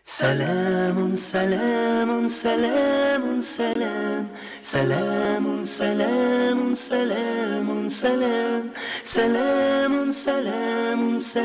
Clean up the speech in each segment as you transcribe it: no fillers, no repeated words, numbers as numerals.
سلام سلام سلام سلام سلام سلام سلام سلام سلام سلام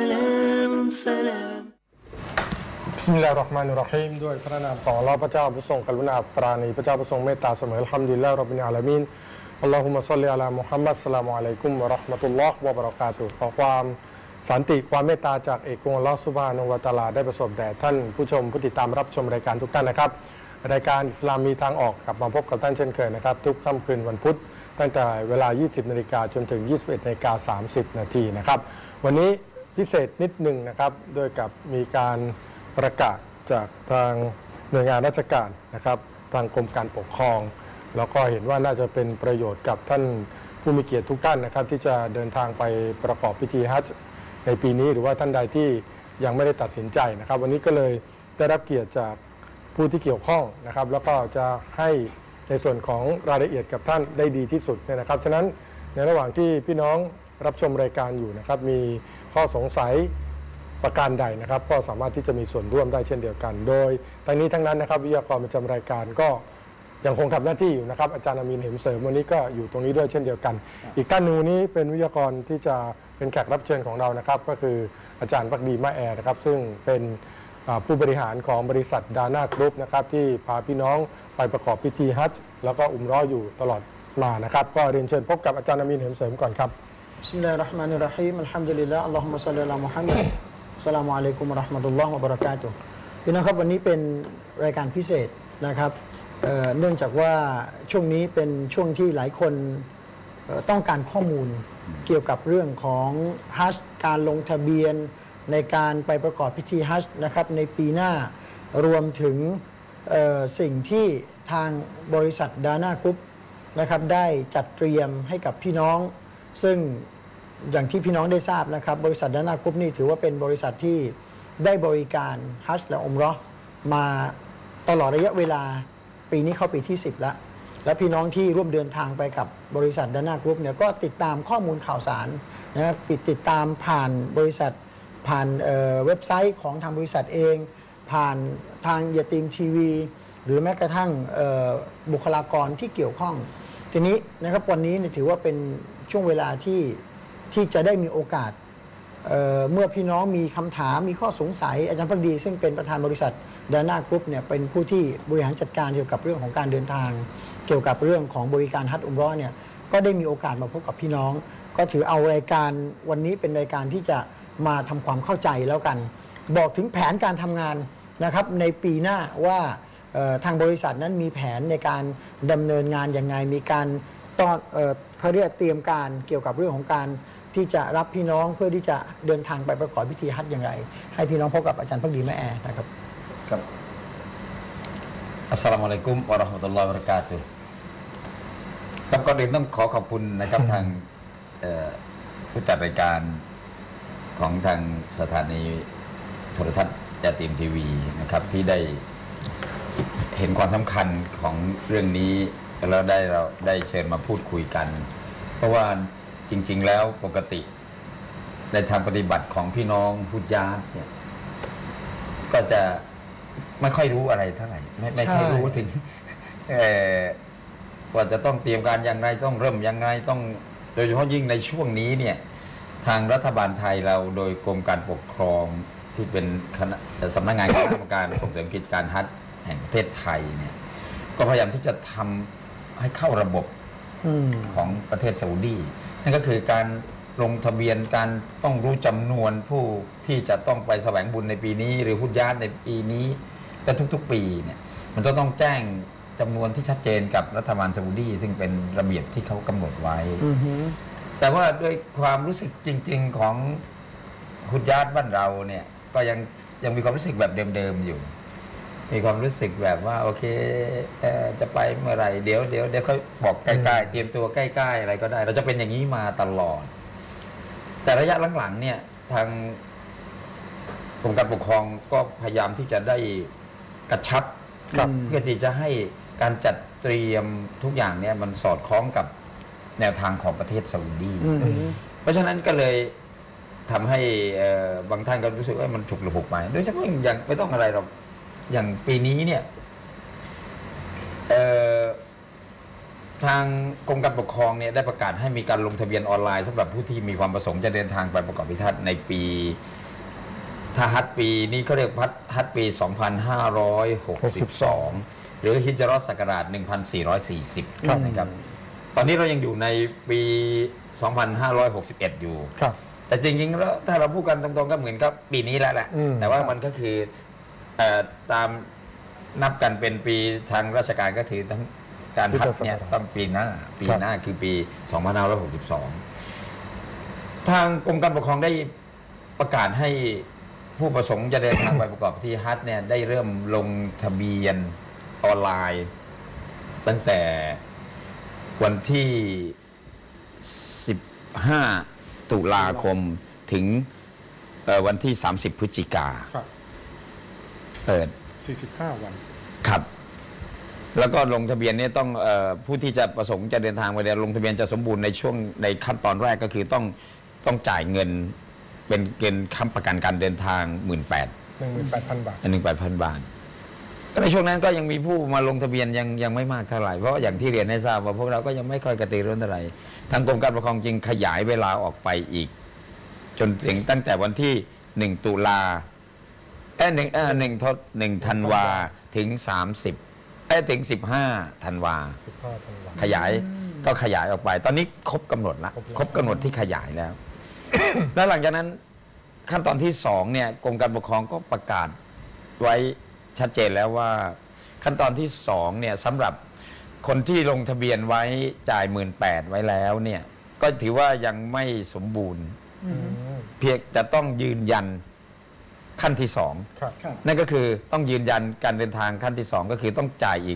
سلام سلام บิสมิลลาฮิรเราะห์มานิรเราะฮีมด้วยพระนามของอัลเลาะห์พระเจ้าผู้ทรงกรุณาปราณีพระเจ้าผู้ทรงเมตตาเสมออัลฮัมดุลิลลาฮิร็อบบิลอาลามีนอัลลอฮุมะศ็อลลิอะลามุฮัมมัดศ็อลลัลลอฮุอะลัยกุมวะเราะห์มะตุลลอฮ์วะบะเราะกาตุฮ์ขอความสันติความเมตตาจากเอกองค์อัลเลาะห์ซุบฮานะฮูวะตะอาลาได้ประสบแด่ท่านผู้ชมผู้ติดตามรับชมรายการทุกท่านนะครับรายการอิสลามมีทางออกกลับมาพบกับท่านเช่นเคยนะครับทุกค่ำคืนวันพุธตั้งแต่เวลา 20 นาฬิกาจนถึง 21 นาฬิกา 30 นาทีนะครับวันนี้พิเศษนิดหนึ่งนะครับโดยกับมีการประกาศจากทางหน่วยงานราชการนะครับทางกรมการปกครองแล้วก็เห็นว่าน่าจะเป็นประโยชน์กับท่านผู้มีเกียรติทุกท่านนะครับที่จะเดินทางไปประกอบพิธีฮัจญ์ในปีนี้หรือว่าท่านใดที่ยังไม่ได้ตัดสินใจนะครับวันนี้ก็เลยได้รับเกียรติจากผู้ที่เกี่ยวข้องนะครับแล้วก็จะให้ในส่วนของรายละเอียดกับท่านได้ดีที่สุดนะครับฉะนั้นในระหว่างที่พี่น้องรับชมรายการอยู่นะครับมีข้อสงสัยประการใดนะครับก็สามารถที่จะมีส่วนร่วมได้เช่นเดียวกันโดยทั้งนี้ทั้งนั้นนะครับวิทยากรประจำรายการก็ยังคงทำหน้าที่อยู่นะครับอาจารย์อามีนเหมเสริมวันนี้ก็อยู่ตรงนี้ด้วยเช่นเดียวกันอีกท่านหนึ่งนี้เป็นวิทยากรที่จะเป็นแขกรับเชิญของเรานะครับก็คืออาจารย์ภักดีมะแอร์นะครับซึ่งเป็นผู้บริหารของบริษัทดาน่ากรุ๊ปนะครับที่พาพี่น้องไปประกอบพิธีฮัจญ์แล้วก็อุมเราะห์อยู่ตลอดมานะครับก็เรียนเชิญพบกับอาจารย์อามีนเหมเสริมก่อนครับบิสมิลลาฮิรเราะห์มานิรเราะฮีมอัลฮัมดุลิลลาฮ์อัลลอฮุมะศ็อลลิอะลามุฮัมมัดอัสสลามุอะลัยกุมวะเราะห์มะตุลลอฮ์วะบะเราะกาตุฮ์พี่น้องครับวันนี้เป็นรายการพิเศษนะครับเนื่องจากว่าช่วงนี้เป็นช่วงที่หลายคนต้องการข้อมูลเกี่ยวกับเรื่องของฮัจญ์การลงทะเบียนในการไปประกอบพิธีฮัจญ์นะครับในปีหน้ารวมถึงสิ่งที่ทางบริษัทดาน่ากรุ๊ปนะครับได้จัดเตรียมให้กับพี่น้องซึ่งอย่างที่พี่น้องได้ทราบนะครับบริษัทดาน่ากรุ๊ปนี่ถือว่าเป็นบริษัทที่ได้บริการฮัจญ์และอุมเราะห์มาตลอดระยะเวลาปีนี้เข้าปีที่10แล้วและพี่น้องที่ร่วมเดินทางไปกับบริษัทดาน่ากรุ๊ปเนี่ยก็ติดตามข้อมูลข่าวสารนะครับติดตามผ่านบริษัทผ่านเว็บไซต์ของทางบริษัทเองผ่านทางยาตีมทีวีหรือแม้กระทั่งบุคลากรที่เกี่ยวข้องทีนี้นะครับวันนี้ถือว่าเป็นช่วงเวลาที่จะได้มีโอกาสเมื่อพี่น้องมีคำถามมีข้อสงสัยอาจารย์ภักดีซึ่งเป็นประธานบริษัทดาน่ากรุ๊ปเนี่ยเป็นผู้ที่บริหารจัดการเกี่ยวกับเรื่องของการเดินทางเกี่ยวกับเรื่องของบริการฮัจญ์อุมเราะห์เนี่ยก็ได้มีโอกาสมาพบกับพี่น้องก็ถือเอารายการวันนี้เป็นรายการที่จะมาทำความเข้าใจแล้วกันบอกถึงแผนการทำงานนะครับในปีหน้าว่าทางบริษัทนั้นมีแผนในการดำเนินงานอย่างไงมีการต้อนเขาเรียกเตรียมการเกี่ยวกับเรื่องของการที่จะรับพี่น้องเพื่อที่จะเดินทางไปประกอบพิธีฮัจญ์อย่างไรให้พี่น้องพบกับอาจารย์ภักดีมะแอร์นะครับครับอัสสลามุอะลัยกุมวะเราะห์มะตุลลอฮ์วะบะเราะกาตุฮ์ครับก่อนอื่นต้องขอบคุณนะครับทางผู้จัดรายการของทางสถานีโทรทัศน์ยาตีมทีวีนะครับที่ได้เห็นความสำคัญของเรื่องนี้แล้วเราได้เชิญมาพูดคุยกันเพราะว่าจริงๆแล้วปกติในทางปฏิบัติของพี่น้องฮุญญาตเนี่ยก็จะไม่ค่อยรู้อะไรเท่าไหร่ไม่ค่อยรู้ถึงว่าจะต้องเตรียมการอย่างไรต้องเริ่มยังไงต้องโดยเฉพาะยิ่งในช่วงนี้เนี่ยทางรัฐบาลไทยเราโดยกรมการปกครองที่เป็นสำนักงานคณะกรรมการส่งเสริมกิจการฮัจญ์แห่งประเทศไทยเนี่ยก็พยายามที่จะทำให้เข้าระบบของประเทศซาอุดีนั่นก็คือการลงทะเบียนการต้องรู้จำนวนผู้ที่จะต้องไปแสวงบุญในปีนี้หรือฮุญญาตในปีนี้และทุกๆปีเนี่ยมันต้องแจ้งจำนวนที่ชัดเจนกับรัฐบาลซาอุดีซึ่งเป็นระเบียบที่เขากำหนดไว้แต่ว่าด้วยความรู้สึกจริงๆของฮุญญาตบ้านเราเนี่ยก็ยังมีความรู้สึกแบบเดิมๆอยู่มีความรู้สึกแบบว่าโอเคจะไปเมื่อไหร่เดี๋ยวเขาบอกใกล้ๆเตรียมตัวใกล้ๆอะไรก็ได้เราจะเป็นอย่างนี้มาตลอดแต่ระยะหลังๆเนี่ยทางกรมการปกครองก็พยายามที่จะได้กระชับเพื่อที่จะให้การจัดเตรียมทุกอย่างเนี่ยมันสอดคล้องกับแนวทางของประเทศซาอุดีเพราะฉะนั้นก็เลยทำให้บางท่านก็รู้สึกว่ามันฉุกละหุกไปโดยเฉพาะอย่างไม่ต้องอะไรหรอกอย่างปีนี้เนี่ยทางกรมการปกครองเนี่ยได้ประกาศให้มีการลงทะเบียนออนไลน์สำหรับผู้ที่มีความประสงค์จะเดินทางไปประกอบพิธีในปีถ้าฮัจญ์ปีนี้เขาเรียกฮัจญ์ปี 2562 หรือฮิจเราะห์ศักราช 1440 นะครับตอนนี้เรายังอยู่ในปี 2561 อยู่แต่จริงๆแล้วถ้าเราพูดกันตรงๆก็เหมือนกับปีนี้แล้วแหละแต่ว่ามันก็คือตามนับกันเป็นปีทางราชการก็ถือทั้งการฮัจญ์เนี่ยต้องปีหน้าคือปี 2562 ทางกรมการปกครองได้ประกาศให้ผู้ประสงค์จะเดินทางไปประกอบพิธีฮัจญ์เนี่ยได้เริ่มลงทะเบียนออนไลน์ตั้งแต่วันที่ 15 ตุลาคมถึงวันที่ 30 พฤศจิกาเปิด 45 วันครับแล้วก็ลงทะเบียนเนี่ยต้องผู้ที่จะประสงค์จะเดินทางไปเรียนลงทะเบียนจะสมบูรณ์ในช่วงในขั้นตอนแรกก็คือต้องจ่ายเงินเป็นเงินค้ำประกันการเดินทาง 18,000 บาท 18,000 บาทก็ในช่วงนั้นก็ยังมีผู้มาลงทะเบียนยังไม่มากเท่าไหร่เพราะอย่างที่เรียนให้ทราบว่าพวกเราก็ยังไม่ค่อยกระตือรือร้นเท่าไหร่ทางกรมการปกครองจึงขยายเวลาออกไปอีกจนถึงตั้งแต่วันที่1 ตุลา1 ธันวาถึง 30ถึง 15 ธันวาขยายออกไปตอนนี้ครบกำหนดละครบกำหนดที่ขยายแล้ว แล้วหลังจากนั้นขั้นตอนที่2เนี่ยกรมการปกครองก็ประกาศไว้ชัดเจนแล้วว่าขั้นตอนที่2เนี่ยสำหรับคนที่ลงทะเบียนไว้จ่าย 18,000 ไว้แล้วเนี่ยก็ถือว่ายังไม่สมบูรณ์เพียงจะต้องยืนยันขั้นที่2นั่นก็คือต้องยืนยันการเดินทางขั้นที่2ก็คือต้องจ่ายอีก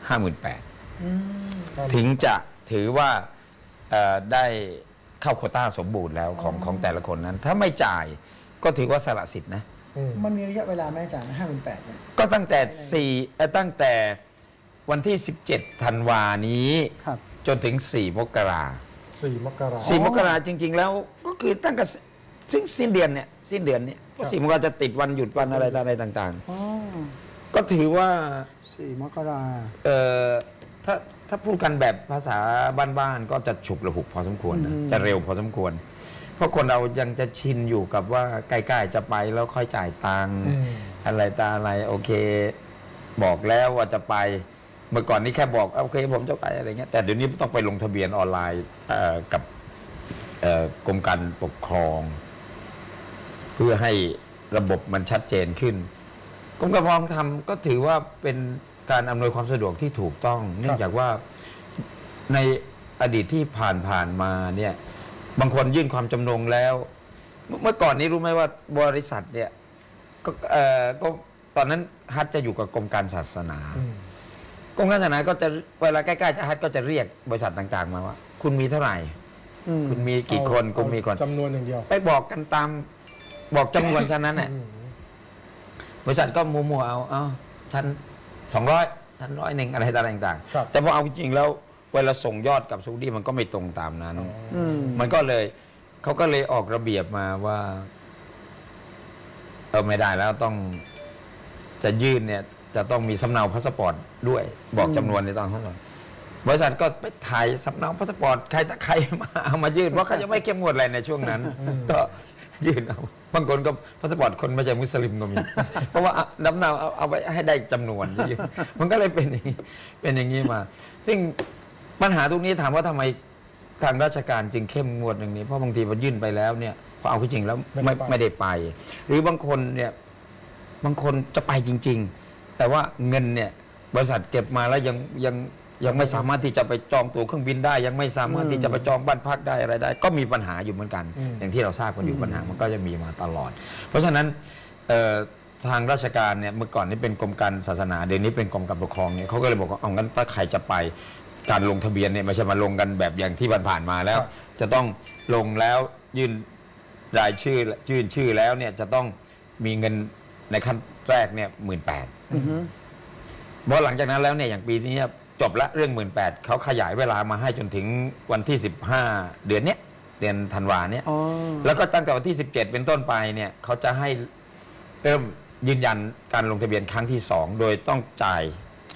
58,000 ถึงจะถือว่าได้เข้าโควต้าสมบูรณ์แล้วของแต่ละคนนั้นถ้าไม่จ่ายก็ถือว่าสละสิทธินะมันมีระยะเวลาไหมอาจารย์ 58,000 เนี่ยก็ตั้งแต่วันที่ 17 ธันวานี้จนถึง 4 มกรา4 มกราจริงๆแล้วก็คือตั้งแต่สิ้นเดือนเนี่ย4 มกราจะติดวันหยุดวันอะไรต่างๆก็ถือว่า 4 มกราถ้าพูดกันแบบภาษาบ้านๆก็จะฉุกระหุกพอสมควรนะจะเร็วพอสมควรเพราะคนเรายังจะชินอยู่กับว่าใกล้ๆจะไปแล้วค่อยจ่ายตังค์อะไรโอเคบอกแล้วว่าจะไปเมื่อก่อนนี้แค่บอกโอเคผมจะไปอะไรเงี้ยแต่เดี๋ยวนี้ต้องไปลงทะเบียนออนไลน์กับกรมการปกครองเพื่อให้ระบบมันชัดเจนขึ้นกรมการปกครองทำก็ถือว่าเป็นการอำนวยความสะดวกที่ถูกต้องเนื่องจากว่าในอดีตที่ผ่านมาเนี่ยบางคนยื่นความจำนงแล้วเมื่อก่อนนี้รู้ไหมว่าบริษัทเนี่ยก็ตอนนั้นฮัจญ์จะอยู่กับกรมการศาสนากรมการศาสนาก็จะเวลาใกล้ๆจะฮัจญ์ก็จะเรียกบริษัทต่างๆมาว่าคุณมีเท่าไหร่คุณมีกี่คนคุณมีคนจำนวนอย่างเดียวไปบอกกันตามบอกจำนวนฉะนั้นน่ะบริษัทก็มัวเอาชั้น200ชั้น100อะไรต่างๆแต่พอเอาจริงแล้วเวลาส่งยอดกับซาอุดีมันก็ไม่ตรงตามนั้นมันก็เลยเขาก็เลยออกระเบียบมาว่าไม่ได้แล้วต้องจะยื่นเนี่ยจะต้องมีสำเนาพาสปอร์ตด้วยบอกจำนวนในตอนข้างหลังบริษัทก็ไปถ่ายสำเนาพาสปอร์ตใครมาเอามายื่นเพราะเขาจะไม่เข้มงวดอะไรในช่วงนั้นก็ยื่นเอาบางคนก็พาสปอร์ตคนไม่ใช่มุสลิมก็มีเพราะว่าน้ำเนาเอาไว้ให้ได้จำนวนมันก็เลยเป็นอย่างนี้มาซึ่งปัญหาตรงนี้ถามว่าทำไมทางราชการจึงเข้มงวดอย่างนี้เพราะบางทีพอยื่นไปแล้วเนี่ยพอเอาจริงแล้วไม่ได้ไปหรือบางคนเนี่ยบางคนจะไปจริงๆแต่ว่าเงินเนี่ยบริษัทเก็บมาแล้วยังไม่สามารถที่จะไปจองตั๋วเครื่องบินได้ยังไม่สามารถที่จะไปจองบ้านพักได้อะไรได้ก็มีปัญหาอยู่เหมือนกันอย่างที่เราทราบกันอยู่ปัญหามันก็จะมีมาตลอดเพราะฉะนั้นทางราชการเนี่ยเมื่อก่อนนี่เป็นกรมการศาสนาเดี๋ยวนี้เป็นกรมการปกครองเนี่ยเขาก็เลยบอกว่าเอางั้นถ้าใครจะไปการลงทะเบียนเนี่ยไม่ใช่มาลงกันแบบอย่างที่ผ่านมาแล้วจะต้องลงแล้วยื่นรายชื่อยื่นชื่อแล้วเนี่ยจะต้องมีเงินในขั้นแรกเนี่ย 18,000 เพราะหลังจากนั้นแล้วเนี่ยอย่างปีนี้จบละเรื่อง 18,000 เขาขยายเวลามาให้จนถึงวันที่15เดือนเนี้ยเดือนธันวาเนี่ยแล้วก็ตั้งแต่วันที่17เป็นต้นไปเนี่ยเขาจะให้เริ่มยืนยันการลงทะเบียนครั้งที่ 2 โดยต้องจ่าย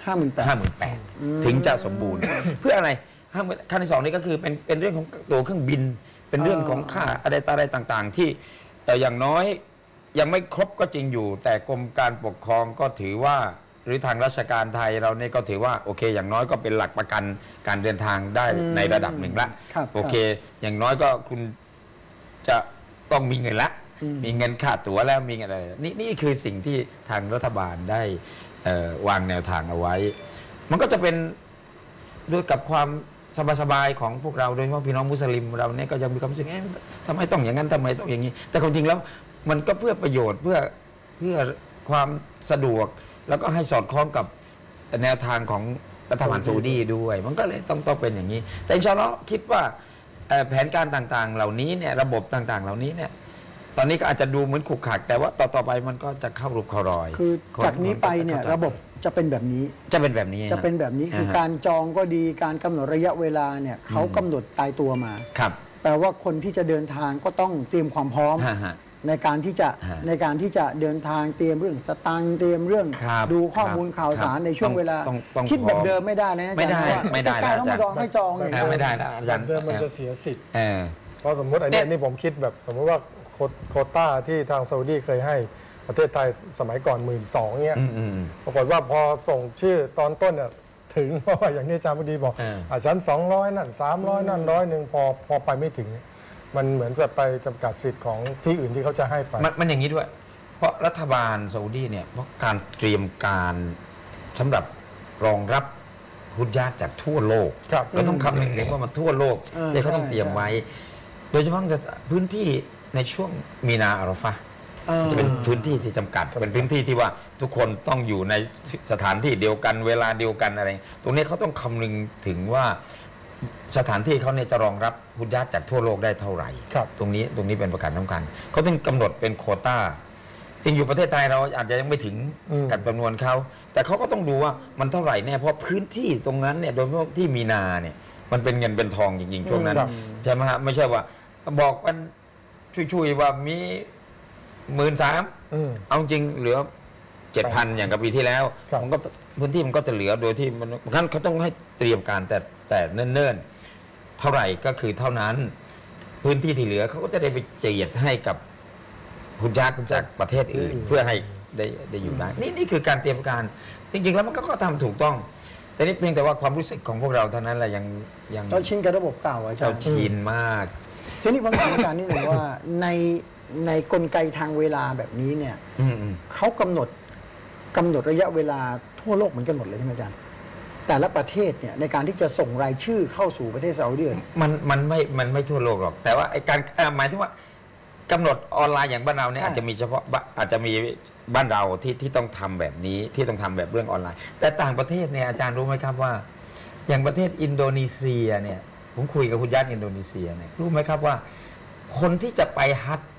58,000 ถึงจะสมบูรณ์ เพื่ออะไร50,000ขั้นที่ 2นี่ก็คือเป็นเรื่องของตั๋วเครื่องบิน เป็นเรื่องของค่าอะไรต่างๆ ที่อย่างน้อยยังไม่ครบก็จริงอยู่ แต่กรมการปกครองก็ถือว่าหรือทางราชการไทยเราเนี่ยก็ถือว่าโอเคอย่างน้อยก็เป็นหลักประกันการเดินทางได้ในระดับหนึ่งละโอเคอย่างน้อยก็คุณจะต้องมีเงินละมีเงินค่าตั๋วแล้วมีอะไรนี่คือสิ่งที่ทางรัฐบาลได้วางแนวทางเอาไว้ มันก็จะเป็นด้วยกับความสบายๆของพวกเราโดยเฉพาะพี่น้องมุสลิมเราเนี่ยก็ยังมีความรู้สึกทำไมต้องอย่างนั้นทำไมต้องอย่างนี้ แต่ความจริงแล้วมันก็เพื่อประโยชน์เพื่อความสะดวกแล้วก็ให้สอดคล้องกับแนวทางของรัฐบาลซาอุดีด้วยมันก็เลยต้องเป็นอย่างนี้แต่อินชาอัลลอฮ์คิดว่าแผนการต่างๆเหล่านี้เนี่ยระบบต่างๆเหล่านี้เนี่ยตอนนี้ก็อาจจะดูเหมือนขรุขระแต่ว่าต่อไปมันก็จะเข้ารูปเข้ารอยคือจากนี้ไปเนี่ยระบบจะเป็นแบบนี้คือการจองก็ดีการกำหนดระยะเวลาเนี่ยเขากำหนดตายตัวมาครับแปลว่าคนที่จะเดินทางก็ต้องเตรียมความพร้อมในการที่จะเดินทางเตรียมเรื่องสตางค์เตรียมเรื่องดูข้อมูลข่าวสารในช่วงเวลาคิดแบบเดิมไม่ได้เลยนะไม่ได้ใกล้ต้องมาดองให้จองเลยไม่ได้นะอาจารย์เดิมมันจะเสียสิทธิ์เพราะสมมติอันนี้ผมคิดแบบสมมติว่าโควต้าที่ทางซาอุดีเคยให้ประเทศไทยสมัยก่อน 12,000 เนี่ยปรากฏว่าพอส่งชื่อตอนต้นเนี่ยถึงเพราะว่าอย่างที่อาจารย์พอดีบอกฉัน200นั่น300นั่น100พอไปไม่ถึงมันเหมือนจะไปจำกัดสิทธิ์ของที่อื่นที่เขาจะให้ไปมันอย่างนี้ด้วยเพราะรัฐบาลซาอุดีเนี่ยเพราะการเตรียมการสำหรับรองรับฮุญญาตจากทั่วโลกเราต้องคำนึงเลยว่ามันทั่วโลกเลยเขาต้องเตรียมไว้โดยเฉพาะพื้นที่ในช่วงมีนาอาราฟะห์จะเป็นพื้นที่ที่จำกัดเป็นพื้นที่ที่ว่าทุกคนต้องอยู่ในสถานที่เดียวกันเวลาเดียวกันอะไรตรงนี้เขาต้องคำนึงถึงว่าสถานที่เขาเนี่ยจะรองรับฮุญญาตจากทั่วโลกได้เท่าไหร่ตรงนี้เป็นประการสำคัญเขาต้องกำหนดเป็นโควต้าจริงอยู่ประเทศไทยเราอาจจะยังไม่ถึงกับจำนวนเขาแต่เขาก็ต้องดูว่ามันเท่าไหร่แน่เพราะพื้นที่ตรงนั้นเนี่ยโดยเฉพาะที่มีนาเนี่ยมันเป็นเงินเป็นทองจริงๆช่วงนั้นใช่ไหมฮะไม่ใช่ว่าบอกมันช่วยๆว่ามี13,000เอาจริงเหลือ 7,000 อย่างกับปีที่แล้วมันก็พื้นที่มันก็จะเหลือโดยที่มันงั้นเขาต้องให้เตรียมการแต่เนิ่นๆเท่าไหร่ก็คือเท่านั้นพื้นที่ที่เหลือเขาก็จะได้ไปเจียดให้กับฮุญญาตจากประเทศอื่นเพื่อให้ได้อยู่ได้นี่คือการเตรียมการจริงๆแล้วมันก็ทำถูกต้องแต่นี่เพียงแต่ว่าความรู้สึกของพวกเราเท่านั้นแหละยังเราชินกับระบบเก่าอาจารย์เราชินมากทีนี้ผมถามอาจารย์นิดหนึ่งว่าในกลไกทางเวลาแบบนี้เนี่ยเขากำหนดระยะเวลาทั่วโลกเหมือนกันหมดเลยใช่ไหมอาจารย์แต่ละประเทศเนี่ยในการที่จะส่งรายชื่อเข้าสู่ประเทศซาอุดิมันไม่ทั่วโลกหรอกแต่ว่าการหมายถึงว่ากำหนดออนไลน์อย่างบ้านเราเนี่ยอาจจะมีเฉพาะอาจจะมีบ้านเราที่ต้องทำแบบนี้ที่ต้องทำแบบเรื่องออนไลน์แต่ต่างประเทศเนี่ยอาจารย์รู้ไหมครับว่าอย่างประเทศอินโดนีเซียเนี่ยผมคุยกับคุณญาติอินโดนีเซียเนี่ยรู้ไหมครับว่าคนที่จะไปฮัจญ์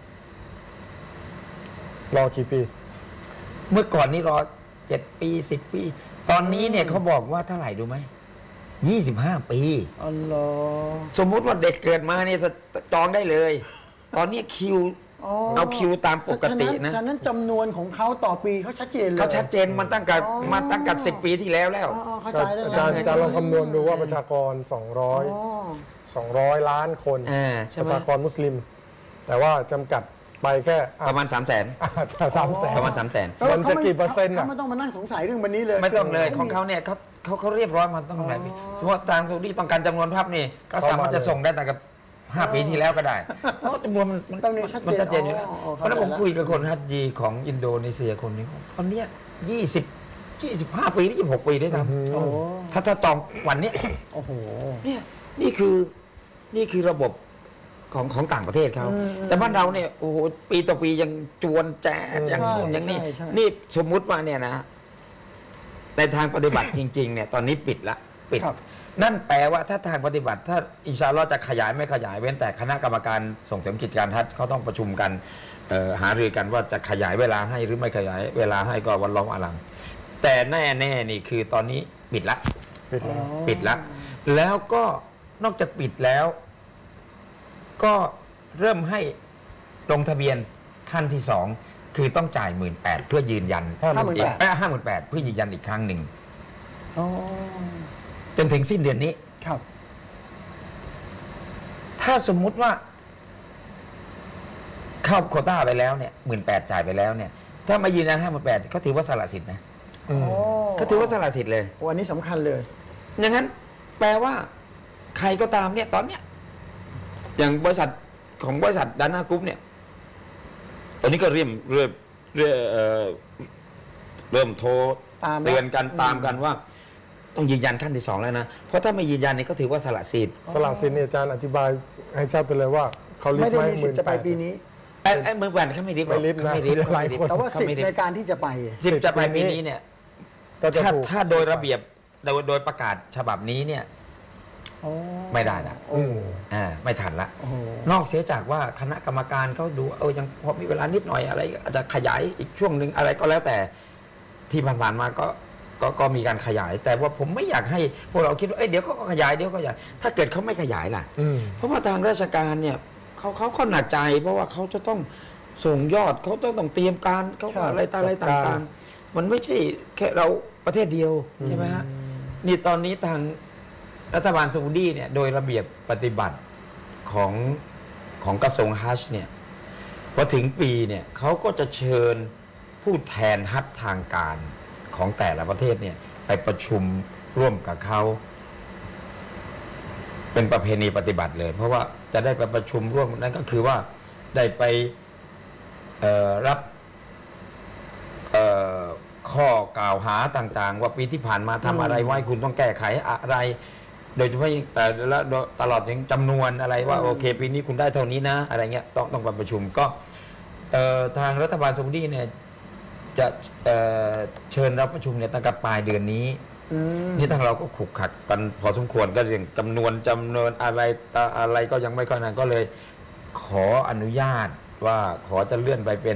รอกี่ปีเมื่อก่อนนี่รอ7 ปี 10 ปีตอนนี้เนี่ยเขาบอกว่าเท่าไหร่ดูไหม25 ปีอ๋อเหรอสมมุติว่าเด็กเกิดมาเนี่ยจองได้เลยตอนนี้คิวเอาคิวตามปกตินะฉะนั้นจำนวนของเขาต่อปีเขาชัดเจนเลยเขาชัดเจนมันตั้งแต่10 ปีที่แล้วอาจารย์ลองคำนวณดูว่าประชากร200 ล้านคนประชากรมุสลิมแต่ว่าจำกัดไปแค่ประมาณ 300,000ประมาณ 300,000 มันจะกี่เปอร์เซ็นต์เขาไม่ต้องมานั่งสงสัยเรื่องวันนี้เลยไม่ต้องเลยของเขาเนี่ยเขาเรียบร้อยมันต้องอะไรสมมติทางซาอุดีต้องการจำนวนภาพนี่ก็สามารถจะส่งได้แต่กับ5 ปีที่แล้วก็ได้เพราะจำนวนมันชัดเจนอยู่แล้วเพราะนั้นผมคุยกับคนฮัจญีของอินโดนีเซียคนนี้ตอนนี้25 ปี26 ปีได้ทำถ้าจองวันนี้โอ้โหเนี่ยนี่คือระบบของต่างประเทศเขาแต่บ้านเราเนี่ยโอ้โหปีต่อปียังจวนแจ๊ดอย่างนี้นี่สมมุติว่าเนี่ยนะในทางปฏิบัติจริงๆเนี่ยตอนนี้ปิดนั่นแปลว่าถ้าทางปฏิบัติถ้าอินชาอัลลอฮ์จะขยายไม่ขยายเว้นแต่คณะกรรมการส่งเสริมกิจการฮัจญ์เขาต้องประชุมกันหารือกันว่าจะขยายเวลาให้หรือไม่ขยายเวลาให้ก็วันรออาลัมแต่แน่นี่คือตอนนี้ปิดละแล้วก็นอกจากปิดแล้วก็เริ่มให้ลงทะเบียนขั้นที่2 คือต้องจ่าย 18,000 เพื่อยืนยัน 58,000 เพื่อยืนยันอีกครั้งหนึ่งอ๋อจนถึงสิ้นเดือนนี้ครับถ้าสมมุติว่าเข้าโควต้าไปแล้วเนี่ย 18,000 จ่ายไปแล้วเนี่ย ถ้ามายืนยัน 58,000เขาถือว่าสละสิทธิ์นะอืมเขาถือว่าสละสิทธิ์เลยวันนี้สำคัญเลยอย่างนั้นแปลว่าใครก็ตามเนี่ยตอนเนี้ยอย่างบริษัทของบริษัทดานากรุ๊ปเนี่ยตอนนี้ก็เริ่มโทรตามแล้วเตือนกันตามกันว่า ต้องยืนยันขั้นที่ 2แล้วนะเพราะถ้าไม่ยืนยันนี่ก็ถือว่าสละสิทธิ์สละสิทธิ์เนี่ยอาจารย์อธิบายให้ชัดไปเลยว่าเขาลิฟไม่ต์ได้ไว้มีสิทธิ์จะไปปีนี้ไอ้เมืองแหวนเขาไม่ริบหรอกไม่ริบนะเขาไม่ริบหลายคนแต่ว่าสิทธิ์ในการที่จะไปสิทธิ์จะไปปีนี้เนี่ยก็จะถูกถ้าโดยระเบียบโดยประกาศฉบับนี้เนี่ยโอ้ไม่ได้ละโอ้ไม่ทันละโอ้โหนอกเสียจากว่าคณะกรรมการเขาดูยังพอมีเวลานิดหน่อยอะไรอาจจะขยายอีกช่วงหนึ่งอะไรก็แล้วแต่ที่ผ่านๆมาก็มีการขยาย แต่ว่าผมไม่อยากให้พวกเราคิดว่าเดี๋ยวเขาก็ขยายถ้าเกิดเขาไม่ขยายล่ะอืมเพราะว่าทางราชการเนี่ยเขาก็หนักใจ เพราะว่าเขาจะต้องส่งยอดเขาต้องเตรียมการเขาอะไรต่างๆ มันไม่ใช่แค่เราประเทศเดียวใช่ไหมฮะนี่ตอนนี้ทางรัฐบาลซาอุดีเนี่ยโดยระเบียบปฏิบัติของกระทรวงฮัจญ์เนี่ยพอถึงปีเนี่ยเขาก็จะเชิญผู้แทนฮัจญ์ทางการของแต่ละประเทศเนี่ยไปประชุมร่วมกับเขาเป็นประเพณีปฏิบัติเลย เพราะว่าจะได้ไปประชุมร่วมนั้นก็คือว่าได้ไปรับข้อกล่าวหาต่างๆ ว่าปีที่ผ่านมาทำอะไรไว้คุณต้องแก้ไขอะไร โดยเฉพาะแล้วตลอดถึงจำนวนอะไรว่าโอเคปีนี้คุณได้เท่านี้นะอะไรเงี้ยต้องไปประชุมก็ทางรัฐบาลซาอุดีเนี่ยจะเชิญรับประชุมเนี่ยตั้งแต่ปลายเดือนนี้นี่ทางเราก็ขุกขัดกันพอสมควรก็อย่างจำนวนอะไรก็ยังไม่ค่อยนานก็เลยขออนุญาตว่าขอจะเลื่อนไปเป็น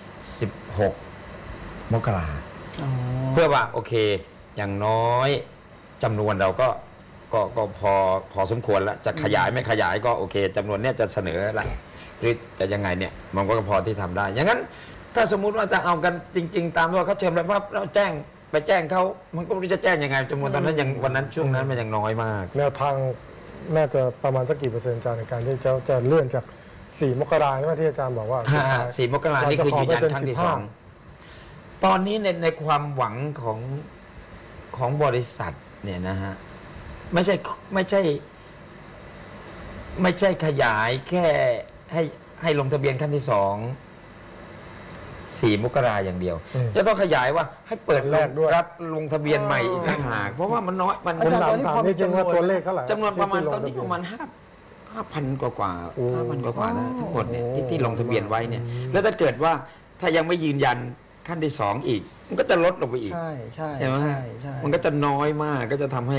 16 มกราเพื่อว่าโอเคอย่างน้อยจำนวนเราก็พอสมควรแล้วจะขยายไม่ขยายก็โอเคจำนวนเนี้ยจะเสนอละหรือจะยังไงเนี่ยมันก็พอที่ทำได้อย่างนั้นถ้าสมมุติว่าจะเอากันจริงๆตามว่าเขาเชิญแล้วว่าเราไปแจ้งเขามันก็ไม่รู้จะแจ้งยังไงจำนวนตอนนั้นยังวันนั้นช่วงนั้นมันยังน้อยมากแนวทางน่าจะประมาณสักกี่เปอร์เซ็นต์อาจารย์ในการที่จะเลื่อนจาก4 มกราคมที่อาจารย์บอกว่า 4 มกราคมนี่คือยืนยันครั้งที่ 2ตอนนี้ในความหวังของบริษัทเนี่ยนะฮะไม่ใช่ขยายแค่ให้ลงทะเบียนขั้นที่ 4 มกราอย่างเดียวจะต้องขยายว่าให้เปิดรับลงทะเบียนใหม่อีกต่างหากเพราะว่ามันน้อยมันอาจารย์ตอนนี้พอมีจำนวนตัวเลขเท่าไหร่จำนวนประมาณตอนนี้ประมาณ5,000 กว่าทั้งหมดเนี่ยที่ลงทะเบียนไว้เนี่ยแล้วถ้าเกิดว่าถ้ายังไม่ยืนยันขั้นที่ 2อีกมันก็จะลดลงไปอีกใช่ไหมมันก็จะน้อยมากก็จะทำให้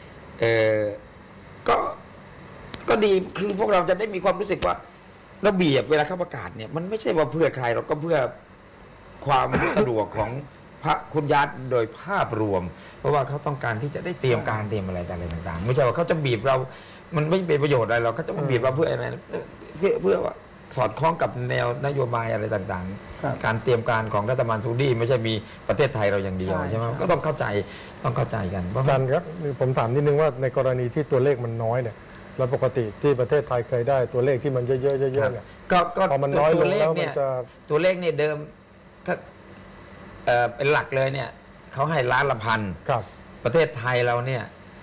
ก็ดีคือพวกเราจะได้มีความรู้สึกว่าระเบียบเวลาเขาประกาศเนี่ยมันไม่ใช่ว่าเพื่อใครเราก็เพื่อความสะดวกของพระคุณญาติโดยภาพรวมเพราะว่าเขาต้องการที่จะได้เตรียมการเตรียมอะไรต่างๆไม่ใช่ว่าเขาจะบีบเรามันไม่เป็นประโยชน์อะไรเราก็จะมาบีบเราเพื่ออะไรเพื่อว่าสอดคล้องกับแนวนโยบายอะไรต่างๆการเตรียมการของรัฐบาลซาอุดีไม่ใช่มีประเทศไทยเราอย่างเดียวใช่ไหมก็ต้องเข้าใจกันอาจารย์ครับผมถามนิดนึงว่าในกรณีที่ตัวเลขมันน้อยเนี่ยแล้วปกติที่ประเทศไทยเคยได้ตัวเลขที่มันเยอะๆเนี่ยก็พอมันน้อยลงแล้วมันจะตัวเลขเนี่ยเดิมก็เป็นหลักเลยเนี่ยเขาให้ล้านละพันประเทศไทยเราเนี่ย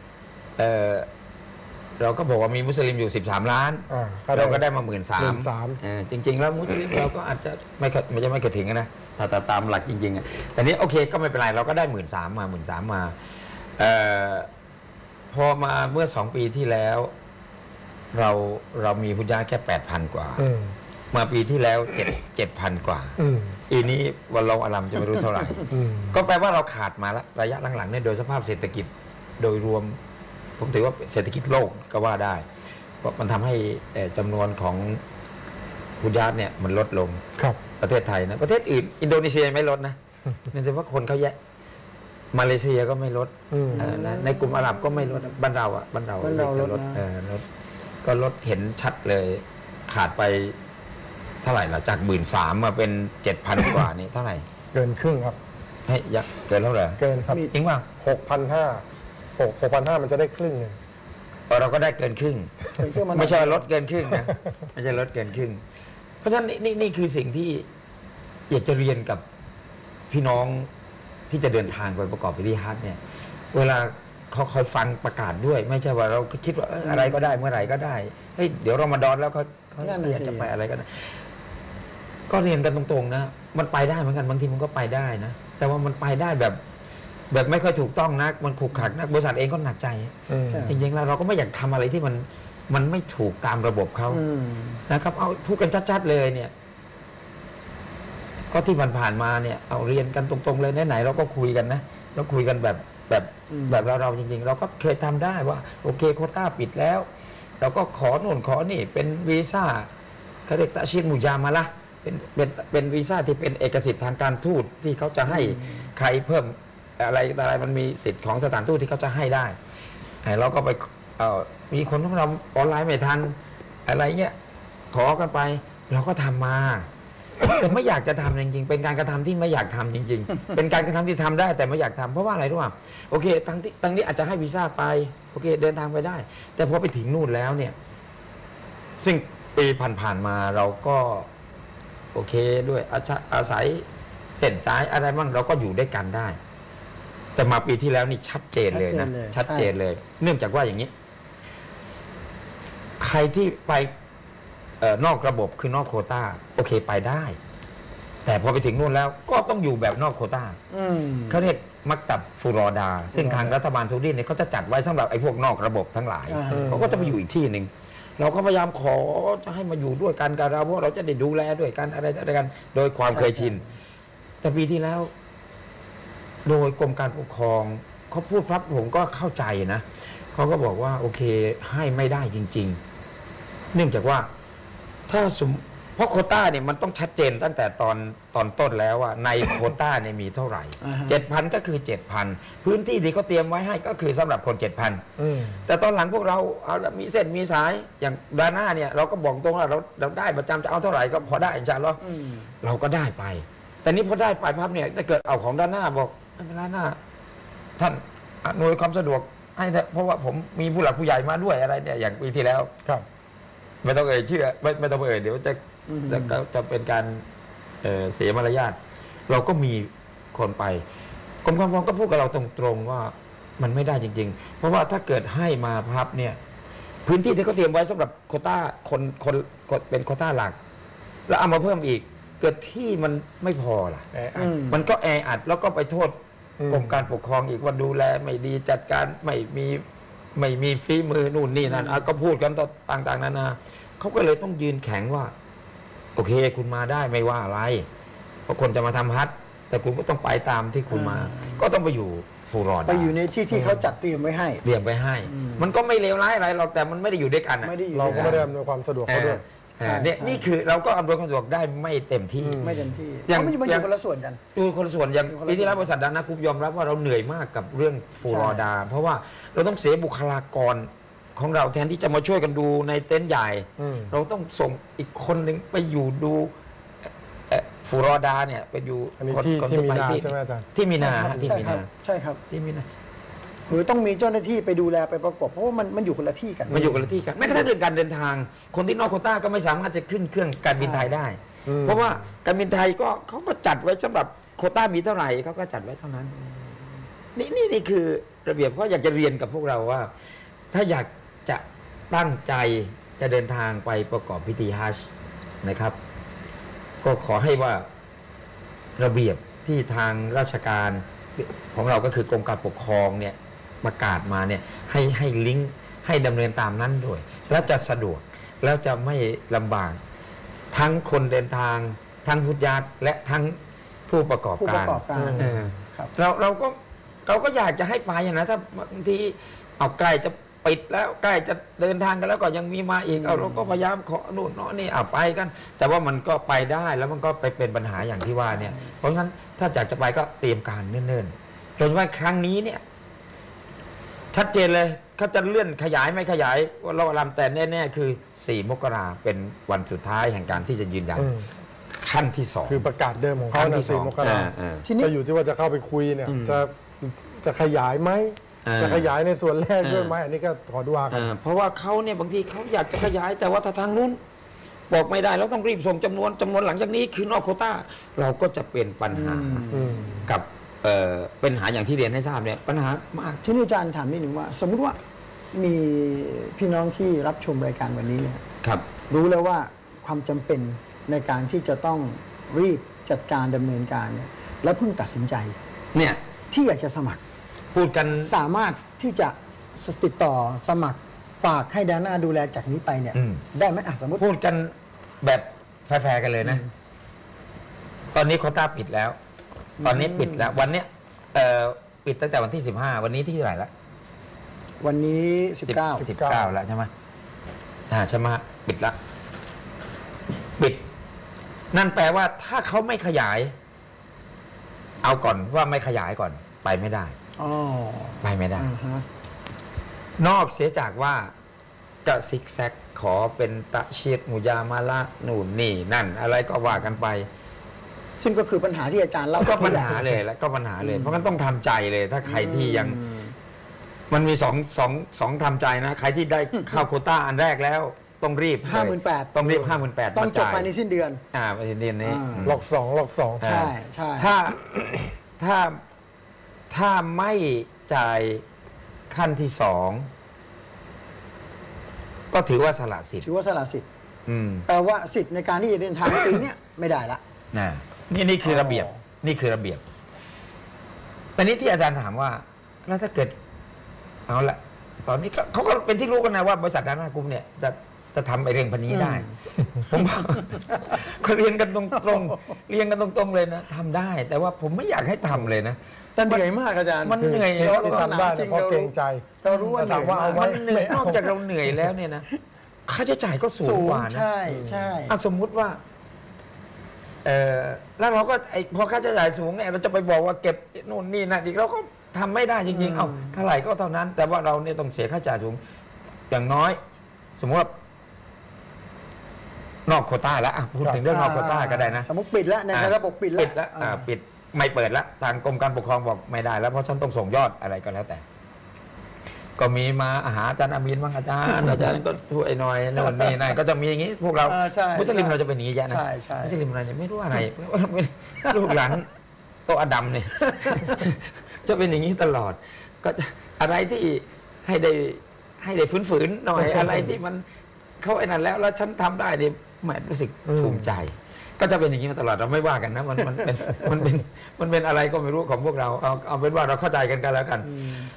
เราก็บอกว่ามีมุสลิมอยู่13 ล้านเราก็ได้มา13,000จริงๆแล้วมุสลิมเราก็อาจจะไม่กระถิ่งนะแต่ตามหลักจริงๆแต่นี้โอเคก็ไม่เป็นไรเราก็ได้13,000มาพอมาเมื่อ2 ปีที่แล้วเรามีพุทธะแค่ 8,000 กว่ามาปีที่แล้ว7,000 กว่าปีนี้วันลองอารัมจะไม่รู้เท่าไหร่ก็แปลว่าเราขาดมาละระยะหลังๆเนี่ยโดยสภาพเศรษฐกิจโดยรวมผมถือว่าเศรษฐกิจโลกก็ว่าได้เพราะมันทำให้จำนวนของพุทธะเนี่ยมันลดลงประเทศไทยนะประเทศอื่นอินโดนีเซียไม่ลดนะนั่นแสดงว่าคนเขาแยะมาเลเซียก็ไม่ลดในกลุ่มอาหรับก็ไม่ลดบ้านเราจะลดก็ลดเห็นชัดเลยขาดไปเท่าไหร่ล่ะจาก13,000มาเป็น 7,000 กว่านี่เท่าไหร่เกินครึ่งครับให้ยักเกินแล้วเหรอเกินครับจริงป่ะ 6,500มันจะได้ครึ่งหนึ่งเราก็ได้เกินครึ่งเป็นเครื่องมันไม่ใช่ลดเกินครึ่งนะ ไม่ใช่ลดเกินครึ่ง เพราะฉะนั้นนี่คือสิ่งที่อยากจะเรียนกับพี่น้องที่จะเดินทางไปประกอบพิธีฮัจญ์เนี่ยเวลาเขาคอยฟังประกาศด้วย ไม่ใช่ว่าเราคิดว่าอะไรก็ได้เมื่อไหร่ก็ได้เฮ้ยเดี๋ยวเรามาดอนแล้วเขาอยากจะไปอะไรก็ได้ก็เรียนกันตรงๆนะมันไปได้เหมือนกันบางทีมันก็ไปได้นะแต่ว่ามันไปได้แบบไม่ค่อยถูกต้องนักมันขรุกขลักนักบริษัทเองก็หนักใจจริงๆแล้วเราก็ไม่อยากทำอะไรที่มันไม่ถูกตามระบบเขานะครับเอาพูดกันชัดๆเลยเนี่ยก็ที่ผ่านๆมาเนี่ยเอาเรียนกันตรงๆเลยไหนๆเราก็คุยกันนะเราคุยกันแบบเราจริงๆ เราก็เคยทำได้ว่าโอเคโควต้าปิดแล้วเราก็ขอโน่นขอนี่เป็นวีซ่าเขาเรียกตะชินมุจามาละเป็นวีซ่าที่เป็นเอกสิทธิ์ทางการทูตที่เขาจะให้ใครเพิ่มอะไรมันมีสิทธิ์ของสถานทูตที่เขาจะให้ได้เราก็ไปมีคนของเราออนไลน์ไม่ทันอะไรเงี้ยขอกันไปเราก็ทำมาแต่ไม่อยากจะทำจริงๆเป็นการกระทำที่ไม่อยากทำจริงๆเป็นการกระทำที่ทำได้แต่ไม่อยากทำเพราะว่าอะไรรู้ป่ะโอเคตั้งนี้อาจจะให้วีซ่าไปโอเคเดินทางไปได้แต่พอไปถึงนู่นแล้วเนี่ยซึ่งปีผ่านๆมาเราก็โอเคด้วยอาศัยเส้นสายอะไรบ้างเราก็อยู่ด้วยกันได้แต่มาปีที่แล้วนี่ชัดเจนเลยนะชัดเจนเลยเนื่องจากว่าอย่างนี้ใครที่ไปนอกระบบคือนอกโควต้าโอเคไปได้แต่พอไปถึงนู่นแล้วก็ต้องอยู่แบบนอกโควต้าเขาเรียกมักตับฟูรอดาซึ่งทางรัฐบาลซาอุดีเนี่ยเขาจะจัดไว้สำหรับไอ้พวกนอกระบบทั้งหลายเขาก็จะไปอยู่อีกที่หนึ่งเราก็พยายามขอจะให้มาอยู่ด้วยกันกับเราเพราะเราจะได้ดูแลด้วยกันอะไรกันโดยความเคยชินแต่ปีที่แล้วโดยกรมการปกครองเขาพูดครับผมก็เข้าใจนะเขาก็บอกว่าโอเคให้ไม่ได้จริงๆเนื่องจากว่าถ้าเพราะโควต้าเนี่ยมันต้องชัดเจนตั้งแต่ตอนต้นแล้วว่าในโควต้าเนี่ยมีเท่าไหร่ 7,000 ก็คือ 7,000 พื้นที่ที่เขาเตรียมไว้ให้ก็คือสำหรับคน 7,000 แต่ตอนหลังพวกเราเอาละมีเส้นมีสายอย่างดาน่าเนี่ยเราก็บอกตรงว่าเราได้ประจำจะเอาเท่าไหร่ก็พอได้อินชาอัลลอฮ์เราก็ได้ไปแต่นี้พอได้ไปพับเนี่ยถ้าเกิดเอาของดาน่าบอกไม่เป็นไรนะท่านอำนวยความสะดวกให้เพราะว่าผมมีผู้หลักผู้ใหญ่มาด้วยอะไรเนี่ยอย่างปีที่แล้วครับไม่ต้องเอ่ยชื่อไม่ต้องเอ่ยเดี๋ยวจะเป็นการเสียมารยาทเราก็มีคนไปกรมการปกครองก็พูดกับเราตรงๆว่ามันไม่ได้จริงๆเพราะว่าถ้าเกิดให้มาพับเนี่ยพื้นที่ที่เขาเตรียมไว้สำหรับโควต้าคนเป็นโควต้าหลักแล้วเอามาเพิ่มอีกเกิดที่มันไม่พอล่ะมันก็แออัดแล้วก็ไปโทษกรมการปกครองอีกว่าดูแลไม่ดีจัดการไม่มีฝีมือนู่นนี่นั่นก็พูดกันต่างๆนานาเขาก็เลยต้องยืนแข็งว่าโอเคคุณมาได้ไม่ว่าอะไรเพราะคนจะมาทำฮัจญ์แต่คุณก็ต้องไปตามที่คุณมาก็ต้องไปอยู่ฟูรอดาไปอยู่ในที่เขาจัดเตรียมไว้ให้มันก็ไม่เลวร้ายอะไรหรอกแต่มันไม่ได้อยู่ด้วยกันเราก็ไม่ได้อำนวยความสะดวกเขาด้วยนี่คือเราก็อำนวยความสะดวกได้ไม่เต็มที่เพราะมันอยู่คนละส่วนกันอยู่คนละส่วนอย่างปีที่แล้วบริษัทดานะกรุ๊ปยอมรับว่าเราเหนื่อยมากกับเรื่องฟูรอดาเพราะว่าเราต้องเสียบุคลากรของเราแทนที่จะมาช่วยกันดูในเต็นท์ใหญ่เราต้องส่งอีกคนหนึ่งไปอยู่ดูฟูรอดาเนี่ยไปอยู่ที่มีนาใช่ไหมอาจารย์ที่มีนาใช่ครับที่มีนาหรือต้องมีเจ้าหน้าที่ไปดูแลไปประกบเพราะว่ามันอยู่คนละที่กันมันอยู่คนละที่กันแม้กระทั่งเรื่องการเดินทางคนที่นอกโควต้าก็ไม่สามารถจะขึ้นเครื่องการบินไทยได้เพราะว่าการบินไทยก็เขาก็จัดไว้สำหรับโควต้ามีเท่าไหร่เขาก็จัดไว้เท่านั้นนี่คือระเบียบก็อยากจะเรียนกับพวกเราว่าถ้าอยากจะตั้งใจจะเดินทางไปประกอบพิธีฮัจญ์นะครับก็ขอให้ว่าระเบียบที่ทางราชการของเราก็คือกรมการปกครองเนี่ยประกาศมาเนี่ยให้ลิงก์ให้ดำเนินตามนั้นด้วยแล้วจะสะดวกแล้วจะไม่ลำบากทั้งคนเดินทางทั้งผู้ญาติและทั้งผู้ประกอบการเราก็อยากจะให้ไปนะถ้าบางทีเอาใกล้จะปิดแล้วใกล้จะเดินทางกันแล้วก็ยังมีมาอีกเราก็พยายามขอนู่นเนาะนี่ไปกันแต่ว่ามันก็ไปได้แล้วมันก็ไปเป็นปัญหาอย่างที่ว่าเนี่ยเพราะงั้นถ้าอยากจะไปก็เตรียมการเนิ่นๆจนว่าครั้งนี้เนี่ยชัดเจนเลยเขาจะเลื่อนขยายไม่ขยายเราลำแต่แน่ๆคือ4 มกราเป็นวันสุดท้ายแห่งการที่จะยืนยันขั้นที่2 คือประกาศเดิมของเขาขั้นในที่ 4 มกราทีนี้ก็อยู่ที่ว่าจะเข้าไปคุยเนี่ยจะขยายไหมจะขยายในส่วนแรกด้วยไหมอันนี้ก็ขอดูว่ากันเพราะว่าเขาเนี่ยบางทีเขาอยากจะขยายแต่ว่าถ้าทางนู้นบอกไม่ได้เราต้องรีบส่งจำนวนหลังจากนี้คือนอกโควต้าเราก็จะเป็นปัญหากับเป็นปัญหาอย่างที่เรียนให้ทราบเนี่ยปัญหามากที่นี่อาจารย์ถามนิดหนึ่งว่า สมมุติว่ามีพี่น้องที่รับชมรายการวันนี้เนี่ยครับรู้แล้วว่าความจำเป็นในการที่จะต้องรีบจัดการดำเนินการเนี่ยแล้วเพิ่งตัดสินใจเนี่ยที่อยากจะสมัครพูดกันสามารถที่จะติดต่อสมัครฝากให้ดาน่าดูแลจากนี้ไปเนี่ยได้ไหมสมมติพูดกันแบบแฟร์ๆกันเลยนะ ตอนนี้โควต้าปิดแล้ว ตอนนี้ปิดแล้ว วันเนี้ยปิดตั้งแต่วันที่15วันนี้ที่เท่าไหร่ละวันนี้19 แล้วใช่ไหมใช่ไหมปิดละปิด นั่นแปลว่าถ้าเขาไม่ขยาย เอาก่อนว่าไม่ขยายก่อนไปไม่ได้ไปไม่ได้ นอกเสียจากว่าจะซิกแซกขอเป็นตะชีดมุยามาละนู่นนี่นั่น อะไรก็ว่ากันไปซึ่งก็คือปัญหาที่อาจารย์เล่าก็ปัญหาเลยแล้วก็ปัญหาเลย เพราะงั้นต้องทำใจเลย ถ้าใครที่ยังมันมีสองทำใจนะ ใครที่ได้เข้าโควต้าอันแรกแล้วต้องรีบ 58,000 ต้องรีบ 58,000 ต้องจบภายในสิ้นเดือนภายในสิ้นเดือนนี้ล็อกสองใช่ถ้าไม่จ่ายขั้นที่2ก็ถือว่าสละสิทธิ์ถือว่าสละสิทธิ์แปลว่าสิทธิ์ในการที่จะเดินทางปีนี้ไม่ได้ละนี่คือระเบียบนี่คือระเบียบแต่นี้ที่อาจารย์ถามว่าแล้วถ้าเกิดเอาละตอนนี้เขาก็เป็นที่รู้กันนะว่าบริษัทดาน่ากรุ๊ปเนี่ยจะทำไอ้เรื่องพันนี้ได้ผมบอกเขาเรียนกันตรงๆเรียนกันตรงๆเลยนะทำได้แต่ว่าผมไม่อยากให้ทำเลยนะแต่เหนื่อยมากอาจารย์มันเหนื่อยเราทำได้เพราะเกรงใจเรารู้ว่าเหนื่อยมากมันเหนื่อยนอกจากเราเหนื่อยแล้วเนี่ยนะค่าใช้จ่ายก็สูงกว่านะใช่สมมุติว่าแล้วเราก็พอค่าใช้จ่ายสูงเนี่ยเราจะไปบอกว่าเก็บนู่นนี่นั่นอีกเราก็ทำไม่ได้จริงๆเท่าไหร่ก็เท่านั้นแต่ว่าเราเนี่ยต้องเสียค่าใช้จ่ายสูงอย่างน้อยสมมติว่านอกโควต้าแล้วพูดถึงเรื่องนอกโควต้าก็ได้นะสมมติปิดแล้วในระบบปิดแล้วปิดไม่เปิดแล้วทางกรมการปกครองบอกไม่ได้แล้วเพราะฉันต้องส่งยอดอะไรก็แล้วแต่ก็มีมาหาอาจารย์อามีนบ้างอาจารย์ก็ช่วยหน่อยโน่นนี่นั่นก็จะมีอย่างนี้พวกเรามุสลิมเราจะเป็นอย่างนี้แย่นะมุสลิมเราเนี่ยไม่รู้อะไรลูกหลานโตอดัมเนี่ยจะเป็นอย่างนี้ตลอดก็อะไรที่ให้ได้ฝืนๆหน่อยอะไรที่มันเขาไอ้นั่นแล้วฉันทำได้เนี่ยแหมรู้สึกภูมิใจก็จะเป็นอย่างนี้มาตลอดเราไม่ว่ากันนะมันเป็นอะไรก็ไม่รู้ของพวกเราเอาเป็นว่าเราเข้าใจกันแล้วกัน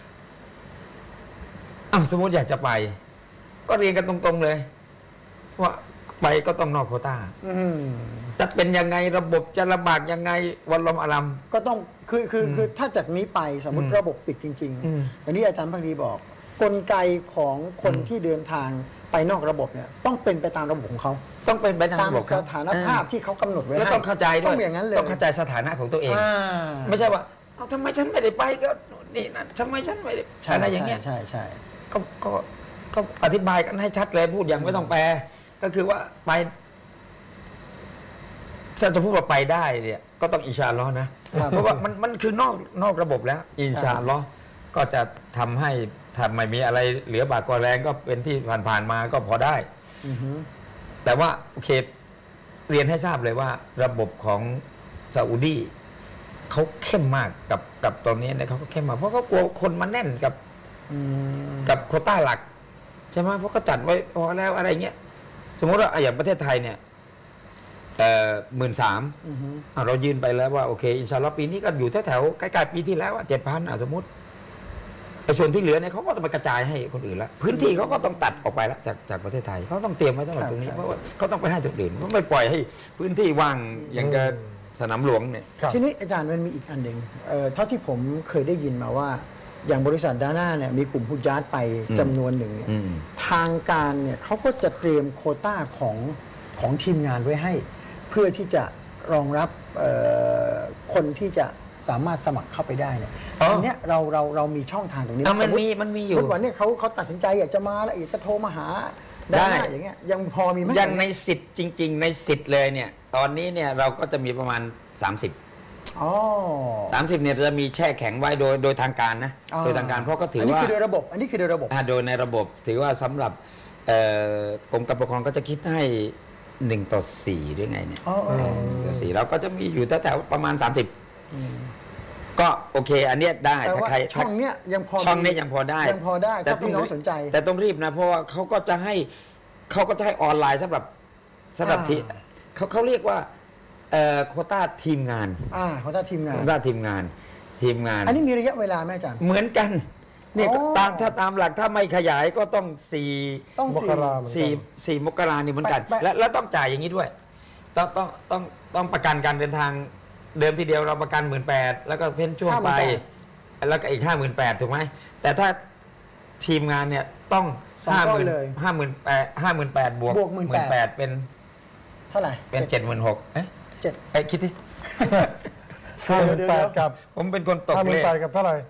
สมมติอยากจะไปก็เรียนกันตรงๆเลยว่าไปก็ต้องนอกโควต้าจะเป็นยังไงระบบจะลำบากยังไงวันลมอารมก็ต้องคือถ้าจากนี้ไปสมมติระบบปิดจริงๆอย่างนี้อาจารย์พักดีบอกกลไกของคนที่เดินทางไปนอกระบบเนี่ยต้องเป็นไปตามระบบของเขาต้องเป็นไปตามระบบสถานภาพที่เขากำหนดไว้ให้ต้องเข้าใจด้วยต้องอย่างนั้นเลยต้องเข้าใจสถานะของตัวเองไม่ใช่ว่าทำไมฉันไม่ได้ไปก็นี่นั่นทำไมฉันไม่ได้อะไรอย่างเงี้ยใช่ก็อธิบายกันให้ชัดเลยพูดอย่างไม่ต้องแปลก็คือว่าไปถ้าจะพูดว่าไปได้เนี่ยก็ต้องอินชาอัลลอฮ์นะเพราะว่ามันคือนอกระบบแล้วอินชาอัลลอฮ์ก็จะทำให้ถ้าไม่มีอะไรเหลือบากกว่าแรงก็เป็นที่ผ่านมาก็พอได้แต่ว่าโอเคเรียนให้ทราบเลยว่าระบบของซาอุดีเขาเข้มมากกับตรงนี้เนี่ยเขาก็เข้มมากเพราะเขากลัวคนมาแน่นกับโควต้าหลักใช่ไหมเพราะเขาจัดไว้พอแล้วอะไรเงี้ยสมมติว่าอย่างประเทศไทยเนี่ย13,000เรายืนไปแล้วว่าโอเคอินชาอัลลอฮ์ปีนี้ก็อยู่แถวๆใกล้ๆปีที่แล้ว7,000สมมติไอ้ส่วนที่เหลือเนี่ยเขาก็จะไปกระจายให้คนอื่นแล้วพื้นที่เขาก็ต้องตัดออกไปแล้วจากประเทศไทยเขาต้องเตรียมไว้ตั้งแต่ตรงนี้เพราะว่าเขาต้องไปให้คนอื่นเขาไม่ปล่อยให้พื้นที่ว่างอย่างกับสนามหลวงเนี่ยทีนี้อาจารย์มันมีอีกอันหนึ่งเท่าที่ผมเคยได้ยินมาว่าอย่างบริษัทดาน่าเนี่ยมีกลุ่มฮุญาตไปจำนวนหนึ่งเนี่ยทางการเนี่ยเขาก็จะเตรียมโควต้าของทีมงานไว้ให้เพื่อที่จะรองรับคนที่จะสามารถสมัครเข้าไปได้เนี่ยอ๋ออัอันเนี้ยเรามีช่องทางตรงนี้มันมีสอยู่มมติว่าเนี่ยเขาตัดสินใจอยากจะมาแล้วอยากจะโทรมาหาได้อย่างเงี้ยยังพอมีไหมอย่างในสิทธิ์จริง ๆ ในสิทธิ์เลยเนี่ยตอนนี้เนี่ยเราก็จะมีประมาณ 30 อ๋อ 30เนี่ยจะมีแช่แข็งไว้โดยทางการนะโดยทางการเพราะก็ถืออันนี้ว่าคือโดยระบบอันนี้คือโดยระบบโดยในระบบถือว่าสำหรับกรมการปกครองก็จะคิดให้1:4หรือไงเนี่ยอ๋อ 1:4เราก็จะมีอยู่แถวๆประมาณ 30ก็โอเค อันเนี้ยได้แต่ถ้าว่าใครช่องเนี้ยยังพอช่องเนี้ยยังพอได้ยังพอได้ถ้าพี่น้องสนใจแต่ต้องรีบนะเพราะว่าเขาก็จะให้ออนไลน์สำหรับที่เขาเรียกว่าโควต้าทีมงานเขาถ้าทีมงานโควต้าทีมงานอันนี้มีระยะเวลาไหมอาจารย์เหมือนกันเนี่ยอ๋อถ้าตามหลักถ้าไม่ขยายก็ต้อง4 ต้องมกราเหมือนกัน 4 มกรานี่เหมือนกันแปะแล้วต้องจ่ายอย่างนี้ด้วยต้องประกันการเดินทางเดิมทีเดียวเราประกัน 18,000แล้วก็เพ้นช่วงไป แล้วก็อีก 58,000ถูกไหมแต่ถ้าทีมงานเนี่ยต้องสองก้อนเลย 58,000บวก 18,000เป็นเท่าไหร่เป็น 76,000 เจ็ดคิดดิ 58,000กับผมเป็นคนตกเลข 58,000กับเท่าไหร่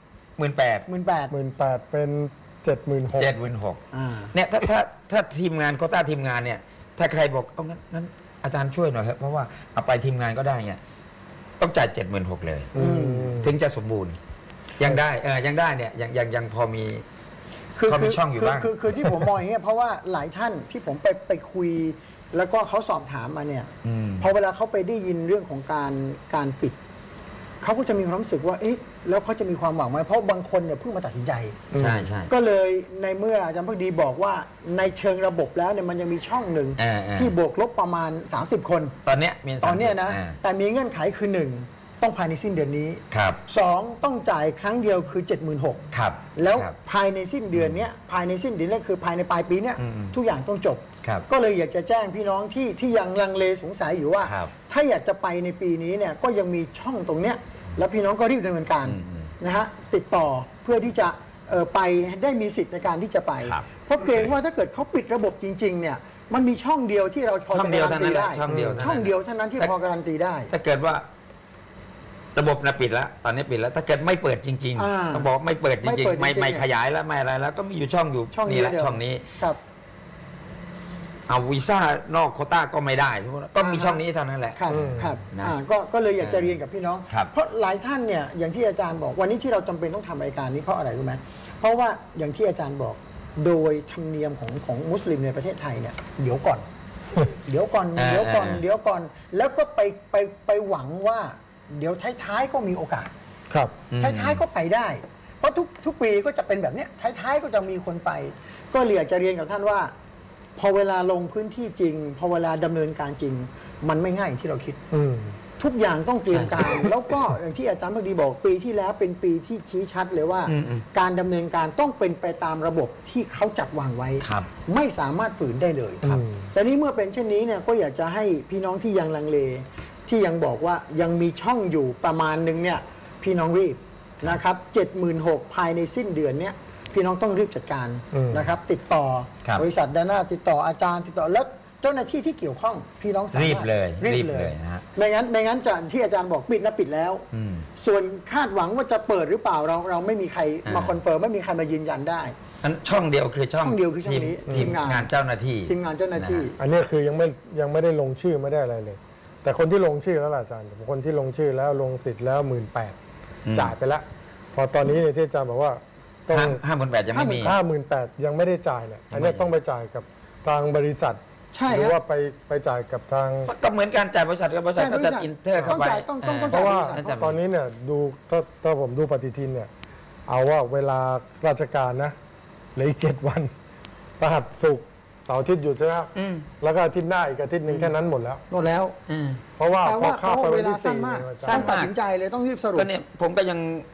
18,000 18,000 เป็น 76,000 76,000เนี่ยถ้าทีมงานโควต้าทีมงานเนี่ยถ้าใครบอกเอางั้นอาจารย์ช่วยหน่อยครับเพราะว่าเอาไปทีมงานก็ได้เนี่ยต้องจ่าย 76,000เลย ถึงจะสมบูรณ์ยังได้ยังได้เนี่ยยังพอมีเขามีช่องอยู่บ้างคือที่ผมมองอย่างเงี้ยเพราะว่าหลายท่านที่ผมไปคุย แล้วก็เขาสอบถามมาเนี่ยพอเวลาเขาไปได้ยินเรื่องของการปิดเขาก็จะมีความรู้สึกว่าเอ๊ะแล้วเขาจะมีความหวังไหมเพราะบางคนเนี่ยเพิ่งมาตัดสินใจใช่ก็เลยในเมื่ออาจารย์พักดีบอกว่าในเชิงระบบแล้วเนี่ยมันยังมีช่องหนึ่งที่บวกลบประมาณ30 คนตอนเนี้ยมีตอนเนี้ยนะแต่มีเงื่อนไขคือ 1 ต้องภายในสิ้นเดือนนี้ครับ 2 ต้องจ่ายครั้งเดียวคือ 76,000 ครับแล้วครับภายในสิ้นเดือนเนี้ยภายในสิ้นเดือนนี้คือภายในปลายปีเนี้ยทุกอย่างต้องจบครับก็เลยอยากจะแจ้งพี่น้องที่ยังลังเลสงสัยอยู่ว่าครับถ้าอยากจะไปในปีนี้เนี่ยก็ยังมีช่องตรงเนี้ยแล้วพี่น้องก็รีบดำเนินการนะฮะติดต่อเพื่อที่จะไปได้มีสิทธิ์ในการที่จะไปครับเพราะเกรงว่าถ้าเกิดเขาปิดระบบจริงๆเนี่ยมันมีช่องเดียวที่เราพอช่อจะงเดียวการันตีได้ช่องเดียวเท่านั้นช่องเดียวเท่านั้นที่พอการันตีได้ถ้าเกิดว่าระบบนะปิดแล้วตอนนี้ปิดแล้วถ้าเกิดไม่เปิดจริงอ่าๆต้องบอกไม่เปิดจไม่ริงเปิดๆไม่จริงๆไม่ขยายแล้วไม่อะไรแล้วก็มีอยู่ช่องอยู่ช่องนี่แหละเดียวช่องนี้ครับเอาวีซ่านอกโควต้าก็ไม่ได้สมมติก็มีช่องนี้เท่านั้นแหละครับครับนะก็เลยอยากจะเรียนกับพี่น้องครับเพราะหลายท่านเนี่ยอย่างที่อาจารย์บอกวันนี้ที่เราจำเป็นต้องทำรายการนี้เพราะอะไรรู้ไหมเพราะว่าอย่างที่อาจารย์บอกโดยธรรมเนียมของมุสลิมในประเทศไทยเนี่ยเดี๋ยวก่อน เดี๋ยวก่อนอ่าเดี๋ยวก่อนเดี๋ยวก่อน แล้วก็ไปหวังว่าเดี๋ยวท้ายๆก็มีโอกาสครับท้ายๆก็ไปได้ เพราะทุกปีก็จะเป็นแบบเนี้ยท้ายๆก็จะมีคนไป ก็เลยอยากจะเรียนกับท่านว่า พอเวลาลงพื้นที่จริง พอเวลาดำเนินการจริง มันไม่ง่ายอย่างที่เราคิด ทุกอย่างต้องเตรียมการ แล้วก็อย่างที่อาจารย์พักดีบอกปีที่แล้วเป็นปีที่ชี้ชัดเลยว่า การดำเนินการต้องเป็นไปตามระบบที่เขาจัดวางไว้ครับไม่สามารถฝืนได้เลยครับแต่นี้เมื่อเป็นเช่นนี้เนี่ยก็อยากจะให้พี่น้องที่ยังลังเล ที่ยังบอกว่ายังมีช่องอยู่ประมาณนึงเนี่ยพี่น้องรีบนะครับ 76,000 ภายในสิ้นเดือนเนี่ยพี่น้องต้องรีบจัดการนะครับติดต่อครับบริษัทดาน่าติดต่ออาจารย์ติดต่อแล้วเจ้าหน้าที่ที่เกี่ยวข้องพี่น้องสามารถรีบเลยรีบเลยนะฮะไม่งั้นจะที่อาจารย์บอกปิดนะปิดแล้ว ส่วนคาดหวังว่าจะเปิดหรือเปล่าเราไม่มีใครมาคอนเฟิร์มไม่มีใครมายืนยันได้อันช่องเดียวคือช่องช่องเดียวคือช่องนี้ทีมงานเจ้าหน้าที่ทีมงานเจ้าหน้าที่อันนี้คือยังไม่ได้ลงชื่อไม่ได้อะไรเลย แต่คนที่ลงชื่อแล้วล่ะอาจารย์คนที่ลงชื่อแล้วลงสิทธิ์แล้ว18,000จ่ายไปแล้วพอตอนนี้เนี่ยที่อาจารย์บอกว่าต้อง 58,000ยังไม่มี 58,000ยังไม่ได้จ่ายเนี่ยอันนี้ต้องไปจ่ายกับทางบริษัทใช่หรือฮะว่าไปจ่ายกับทางก็เหมือนการจ่ายบริษัทกับบริษัทก็จะอินเตอร์เข้าไปต้องเพราะว่าจ่ายบริษัทตอนนี้เนี่ยดูถ้าผมดูปฏิทินเนี่ยเอาว่าเวลาราชการนะเหลืออีก7 วันพฤหัสศุกร์เสาร์อาทิตย์หยุดใช่ไหมครับแล้วก็อาทิตย์หน้าอีกอาทิตย์หนึ่งแค่นั้นหมดแล้วหมดแล้วเพราะว่าแต่พอว่าข้ามไปเววันลาที่สั้น 4 มากเนี่ยต้องตัดสินใจเลยต้องรีบสรุปก็เนี่ยผมก็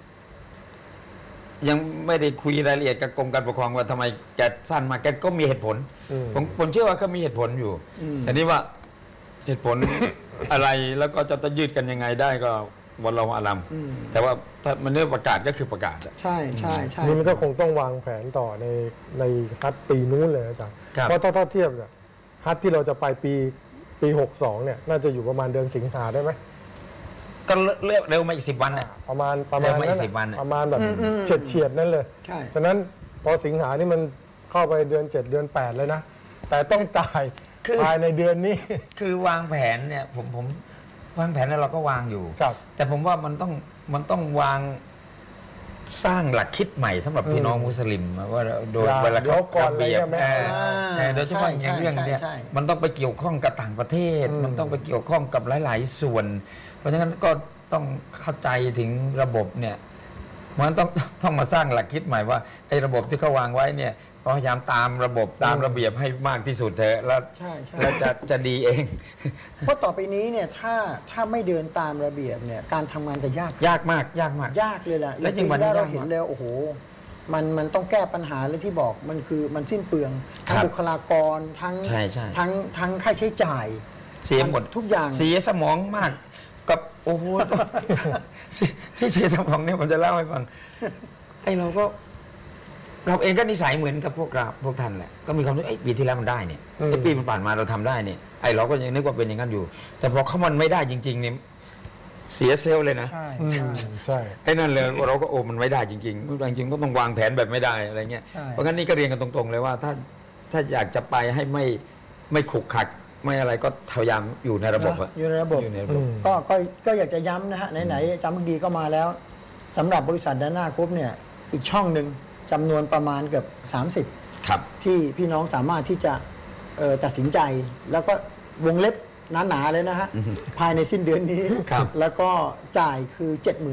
ยังไม่ได้คุยรายละเอียดกับกรมการปกครองว่าทำไมแกสั้นมาแกก็มีเหตุผล ผมเชื่อว่าก็มีเหตุผลอยู่แต่นี่ว่าเหตุผล อะไรแล้วก็จะยืดกันยังไงได้ก็วันเราอาลัมแต่ว่าถ้ามันเรื่องประกาศก็คือประกาศอะใช่ใช่ใช่นี่มันก็คงต้องวางแผนต่อในฮัทปีนู้นเลยอาจารย์ครับเพราะถ้าเทียบเนี่ยฮัทที่เราจะไปปี 62เนี่ยน่าจะอยู่ประมาณเดือนสิงหาได้ไหมก็เร็วมาอีก10 วันอ่ะประมาณเร็วมาอีกนั้น 10 วันอะประมาณแบบเฉียดนั่นเลยใช่ฉะนั้นพอสิงหานี่มันเข้าไปเดือน 7 เดือน 8 เลยนะ แต่ต้องจ่ายภายในเดือนนี้คือวางแผนเนี่ยผมวางแผนแล้วเราก็วางอยู่ครับแต่ผมว่ามันต้องวางสร้างหลักคิดใหม่สำหรับพี่น้องมุสลิมว่าโดยเวลาเขาระเบียบโดยเฉพาะอย่างเรื่องเนี้ยมันต้องไปเกี่ยวข้องกับต่างประเทศ มันต้องไปเกี่ยวข้องกับหลาย ๆ ส่วน เพราะฉะนั้นก็ต้องเข้าใจถึงระบบเนี่ยมันต้องมาสร้างหลักคิดใหม่ว่าไอ้ระบบที่เขาวางไว้เนี่ยพยายามตามระบบตามระเบียบให้มากที่สุดเถอะแล้วจะดีเองเพราะต่อไปนี้เนี่ยถ้าไม่เดินตามระเบียบเนี่ยการทำงานจะยากยากมากยากเลยแหละและจริงวันนี้เราเห็นแล้วโอ้โหมันต้องแก้ปัญหาเลยที่บอกมันคือมันสิ้นเปลืองทั้งบุคลากรทั้งค่าใช้จ่ายเสียหมดทุกอย่างเสียสมองมากกับโอ้โหที่เสียสมองเนี่ยผมจะเล่าให้ฟังไอ้เราเองก็นิสัยเหมือนกับพวกท่านแหละก็มีความรู้ปีที่แล้วมันได้เนี่ยไอ้ปีมันผ่านมาเราทำได้เนี่ยไอ้เราก็ยังนึกว่าเป็นอย่างนั้นอยู่ แต่พอเขามันไม่ได้จริงๆเนี่ยเสียเซลล์เลยนะใช่ไอ้นั่นเลยเราก็มันไม่ได้จริงๆจริงๆก็ต้องวางแผนแบบไม่ได้อะไรเงี้ยเพราะงั้นนี่ก็เรียนกันตรงๆเลยว่าถ้าอยากจะไปให้ไม่ขลุกขัดไม่อะไรก็พยายามอยู่ในระบบอยู่ในระบบก็อยากจะย้ำนะฮะไหนๆจำดีก็มาแล้วสำหรับบริษัทดาน่ากรุ๊ปเนี่ยอีกช่องหนึ่งจำนวนประมาณเกือบ30 ครับที่พี่น้องสามารถที่จะตัดสินใจแล้วก็วงเล็บหนาๆเลยนะฮะภายในสิ้นเดือนนี้แล้วก็จ่ายคือ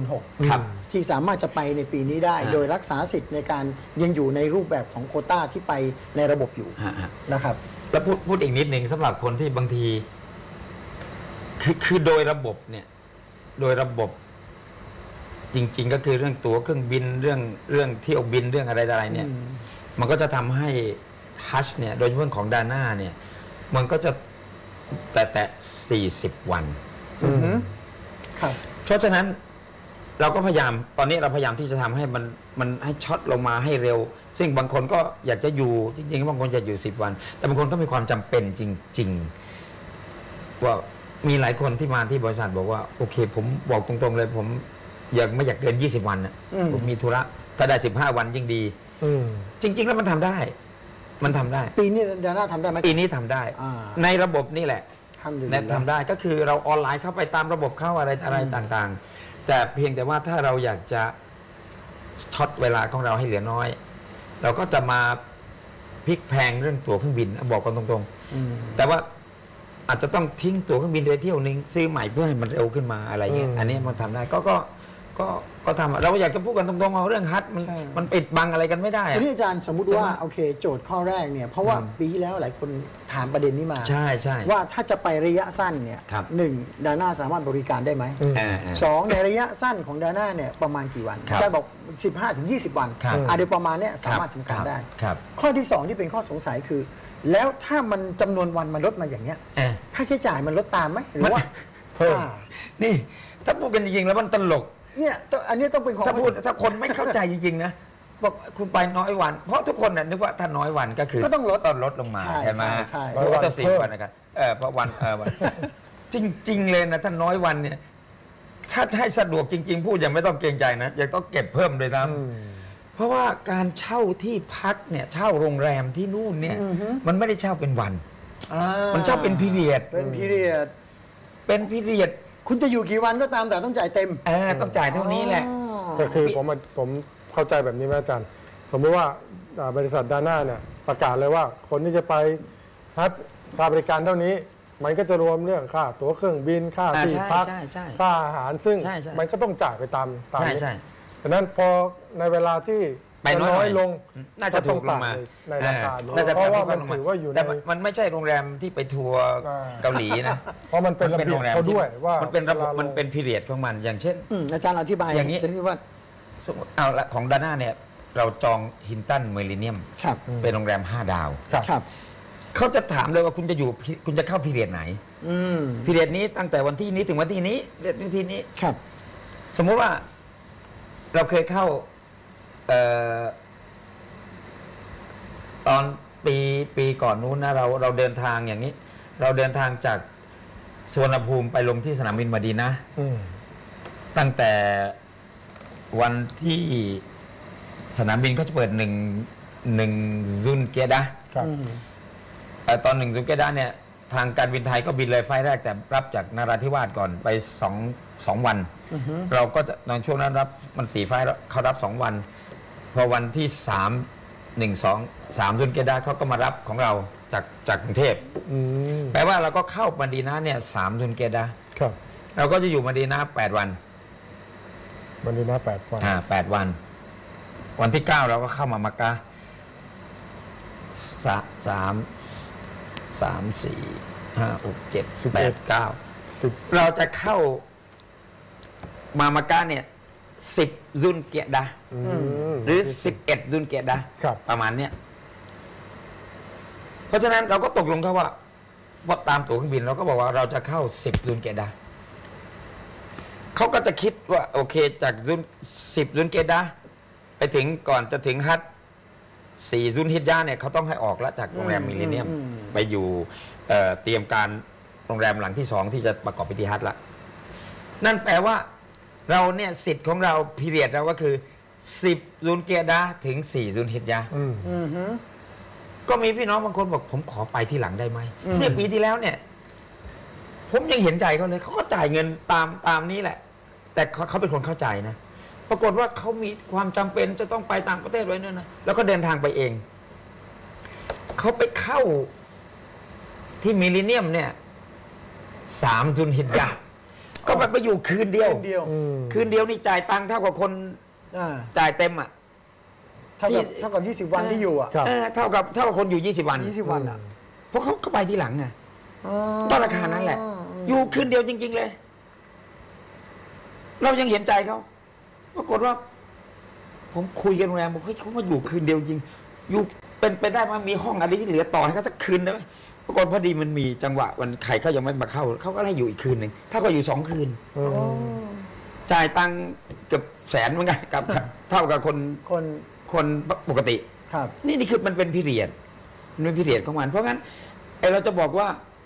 76,000 ที่สามารถจะไปในปีนี้ได้โดยรักษาสิทธิ์ในการยังอยู่ในรูปแบบของโควต้าที่ไปในระบบอยู่นะครับแล้วพูดอีกนิดหนึ่งสำหรับคนที่บางทีคือโดยระบบเนี่ยโดยระบบจริงๆก็คือเรื่องตั๋วเครื่องบินเรื่องเที่ยวบินเรื่องอะไรเนี่ยมันก็จะทำให้ฮัชเนี่ยโดยเฉพาะของดาน่าเนี่ยมันก็จะแต่40 วันครับเพราะฉะนั้นเราก็พยายามตอนนี้เราพยายามที่จะทำให้มันให้ช็อตลงมาให้เร็วซึ่งบางคนก็อยากจะอยู่จริงๆบางคนจะอยู่10 วันแต่บางคนก็มีความจำเป็นจริงๆว่ามีหลายคนที่มาที่บริษัทบอกว่าโอเคผมบอกตรงๆเลยผมไม่อยากเกิน20 วันนะผมมีธุระถ้าได้15 วันยิ่งดีจริงๆแล้วมันทำได้ปีนี้ดาน่าทำได้ไหมปีนี้ทำได้ในระบบนี่แหละทำได้ก็คือเราออนไลน์เข้าไปตามระบบเข้าอะไรต่างๆแต่เพียงแต่ว่าถ้าเราอยากจะช็อตเวลาของเราให้เหลือน้อยเราก็จะมาพลิกแพงเรื่องตั๋วเครื่องบินบอกกันตรงๆแต่ว่าอาจจะต้องทิ้งตั๋วเครื่องบินไปเที่ยวนึงซื้อใหม่เพื่อให้มันเร็วขึ้นมาอะไรเงี้ยอันนี้มันทำได้ก็ทำเราอยากจะพูดกันตรงๆเอาเรื่องฮัทมันปิดบังอะไรกันไม่ได้ทีนี้อาจารย์สมมุติว่าโอเคโจทย์ข้อแรกเนี่ยเพราะว่าปีที่แล้วหลายคนถามประเด็นนี้มาใช่ว่าถ้าจะไประยะสั้นเนี่ย1ดาน่าสามารถบริการได้ไหม2ในระยะสั้นของดาน่าเนี่ยประมาณกี่วันอาจารย์บอก 15-20 วันโดยประมาณเนี่ยสามารถทำการได้ข้อที่2ที่เป็นข้อสงสัยคือแล้วถ้ามันจำนวนวันมันลดมาอย่างเนี้ยค่าใช้จ่ายมันลดตามไหมหรือว่าเพิ่มนี่ถ้าพูดกันจริงๆแล้วมันตลกเนี่ยอันนี้ต้องเป็นของถ้าคนไม่เข้าใจจริงๆนะบอกคุณไปน้อยวันเพราะทุกคนนึกว่าถ้าน้อยวันก็คือก็ต้องลดลงมาใช่ไหมเพราะว่าจะ10 วันนะครับเพราะวันจริงๆเลยนะถ้าน้อยวันเนี่ยถ้าให้สะดวกจริงๆพูดยังไม่ต้องเกรงใจนะยังต้องเก็บเพิ่มเลยนะเพราะว่าการเช่าที่พักเนี่ยเช่าโรงแรมที่นู่นเนี่ยมันไม่ได้เช่าเป็นวันมันเช่าเป็นพีเรียดคุณจะอยู่กี่วันก็ตามแต่ต้องจ่ายเต็มต้องจ่ายเท่านี้แหละก็คือผมเข้าใจแบบนี้ไหมอาจารย์สมมติว่าบริษัทดาน่าเนี่ยประกาศเลยว่าคนที่จะไปฮัทค่าบริการเท่านี้มันก็จะรวมเรื่องค่าตั๋วเครื่องบินค่าที่พักค่าอาหารซึ่งมันก็ต้องจ่ายไปตามนี้ดังนั้นพอในเวลาที่ไปน้อยลงน่าจะถูกลงมาในราคาเพราะว่ามันถือว่าอยู่แต่มันไม่ใช่โรงแรมที่ไปทัวร์เกาหลีนะเพราะมันเป็นระเบียบเขาด้วยว่ามันเป็นระบบมันเป็นพีเรียดของมันอย่างเช่นอาจารย์อธิบายอย่างนี้ว่าเอาละของดาน่าเนี่ยเราจองฮินตันเมริเนียมเป็นโรงแรม5 ดาวเขาจะถามเลยว่าคุณจะอยู่คุณจะเข้าพีเรียดไหนพีเรียดนี้ตั้งแต่วันที่นี้ถึงวันที่นี้เดือนที่นี้สมมุติว่าเราเคยเข้าตอนปีก่อนนู้นนะเราเดินทางอย่างนี้เราเดินทางจากสุวรรณภูมิไปลงที่สนามบินมะดีนะห์ตั้งแต่วันที่สนามบินเขาจะเปิดหนึ่งซุนเกียดะครับตอนหนึ่งซุนเกียดะเนี่ยทางการบินไทยก็บินเลยไฟล์แรกแต่รับจากนราธิวาสก่อนไปสองวัน เราก็จะในช่วงนั้นรับมัน4 ไฟล์แล้วเขารับ2 วันพอวันที่3 ซุนเกียดะเขาก็มารับของเราจากกรุงเทพอืมแปลว่าเราก็เข้ามาดีนะเนี่ย3 ซุนเกียดะครับเราก็จะอยู่มาดีนะ8 วันวันนี้นะ8 วัน 8 วัน วันที่ 9 เราก็เข้ามามักกะ3 4 5 6 7 8 9 10 เราจะเข้ามามักกะเนี่ย10 ซุนเกียดะหรือ11 ซุนเกียดะครับประมาณเนี้ยเพราะฉะนั้นเราก็ตกลงกันว่าตามตั๋วเครื่องบินเราก็บอกว่าเราจะเข้า10 ซุนเกียดะเขาก็จะคิดว่าโอเคจาก10 ซุนเกียดะไปถึงก่อนจะถึงฮัจญ์4 ซุนฮิจญะห์เนี่ยเขาต้องให้ออกแล้วจากโรงแรมมิลเลนเนียมไปอยู่เตรียมการโรงแรมหลังที่ 2 ที่จะประกอบพิธีฮัจญ์ละนั่นแปลว่าเราเนี่ยสิทธิ์ของเราพีเรียดเราก็คือ10 ซุนเกียดะห์ถึง4 ซุนฮิจญะห์ ก็มีพี่น้องบางคนบอกผมขอไปที่หลังได้ไหมเนี่ยปีที่แล้วเนี่ย ผมยังเห็นใจเขาเลยเขาก็จ่ายเงินตามนี้แหละ แต่เขาเป็นคนเข้าใจนะปรากฏว่าเขามีความจำเป็นจะต้องไปต่างประเทศไว้เนี่ยนะแล้วก็เดินทางไปเองเขาไปเข้าที่มิลเลนเนียมเนี่ย3 ซุนฮิจญะห์ก็ไปอยู่คืนเดียว คืนเดียวนี่จ่ายตังค์เท่ากับคนจ่ายเต็มอ่ะเท่ากับ20 วันที่อยู่อ่ะครับเท่ากับคนอยู่20 วัน 20 วันอ่ะเพราะเขาไปที่หลังไงตอนราคานั้นแหละ อยู่คืนเดียวจริง ๆ เลย เรายังเห็นใจเขาปรากฏว่า ผมคุยกันโรงแรมบอกเฮ้ยเขามาอยู่คืนเดียวจริง อยู่เป็นไปได้ไหมมีห้องอะไรที่เหลือต่อให้เขาสักคืนได้ไหมปรากฏพอดีมันมีจังหวะวันใครเขายังไม่มาเข้าเขาก็ให้อยู่อีกคืนหนึ่งถ้าก็อยู่2 คืนจ่ายตังค์เกือบแสนเหมือนกันกับ เท่ากับคนปกติครับนี่คือมันเป็นพิเรียดมันเป็นพิเรียดของมันเพราะงั้นเราจะบอกว่า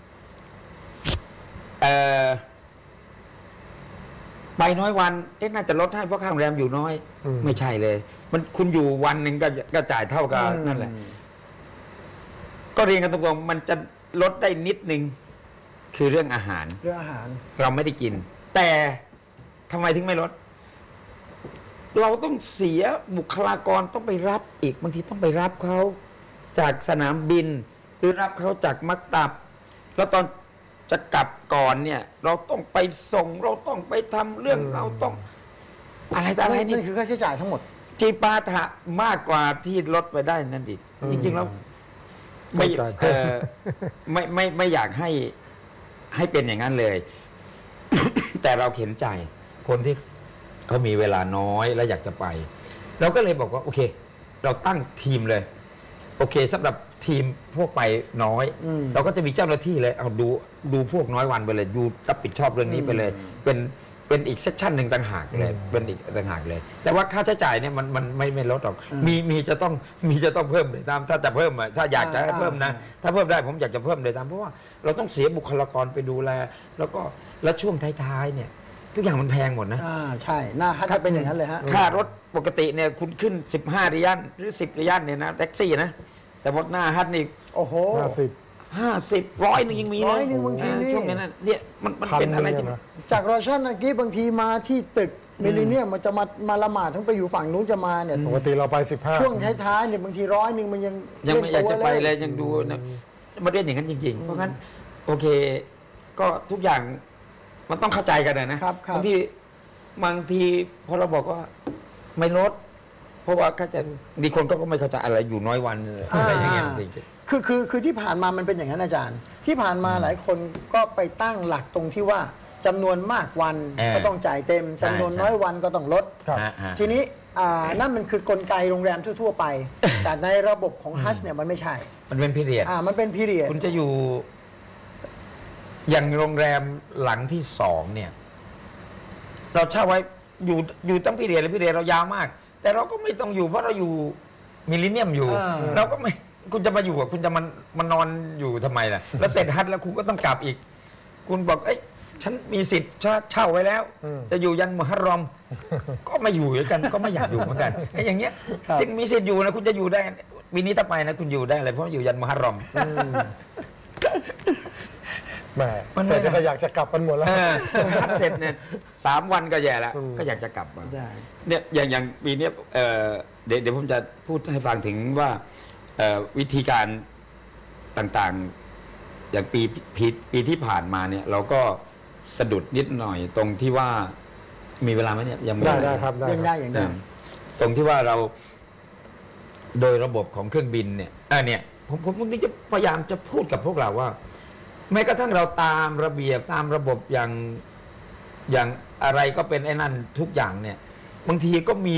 ไปน้อยวันน่าจะลดให้เพราะค่าโรงแรมอยู่น้อย ไม่ใช่เลย มันคุณอยู่วันหนึ่งก็จ่ายเท่ากันนั่นแหละ ก็เรียนกันตรงๆมันจะลดได้นิดนึงคือเรื่องอาหาร เราไม่ได้กิน แต่ทำไมถึงไม่ลด เราต้องเสียบุคลากรต้องไปรับอีกบางทีต้องไปรับเขาจากสนามบิน หรือรับเขาจากมักตับแล้วตอนจะกลับก่อนเนี่ย เราต้องไปส่งเราต้องไปทำเรื่องเราต้องอะไรนี่นั่นคือค่าใช้จ่ายทั้งหมดจีปาถะมากกว่าที่ลดไปได้นั่นอีกจริงๆแล้วไม่อยากให้เป็นอย่างนั้นเลย แต่เราเห็นใจคนที่เขามีเวลาน้อยและอยากจะไปเราก็เลยบอกว่าโอเค เราตั้งทีมเลยโอเคสำหรับทีมพวกไปน้อยเราก็จะมีเจ้าหน้าที่เลยเอาดูพวกน้อยวันไปเลยดูรับผิดชอบเรื่องนี้ไปเลยเป็นอีกเซสชันหนึ่งต่างหากเลยเป็นอีกต่างหากเลยแต่ว่าค่าใช้จ่ายเนี่ยมันไม่ลดหรอกมีจะต้องเพิ่มเลยตามถ้าจะเพิ่มถ้าอยากจะเพิ่มนะถ้าเพิ่มได้ผมอยากจะเพิ่มเลยตามเพราะว่าเราต้องเสียบุคลากรไปดูแลแล้วช่วงท้ายๆเนี่ยทุกอย่างมันแพงหมดนะใช่หน้าฮัทเป็นอย่างนั้นเลยฮะค่ารถปกติเนี่ยคุณขึ้น15 ริยัลหรือ10 ริยัลเนี่ยนะแท็กซี่นะแต่หมดหน้าฮัทนี่โอ้โห 50 100 นึงยังมีเลย 100 บางทีนี่ช่วงนั้นเนี่ยมันเป็นอะไรที่จากโรชั่นเมื่อกี้บางทีมาที่ตึกมิลเลนเนียมมันจะมาละหมาดทั้งไปอยู่ฝั่งนู้นจะมาเนี่ยปกติเราไป15 ช่วงท้ายๆเนี่ยบางที100 นึงมันยังไม่อยากจะไปเลยยังดูนะมาเรียนอย่างนั้นจริงๆเพราะงั้นโอเคก็ทุกอย่างมันต้องเข้าใจกันนะบางทีพอเราบอกว่าไม่ลดเพราะว่าเข้าใจมีคนก็ไม่เข้าใจอะไรอยู่น้อยวันอะไรอย่างเงี้ยจริงคือที่ผ่านมามันเป็นอย่างนั้นอาจารย์ที่ผ่านมาหลายคนก็ไปตั้งหลักตรงที่ว่าจำนวนมากวันก็ต้องจ่ายเต็มจำนวนน้อยวันก็ต้องลดทีนี้นั่นมันคือกลไกโรงแรมทั่วๆไปแต่ในระบบของฮัจญ์เนี่ยมันไม่ใช่มันเป็นพิเรียดมันเป็นพิเรียดคุณจะอยู่อย่างโรงแรมหลังที่2เนี่ยเราเช่าไว้อยู่ตั้งพิเรียดและพิเรียดเรายาวมากแต่เราก็ไม่ต้องอยู่เพราะเราอยู่มิลเลนเนียมอยู่เราก็ไม่คุณจะมาอยู่คุณจะมานอนอยู่ทำไมล่ะแล้วเสร็จฮัจญ์แล้วคุณก็ต้องกลับอีกคุณบอกเอ้ยฉันมีสิทธิ์เช่าไว้แล้ว จะอยู่ยันมุฮัรรอม ก็ไม่อยู่ด้วยกันก็ไม่อยากอยู่เหมือนกันไอ้อย่างเงี้ยจริงมีสิทธิ์อยู่นะคุณจะอยู่ได้ปีนี้ถ้าไปนะคุณอยู่ได้เลยเพราะอยู่ยันมุฮัรรอมแหมเสร็จก็อยากจะกลับกันหมดแล้วฮัจญ์เสร็จเนี่ย3 วันก็แย่แล้วก็อยากจะกลับมาได้เนี่ยอย่างปีนี้เดี๋ยวผมจะพูดให้ฟังถึงว่าวิธีการต่างๆอย่างปีที่ผ่านมาเนี่ยเราก็สะดุดนิดหน่อยตรงที่ว่ามีเวลาไหมเนี่ยยังไม่ได้ครับได้ยังได้อย่างได้ตรงที่ว่าเราโดยระบบของเครื่องบินเนี่ยเนี่ยผมจะพยายามจะพูดกับพวกเราว่าแม้กระทั่งเราตามระเบียบตามระบบอย่างอะไรก็เป็นไอ้นั่นทุกอย่างเนี่ยบางทีก็มี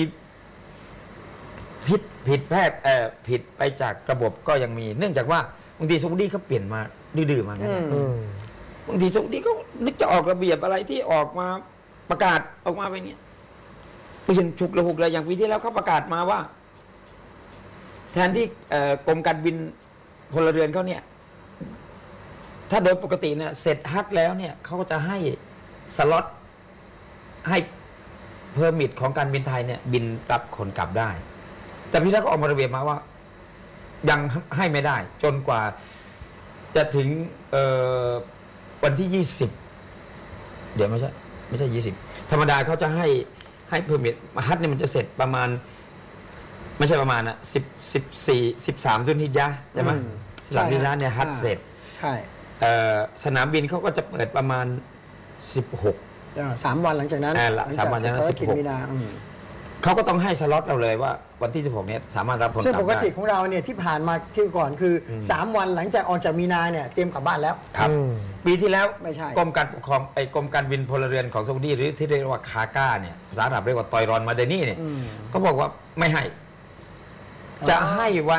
ผิดแพทย์ผิดไปจากระบบก็ยังมีเนื่องจากว่าบางทีซาอุดีเขาเปลี่ยนมาดื้อๆมางั้นบางทีซาอุดีเขานึกจะออกระเบียบอะไรที่ออกมาประกาศออกมาไปเนี่ยเปลี่ยนฉุกระหุกเลยอย่างปีที่แล้วเขาประกาศมาว่า แทนที่กรมการบินพลเรือนเขาเนี่ยถ้าโดยปกติเนี่ยเสร็จฮักแล้วเนี่ยเขาก็จะให้สล็อตให้เพอร์มิทของการบินไทยเนี่ยบินรับคนกลับได้แต่พี่แล้วก็ออกมาระเบียบมาว่ายังให้ไม่ได้ จนกว่าจะถึงวันที่20เดี๋ยวไม่ใช่20ธรรมดาเขาจะให้เพอร์มิทฮักเนี่ยมันจะเสร็จประมาณไม่ใช่ประมาณนะ13 ตุลฮิจญะห์ใช่ไหม13 ตุลฮิจญะห์เนี่ยฮักเสร็จใช่สนามบินเขาก็จะเปิดประมาณ16 3 วันหลังจากนั้น 3 วันจากนั้น16 มีนาเขาก็ต้องให้สล็อตเราเลยว่าวันที่16เนี่ยสามารถรับคนกลับได้ซึ่งปกติของเราเนี่ยที่ผ่านมาที่ก่อนคือ3 วันหลังจากออกจากมีนาเนี่ยเตรียมกลับบ้านแล้วครับปีที่แล้วไม่ใช่กรมการปกครองกรมการบินพลเรือนของซาอุดีหรือที่เรียกว่าคาก้าเนี่ยภาษาอาหรับเรียกว่าตอยรอนมาเดนีเนี่ยเขาบอกว่าไม่ให้จะให้วัน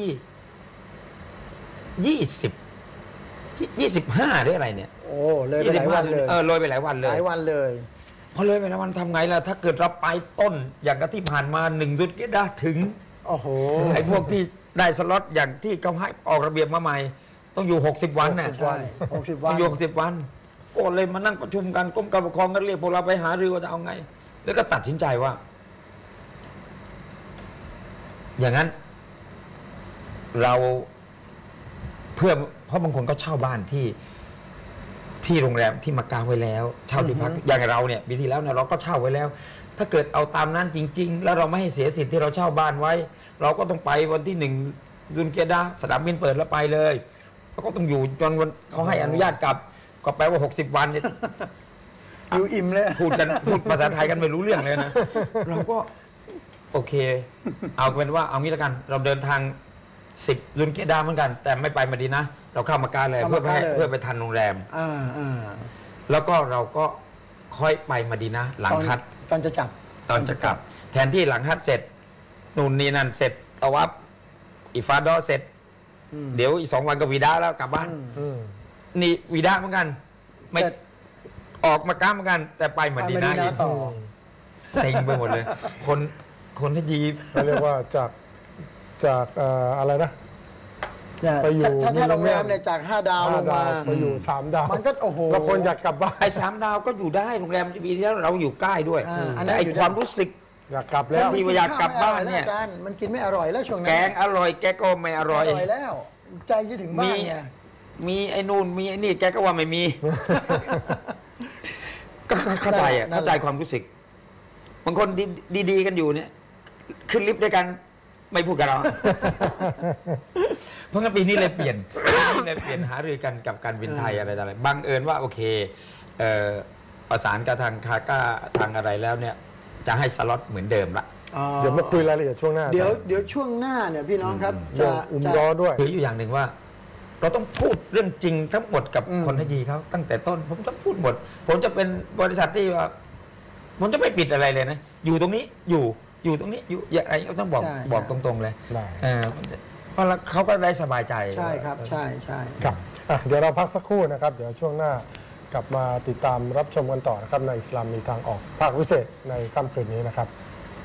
ที่25หรืออะไรเนี่ยโอ้เลยไปหลายวันเลยเลยไปหลายวันเลยหลายวันเลยพอเลยไปหลายวันทำไงล่ะถ้าเกิดเราไปต้นอย่างกับที่ผ่านมา1 ซุลกิดะห์ถึงโอ้โหไอ้พวกที่ได้สล็อตอย่างที่เขาให้ออกระเบียบมาใหม่ต้องอยู่60 วันน่ะใช่60 วันอยู่60 วันก็เลยมานั่งประชุมกันกรมการปกครองก็เรียกพวกเราไปหารือว่าจะเอาไงแล้วก็ตัดสินใจว่าอย่างนั้นเราเพราะบางคนก็เช่าบ้านที่โรงแรมที่มักกะฮ์ไว้แล้วเช่าที่พักอย่างเราเนี่ยปีที่แล้วเนี่ยเราก็เช่าไว้แล้วถ้าเกิดเอาตามนั้นจริงๆแล้วเราไม่ให้เสียสิทธิ์ที่เราเช่าบ้านไว้เราก็ต้องไปวันที่1 ซุลกิดะห์สนามบินเปิดแล้วไปเลยแล้วก็ต้องอยู่จนวันเขาให้อนุญาตกลับก็แปลว่า60 วันเนี่ยอยู่อิ่มเลยพูดภาษาไทยกันไม่รู้เรื่องเลยนะเราก็โอเคเอาเป็นว่าเอางี้แล้วกันเราเดินทาง10 ซุลกิดะห์เหมือนกันแต่ไม่ไปมะดีนะห์เราเข้ามักกะฮ์เลยเพื่อไปทันโรงแรมแล้วก็เราก็ค่อยไปมะดีนะห์หลังฮัจญ์ตอนจะกลับแทนที่หลังฮัจญ์เสร็จนู่นนี่นั่นเสร็จตะวัฟอิฟาดะห์เสร็จเดี๋ยวอีก2 วันก็วีดะห์แล้วกลับบ้านนี่วีดะห์เหมือนกันไม่ออกมักกะฮ์เหมือนกันแต่ไปมะดีนะห์อีกเซ็งไปหมดเลยคนที่จีเรียกว่าจากอะไรนะไปอยู่ถ้าโรงแรมเนี่ยจาก5 ดาวลงมาไปอยู่3 ดาวมันก็โอ้โหแล้วคนอยากกลับบ้านไอ้3 ดาวก็อยู่ได้โรงแรมปีที่แล้วเราอยู่ใกล้ด้วยแต่ไอ้ความรู้สึกอยากกลับแล้วที่อยากกลับบ้านเนี่ยมันกินไม่อร่อยแล้วช่วงนั้นแกงอร่อยแกก็ไม่อร่อยแล้วใจคิดถึงบ้านไงมีไอ้นู่นมีไอ้นี่แกก็ว่าไม่มีก็เข้าใจความรู้สึกบางคนดีๆกันอยู่เนี่ยขึ้นลิฟต์ด้วยกันไม่พูดกับเราเพราะงั้นปีนี้เลยเปลี่ยนหารือกันกับการบินไทยอะไรต่างๆบังเอิญว่าโอเคประสานกับทางคาก้าทางอะไรแล้วเนี่ยจะให้สล็อตเหมือนเดิมละเดี๋ยวมาคุยรายละเอียดช่วงหน้าเดี๋ยวช่วงหน้าเนี่ยพี่น้องครับจะรอด้วยคืออยู่อย่างหนึ่งว่าเราต้องพูดเรื่องจริงทั้งหมดกับคนฮัจญีเขาตั้งแต่ต้นผมจะพูดหมดผมจะเป็นบริษัทที่ว่าผมจะไม่ปิดอะไรเลยนะอยู่ตรงนี้อยู่ตรงนี้อยู่อะไรก็ต้องบอกตรงๆเลยเพราะเขาก็ได้สบายใจใช่ครับใช่ครับเดี๋ยวเราพักสักครู่นะครับเดี๋ยวช่วงหน้ากลับมาติดตามรับชมกันต่อนะครับในอิสลามมีทางออกภาคพิเศษในค่ำคืนนี้นะครับ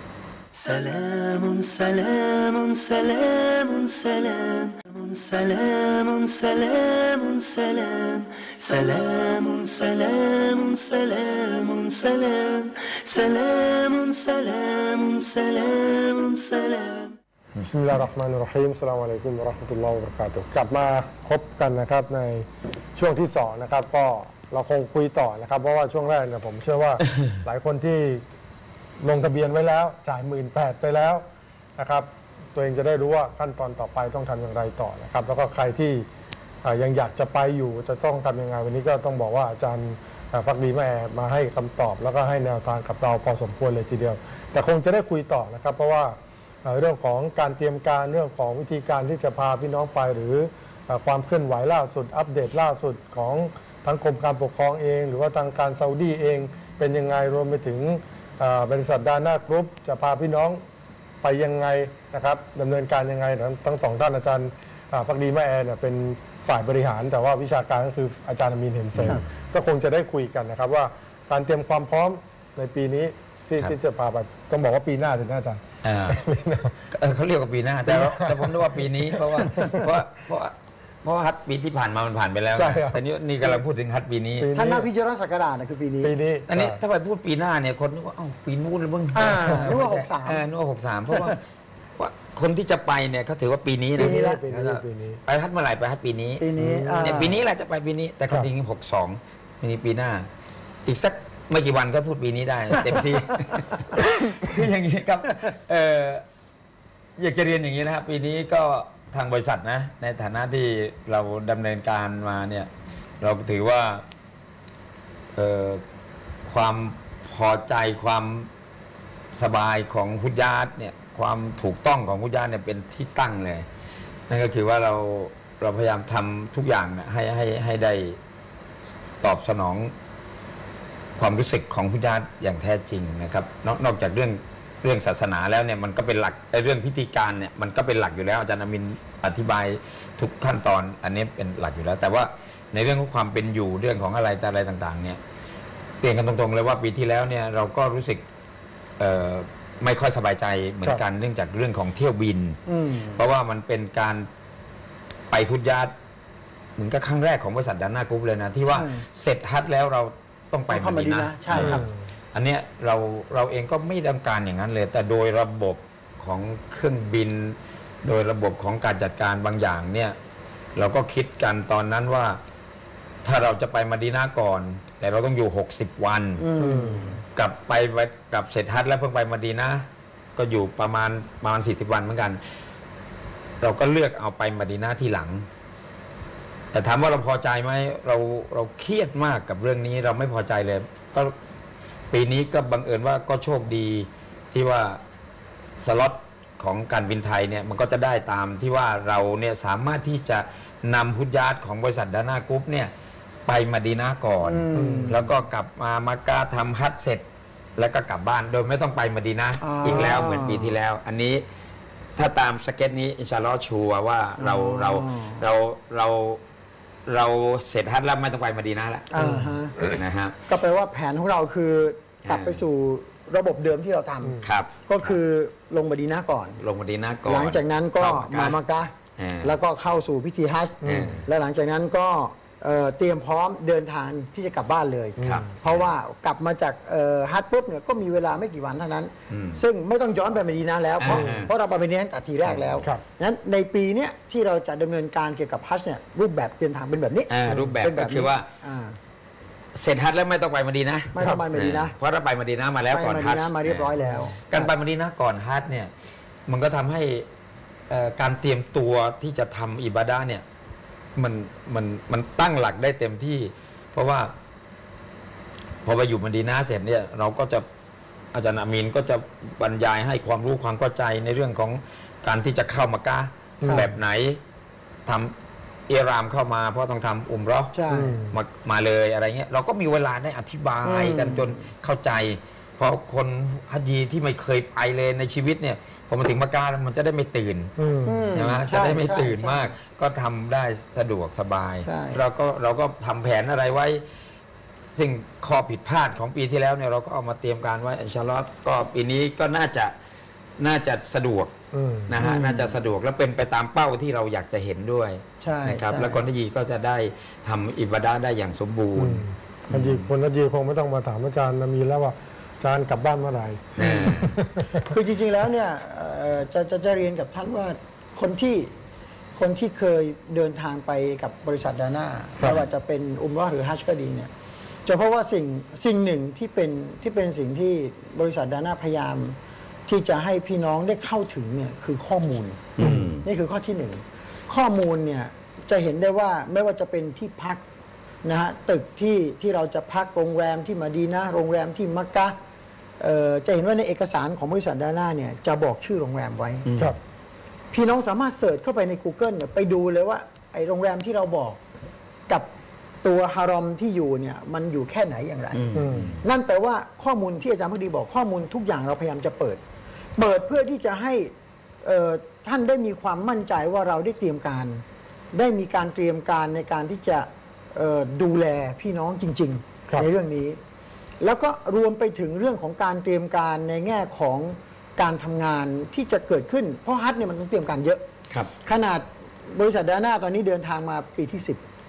سلام سلام سلام سلام سلام سلام سلام سلام سلام سلام سلام سلام سلام سلام سلام บิสมิลลาฮิรเราะห์มานิรเราะฮีมอัสสลามุอะลัยกุมวะเราะห์มะตุลลอฮิวะบะเราะกาตุฮ์กลับมาพบกันนะครับในช่วงที่2นะครับก็เราคงคุยต่อนะครับเพราะว่าช่วงแรกเนี่ยผมเชื่อว่า หลายคนที่ลงทะเบียนไว้แล้วจ่าย 18,000 ไปแล้วนะครับตัวเองจะได้รู้ว่าขั้นตอนต่อไปต้องทำอย่างไรต่อนะครับแล้วก็ใครที่ยังอยากจะไปอยู่จะต้องทำยังไงวันนี้ก็ต้องบอกว่าอาจารย์ภักดีแม่มาให้คำตอบแล้วก็ให้แนวทางกับเราพอสมควรเลยทีเดียวแต่คงจะได้คุยต่อนะครับเพราะว่าเรื่องของการเตรียมการเรื่องของวิธีการที่จะพาพี่น้องไปหรือความเคลื่อนไหวล่าสุดอัปเดตล่าสุดของทั้งกรมการปกครองเองหรือว่าทางการซาอุดีเองเป็นยังไงรวมไปถึงบริษัทดาน่ากรุ๊ปจะพาพี่น้องไปยังไงนะครับดำเนินการยังไงทั้งสองท่านอาจารย์ภักดีแม่แอร์เนี่ยเป็นฝ่ายบริหารแต่ว่าวิชาการก็คืออาจารย์อามีนเห็นเสริมก็คงจะได้คุยกันนะครับว่าการเตรียมความพร้อมในปีนี้ที่จะพาไปต้องบอกว่าปีหน้าถึงอาจารย์เขาเรียกว่าปีหน้าแต่ผมนึกว่าปีนี้เพราะว่าฮัทปีที่ผ่านมามันผ่านไปแล้วแต่นี่กำลังพูดถึงฮัทปีนี้ท่านนักพิจารณาศักราชคือปีนี้อันนี้ถ้าไปพูดปีหน้าเนี่ยคนนึกว่าปีนู้นเลยมึงนึกว่า63 นึกว่า63เพราะว่าคนที่จะไปเนี่ยเขาถือว่าปีนี้นะไปฮัทเมื่อไหร่ไปฮัทปีนี้เนี่ยปีนี้แหละจะไปปีนี้แต่ความจริง62ปีหน้าอีกสักไม่กี่วันก็พูดปีนี้ได้เต็มที่คืออย่างนี้ครับอยากจะเรียนอย่างนี้นะครับปีนี้ก็ทางบริษัทนะในฐานะที่เราดำเนินการมาเนี่ยเราถือว่าความพอใจความสบายของฮุดญาตเนี่ยความถูกต้องของฮุดญาตเนี่ยเป็นที่ตั้งเลยนั่นก็คือว่าเราพยายามทำทุกอย่างนะให้ได้ตอบสนองความรู้สึกของฮุดญาตอย่างแท้จริงนะครับนอกจากเรื่องศาสนาแล้วเนี่ยมันก็เป็นหลักเรื่องพิธีการเนี่ยมันก็เป็นหลักอยู่แล้วอาจารย์อามินอธิบายทุกขั้นตอนอันนี้เป็นหลักอยู่แล้วแต่ว่าในเรื่องของความเป็นอยู่เรื่องของอะไรต่างๆเนี่ยเปลี่ยนกันตรงๆเลยว่าปีที่แล้วเนี่ยเราก็รู้สึกไม่ค่อยสบายใจเหมือนกันเนื่องจากเรื่องของเที่ยวบินเพราะว่ามันเป็นการไปฮุดญาตเหมือนกับครั้งแรกของบริษัทดาน่ากรุ๊ปเลยนะที่ว่าเสร็จฮัทแล้วเราต้องไปมะดีนะห์ใช่ครับอันเนี้ยเราเองก็ไม่ต้องการอย่างนั้นเลยแต่โดยระบบของเครื่องบินโดยระบบของการจัดการบางอย่างเนี่ยเราก็คิดกันตอนนั้นว่าถ้าเราจะไปมะดีนะห์ก่อนแต่เราต้องอยู่60วันกลับไปกับเสร็จฮัจญ์แล้วเพิ่งไปมะดีนะห์ก็อยู่ประมาณ40วันเหมือนกันเราก็เลือกเอาไปมะดีนะห์ที่หลังแต่ถามว่าเราพอใจไหมเราเครียดมากกับเรื่องนี้เราไม่พอใจเลยก็ปีนี้ก็บังเอิญว่าก็โชคดีที่ว่าสล็อตของการบินไทยเนี่ยมันก็จะได้ตามที่ว่าเราเนี่ยสามารถที่จะนำฮุดญาตของบริษัทดาน่ากรุ๊ปเนี่ยไปมะดีนะห์ก่อนแล้วก็กลับมามักกะฮ์ทำฮัจญ์เสร็จแล้วก็กลับบ้านโดยไม่ต้องไปมะดีนะห์อีกแล้วเหมือนปีที่แล้วอันนี้ถ้าตามสเก็ตนี้อินชาอัลลอฮ์ชัวร์ว่าเราเสร็จฮัจญ์แล้วไม่ต้องไปมะดีนะห์แล้วนะครับก็แปลว่าแผนของเราคือกลับไปสู่ระบบเดิมที่เราทำครับก็คือลงมะดีนะห์ก่อนหลังจากนั้นก็มามักกะฮ์แล้วก็เข้าสู่พิธีฮัจญ์และหลังจากนั้นก็เตรียมพร้อมเดินทางที่จะกลับบ้านเลยเพราะว่ากลับมาจากฮัจญ์ปุ๊บเนี่ยก็มีเวลาไม่กี่วันเท่านั้นซึ่งไม่ต้องย้อนไปมะดีนะห์แล้วเพราะเราไปมะดีนะห์ตั้งแต่ทีแรกแล้วนั้นในปีนี้ที่เราจะดำเนินการเกี่ยวกับฮัจญ์เนี่ยรูปแบบเดินทางเป็นแบบนี้รูปแบบก็คือว่าเสร็จฮัจญ์แล้วไม่ต้องไปมะดีนะห์ไม่ต้องไปมะดีนะห์เพราะเราไปมะดีนะห์มาแล้วก่อนฮัจญ์มาเรียบร้อยแล้วการไปมะดีนะห์ก่อนฮัจญ์เนี่ยมันก็ทำให้การเตรียมตัวที่จะทำอิบาดะห์เนี่ยมันตั้งหลักได้เต็มที่เพราะว่าพอไปอยู่มะดีนะห์เสร็จเนี่ยเราก็จะอาจารย์อามีนก็จะบรรยายให้ความรู้ความเข้าใจในเรื่องของการที่จะเข้ามักกะฮ์แบบไหนทำอิหรามเข้ามาเพราะต้องทำอุมเราะห์มาเลยอะไรเงี้ยเราก็มีเวลาได้อธิบายกันจนเข้าใจพอคนฮัจญีที่ไม่เคยไปเลยในชีวิตเนี่ยพอมาถึงมักกะฮ์มันจะได้ไม่ตื่นใช่ไหมจะได้ไม่ตื่นมากก็ทำได้สะดวกสบายเราก็ทำแผนอะไรไว้ซึ่งข้อผิดพลาดของปีที่แล้วเนี่ยเราก็เอามาเตรียมการไว้อินชาอัลลอฮ์ก็ปีนี้ก็น่าจะน่าจะสะดวก นะฮะน่าจะสะดวกและเป็นไปตามเป้าที่เราอยากจะเห็นด้วยนะครับแล้วคนฮัจญีก็จะได้ทำอิบาดะห์ได้อย่างสมบูรณ์คนฮัจญีคงไม่ต้องมาถามอาจารย์มีแล้วว่าอาจารย์กลับบ้านเมื่อไหร่คือจริงๆแล้วเนี่ยจะเรียนกับท่านว่าคนที่เคยเดินทางไปกับบริษัทดาน่าไม่ว่าจะเป็นอุมเราะห์หรือฮัจญ์ก็ดีเนี่ยจะเพราะว่าสิ่งหนึ่งที่เป็นสิ่งที่บริษัทดาน่าพยายามที่จะให้พี่น้องได้เข้าถึงเนี่ยคือข้อมูลนี่คือข้อที่หนึ่งข้อมูลเนี่ยจะเห็นได้ว่าไม่ว่าจะเป็นที่พักนะฮะตึกที่เราจะพักโรงแรมที่มะดีนะห์โรงแรมที่มักกะห์จะเห็นว่าในเอกสารของบริษัทดาน่าเนี่ยจะบอกชื่อโรงแรมไว้ครับพี่น้องสามารถเสิร์ชเข้าไปใน Google เนี่ยไปดูเลยว่าไอโรงแรมที่เราบอกกับตัวฮารอมที่อยู่เนี่ยมันอยู่แค่ไหนอย่างไรนั่นแปลว่าข้อมูลที่อาจารย์พักดีบอกข้อมูลทุกอย่างเราพยายามจะเปิดเพื่อที่จะให้ท่านได้มีความมั่นใจว่าเราได้เตรียมการได้มีการเตรียมการในการที่จะดูแลพี่น้องจริงๆในเรื่องนี้แล้วก็รวมไปถึงเรื่องของการเตรียมการในแง่ของการทำงานที่จะเกิดขึ้นเพราะฮัจญ์เนี่ยมันต้องเตรียมการเยอะขนาดบริษัทดาน่าตอนนี้เดินทางมาปีที่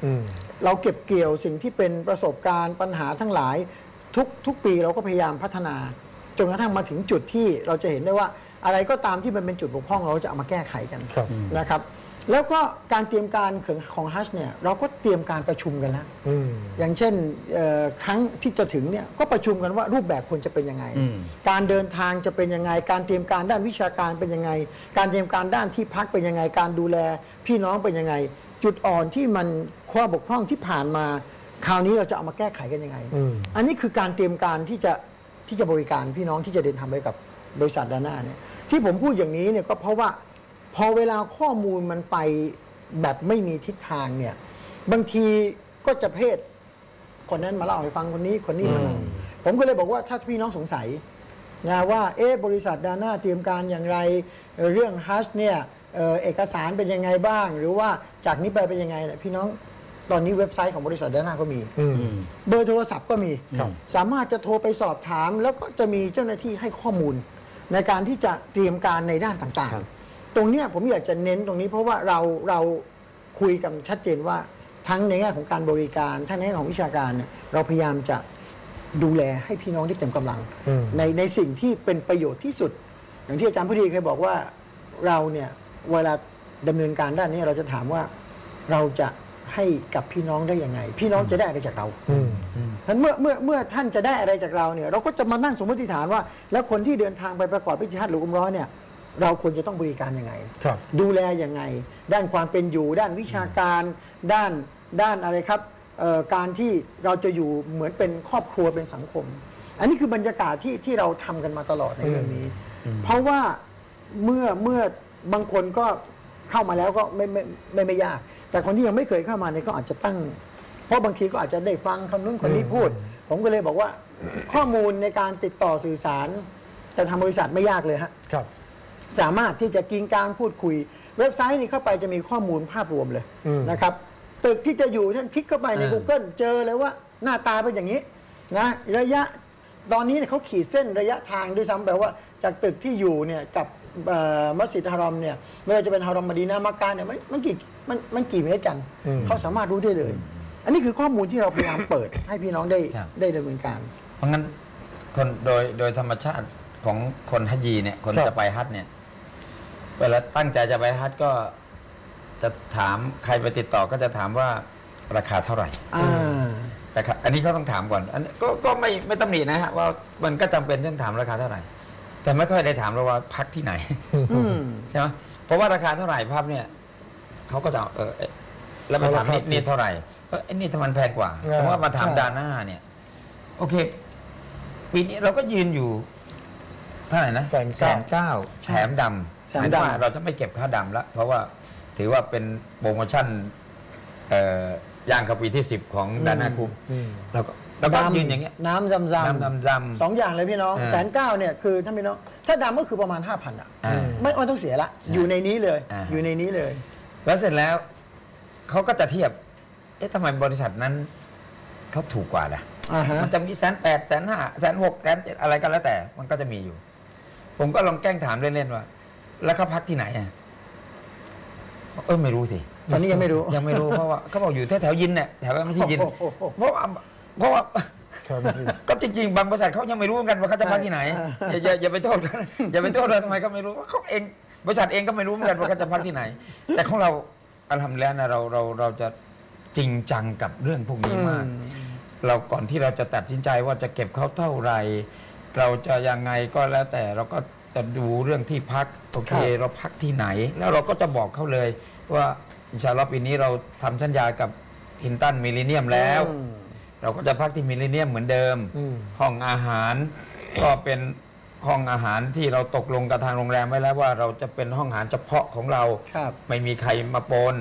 10เราเก็บเกี่ยวสิ่งที่เป็นประสบการณ์ปัญหาทั้งหลายทุกปีเราก็พยายามพัฒนาจนกระทั่งมาถึงจุดที่เราจะเห็นได้ว่าอะไรก็ตามที่มันเป็นจุดบกพร่องเราจะเอามาแก้ไขกันนะครับแล้วก็การเตรียมการของฮัจญ์เนี่ยเราก็เตรียมการประชุมกันแล้วอย่างเช่นครั้งที่จะถึงเนี่ยก็ประชุมกันว่ารูปแบบควรจะเป็นยังไงการเดินทางจะเป็นยังไงการเตรียมการด้านวิชาการเป็นยังไงการเตรียมการด้านที่พักเป็นยังไงการดูแลพี่น้องเป็นยังไงจุดอ่อนที่มันข้อบกพร่องที่ผ่านมาคราวนี้เราจะเอามาแก้ไขกันยังไงอันนี้คือการเตรียมการที่จะบริการพี่น้องที่จะเดินทางไปกับบริษัทดาน่าเนี่ยที่ผมพูดอย่างนี้เนี่ยก็เพราะว่าพอเวลาข้อมูลมันไปแบบไม่มีทิศทางเนี่ยบางทีก็จะเพศคนนั้นมาเล่าให้ฟังคนนี้มาผมก็เลยบอกว่าถ้าพี่น้องสงสัยนะว่าบริษัทดาน่าเตรียมการอย่างไรเรื่องฮัจญ์เนี่ยเอกสารเป็นยังไงบ้างหรือว่าจากนี้ไปเป็นยังไงพี่น้องตอนนี้เว็บไซต์ของบริษัทดาน่าก็มีเบอร์โทรศัพท์ก็มีสามารถจะโทรไปสอบถามแล้วก็จะมีเจ้าหน้าที่ให้ข้อมูลในการที่จะเตรียมการในด้านต่างๆตรงนี้ผมอยากจะเน้นตรงนี้เพราะว่าเราคุยกันชัดเจนว่าทั้งในแง่ของการบริการทั้งในแง่ของวิชาการเนี่ยเราพยายามจะดูแลให้พี่น้องได้เต็มกำลังในสิ่งที่เป็นประโยชน์ที่สุดอย่างที่อาจารย์พุทธีเคยบอกว่าเราเนี่ยเวลาดำเนินการด้านนี้เราจะถามว่าเราจะให้กับพี่น้องได้ยังไงพี่น้องจะได้อะไรจากเราฉะนั้นเมื่อท่านจะได้อะไรจากเราเนี่ยเราก็จะมานั่งสมมติฐานว่าแล้วคนที่เดินทางไปประกอบพิธีฮัจญ์หรืออุมเราะห์เนี่ยเราควรจะต้องบริการยังไงดูแลยังไงด้านความเป็นอยู่ด้านวิชาการด้านอะไรครับการที่เราจะอยู่เหมือนเป็นครอบครัวเป็นสังคมอันนี้คือบรรยากาศที่เราทำกันมาตลอดในเรื่องนี้เพราะว่าเมื่อบางคนก็เข้ามาแล้วก็ไม่ยากแต่คนที่ยังไม่เคยเข้ามาเนี่ยก็อาจจะตั้งเพราะบางทีก็อาจจะได้ฟังคำนู้นคนนี้พูดผมก็เลยบอกว่าข้อมูลในการติดต่อสื่อสารแต่ทางบริษัทไม่ยากเลยฮะสามารถที่จะกินกลางพูดคุยเว็บไซต์นี้เข้าไปจะมีข้อมูลภาพรวมเลยนะครับตึกที่จะอยู่ท่านคลิกเข้าไปใน Google เจอเลยว่าหน้าตาเป็นอย่างนี้นะระยะตอนนี้เนี่ยเขาขีดเส้นระยะทางด้วยซ้ำแปลว่าจากตึกที่อยู่เนี่ยกับมัสยิดฮารอมเนี่ยไม่ว่าจะเป็นฮารอมมะดีนะห์มักกะห์เนี่ยมันกี่เมตรกันเขาสามารถรู้ได้เลยอันนี้คือข้อมูลที่เราพยายามเปิดให้พี่น้องได้ดำเนินการเพราะงั้นคนโดยธรรมชาติของคนฮัจญีเนี่ยคนจะไปฮัจญ์เนี่ยเวลาตั้งใจจะไปฮัจญ์ก็จะถามใครไปติดต่อก็จะถามว่าราคาเท่าไหร่นะครับอันนี้เขาต้องถามก่อนอันก็ไม่ตำหนินะฮะว่ามันก็จำเป็นต้องถามราคาเท่าไหร่แต่ไม่ค่อยได้ถามเราว่าพักที่ไหนใช่ไหมเพราะว่าราคาเท่าไหร่ภาพเนี่ยเขาก็จะแล้วมาถามนี่เท่าไหร่ไอ้นี่ทำไมแพงกว่าสมมติว่ามาถามดาน่าเนี่ยโอเคปีนี้เราก็ยืนอยู่เท่าไหร่นะ190,000แถมดำหมายถึงว่าเราจะไม่เก็บค่าดำแล้วเพราะว่าถือว่าเป็นโปรโมชั่นย่างเข้าปีที่10ของดาน่ากรุ๊ปแล้วก็ยืนอย่างเงี้ยน้ำจำ2อย่างเลยพี่น้อง190,000เนี่ยคือถ้าพี่น้องถ้าดำก็คือประมาณ 5,000 อ่ะไม่ต้องเสียละอยู่ในนี้เลยอยู่ในนี้เลยแล้วเสร็จแล้วเขาก็จะเทียบทำไมบริษัทนั้นเขาถูกกว่าล่ะมันจะมี180,000 150,000 160,000 170,000อะไรก็แล้วแต่มันก็จะมีอยู่ผมก็ลองแกล้งถามเล่นๆว่า แล้วเขาพักที่ไหนอ่ะไม่รู้สิตอนนี้ยังไม่รู้ยังไม่รู้เพราะว่าเขาบอกอยู่แถวยินเนี่ยแถวไม่ใช่ยินโอ้โหเพราะว่าก็จริงๆบางบริษัทเขายังไม่รู้เหมือนกันว่าเขาจะพักที่ไหนอย่าไปโทษกันอย่าไปโทษเลยทำไมเขาไม่รู้เขาเองบริษัทเองก็ไม่รู้เหมือนกันว่าเขาจะพักที่ไหน แต่ของเราอัลฮัมดุลิลละห์นะเราจะจริงจังกับเรื่องพวกนี้มาก เราก่อนที่เราจะตัดสินใจว่าจะเก็บเขาเท่าไหร่เราจะยังไงก็แล้วแต่เราก็จะดูเรื่องที่พักโอเคเราพักที่ไหน แล้วเราก็จะบอกเขาเลยว่าอินชาอัลลอฮ์ปีนี้เราทำสัญญากับฮินตันมิลเลนเนียมแล้วเราก็จะพักที่มิลเลนเนียมเหมือนเดิมห้องอาหารก็เป็นห้องอาหารที่เราตกลงกับทางโรงแรมไว้แล้วว่าเราจะเป็นห้องอาหารเฉพาะของเราไม่มีใครมาปน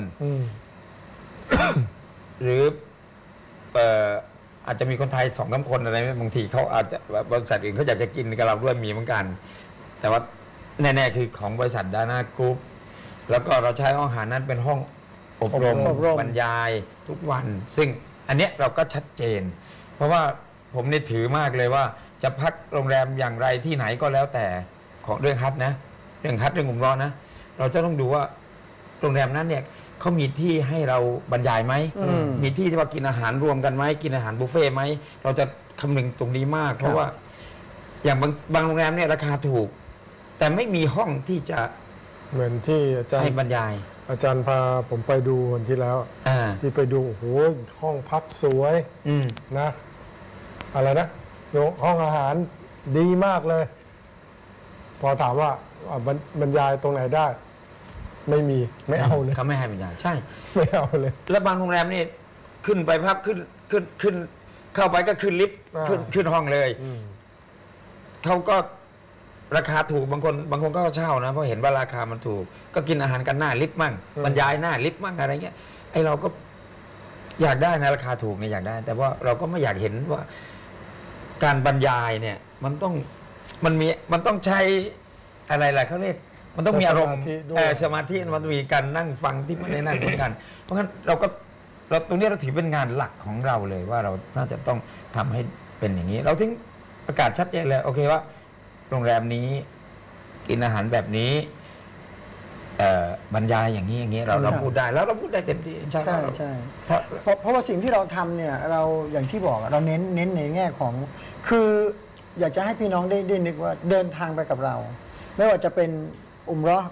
หรืออาจจะมีคนไทย2-3 คนอะไรบางทีเขาอาจจะบริษัทอื่นเขาอยากจะกินกับเราด้วยมีเหมือนกันแต่ว่าแน่ๆคือของบริษัทดานากรุ๊ปแล้วก็เราใช้ห้องอาหารนั้นเป็นห้องอบรมบรรยายทุกวันซึ่งอันเนี้ยเราก็ชัดเจนเพราะว่าผมนี่ถือมากเลยว่าจะพักโรงแรมอย่างไรที่ไหนก็แล้วแต่ของเรื่องฮัจญ์นะเรื่องฮัจญ์เรื่องอุมเราะห์นะเราจะต้องดูว่าโรงแรมนั้นเนี่ยเขามีที่ให้เราบรรยายไหมมีที่ที่ว่ากินอาหารรวมกันไหมกินอาหารบุฟเฟ่ไหมเราจะคำนึงตรงนี้มากเพราะว่าอย่างบางโรงแรมเนี่ยราคาถูกแต่ไม่มีห้องที่จะเหมือนที่อาจารย์ให้บรรยายอาจารย์พาผมไปดูวันที่แล้วที่ไปดูโอ้โหห้องพักสวยนะอะไรนะห้องอาหารดีมากเลยพอถามว่าบรรยายตรงไหนได้ไม่มีไม่เอาเลยเขาไม่ให้บรรยายใช่ไม่เอาเลยแล้วบางโรงแรมนี่ขึ้นไปพักขึ้นเข้าไปก็ขึ้นลิฟต์ขึ้นห้องเลยเขาก็ราคาถูกบางคนก็เช่านะเพราะเห็นว่าราคามันถูกก็กินอาหารกันหน้าลิฟต์มั่งบรรยายหน้าลิฟต์มั่งอะไรเงี้ยไอเราก็อยากได้นะราคาถูกเนี่ยอยากได้แต่ว่าเราก็ไม่อยากเห็นว่าการบรรยายเนี่ยมันต้องใช้อะไรล่ะเขาเรียกมันต้องมีอารมณ์สมาธิมันต้องมีการนั่งฟังที่มันในนั่นเหมือนกันเพราะงั้นเราตรงนี้เราถือเป็นงานหลักของเราเลยว่าเราน่าจะต้องทำให้เป็นอย่างนี้เราถึงประกาศชัดเจนเลยโอเคว่าโรงแรมนี้กินอาหารแบบนี้บรรยายอย่างนี้เราพูดได้แล้วเราพูดได้เต็มที่ใช่ใช่เพราะว่าสิ่งที่เราทำเนี่ยเราอย่างที่บอกเราเน้นในแง่ของคืออยากจะให้พี่น้องได้นึกว่าเดินทางไปกับเราไม่ว่าจะเป็นอุมเราะห์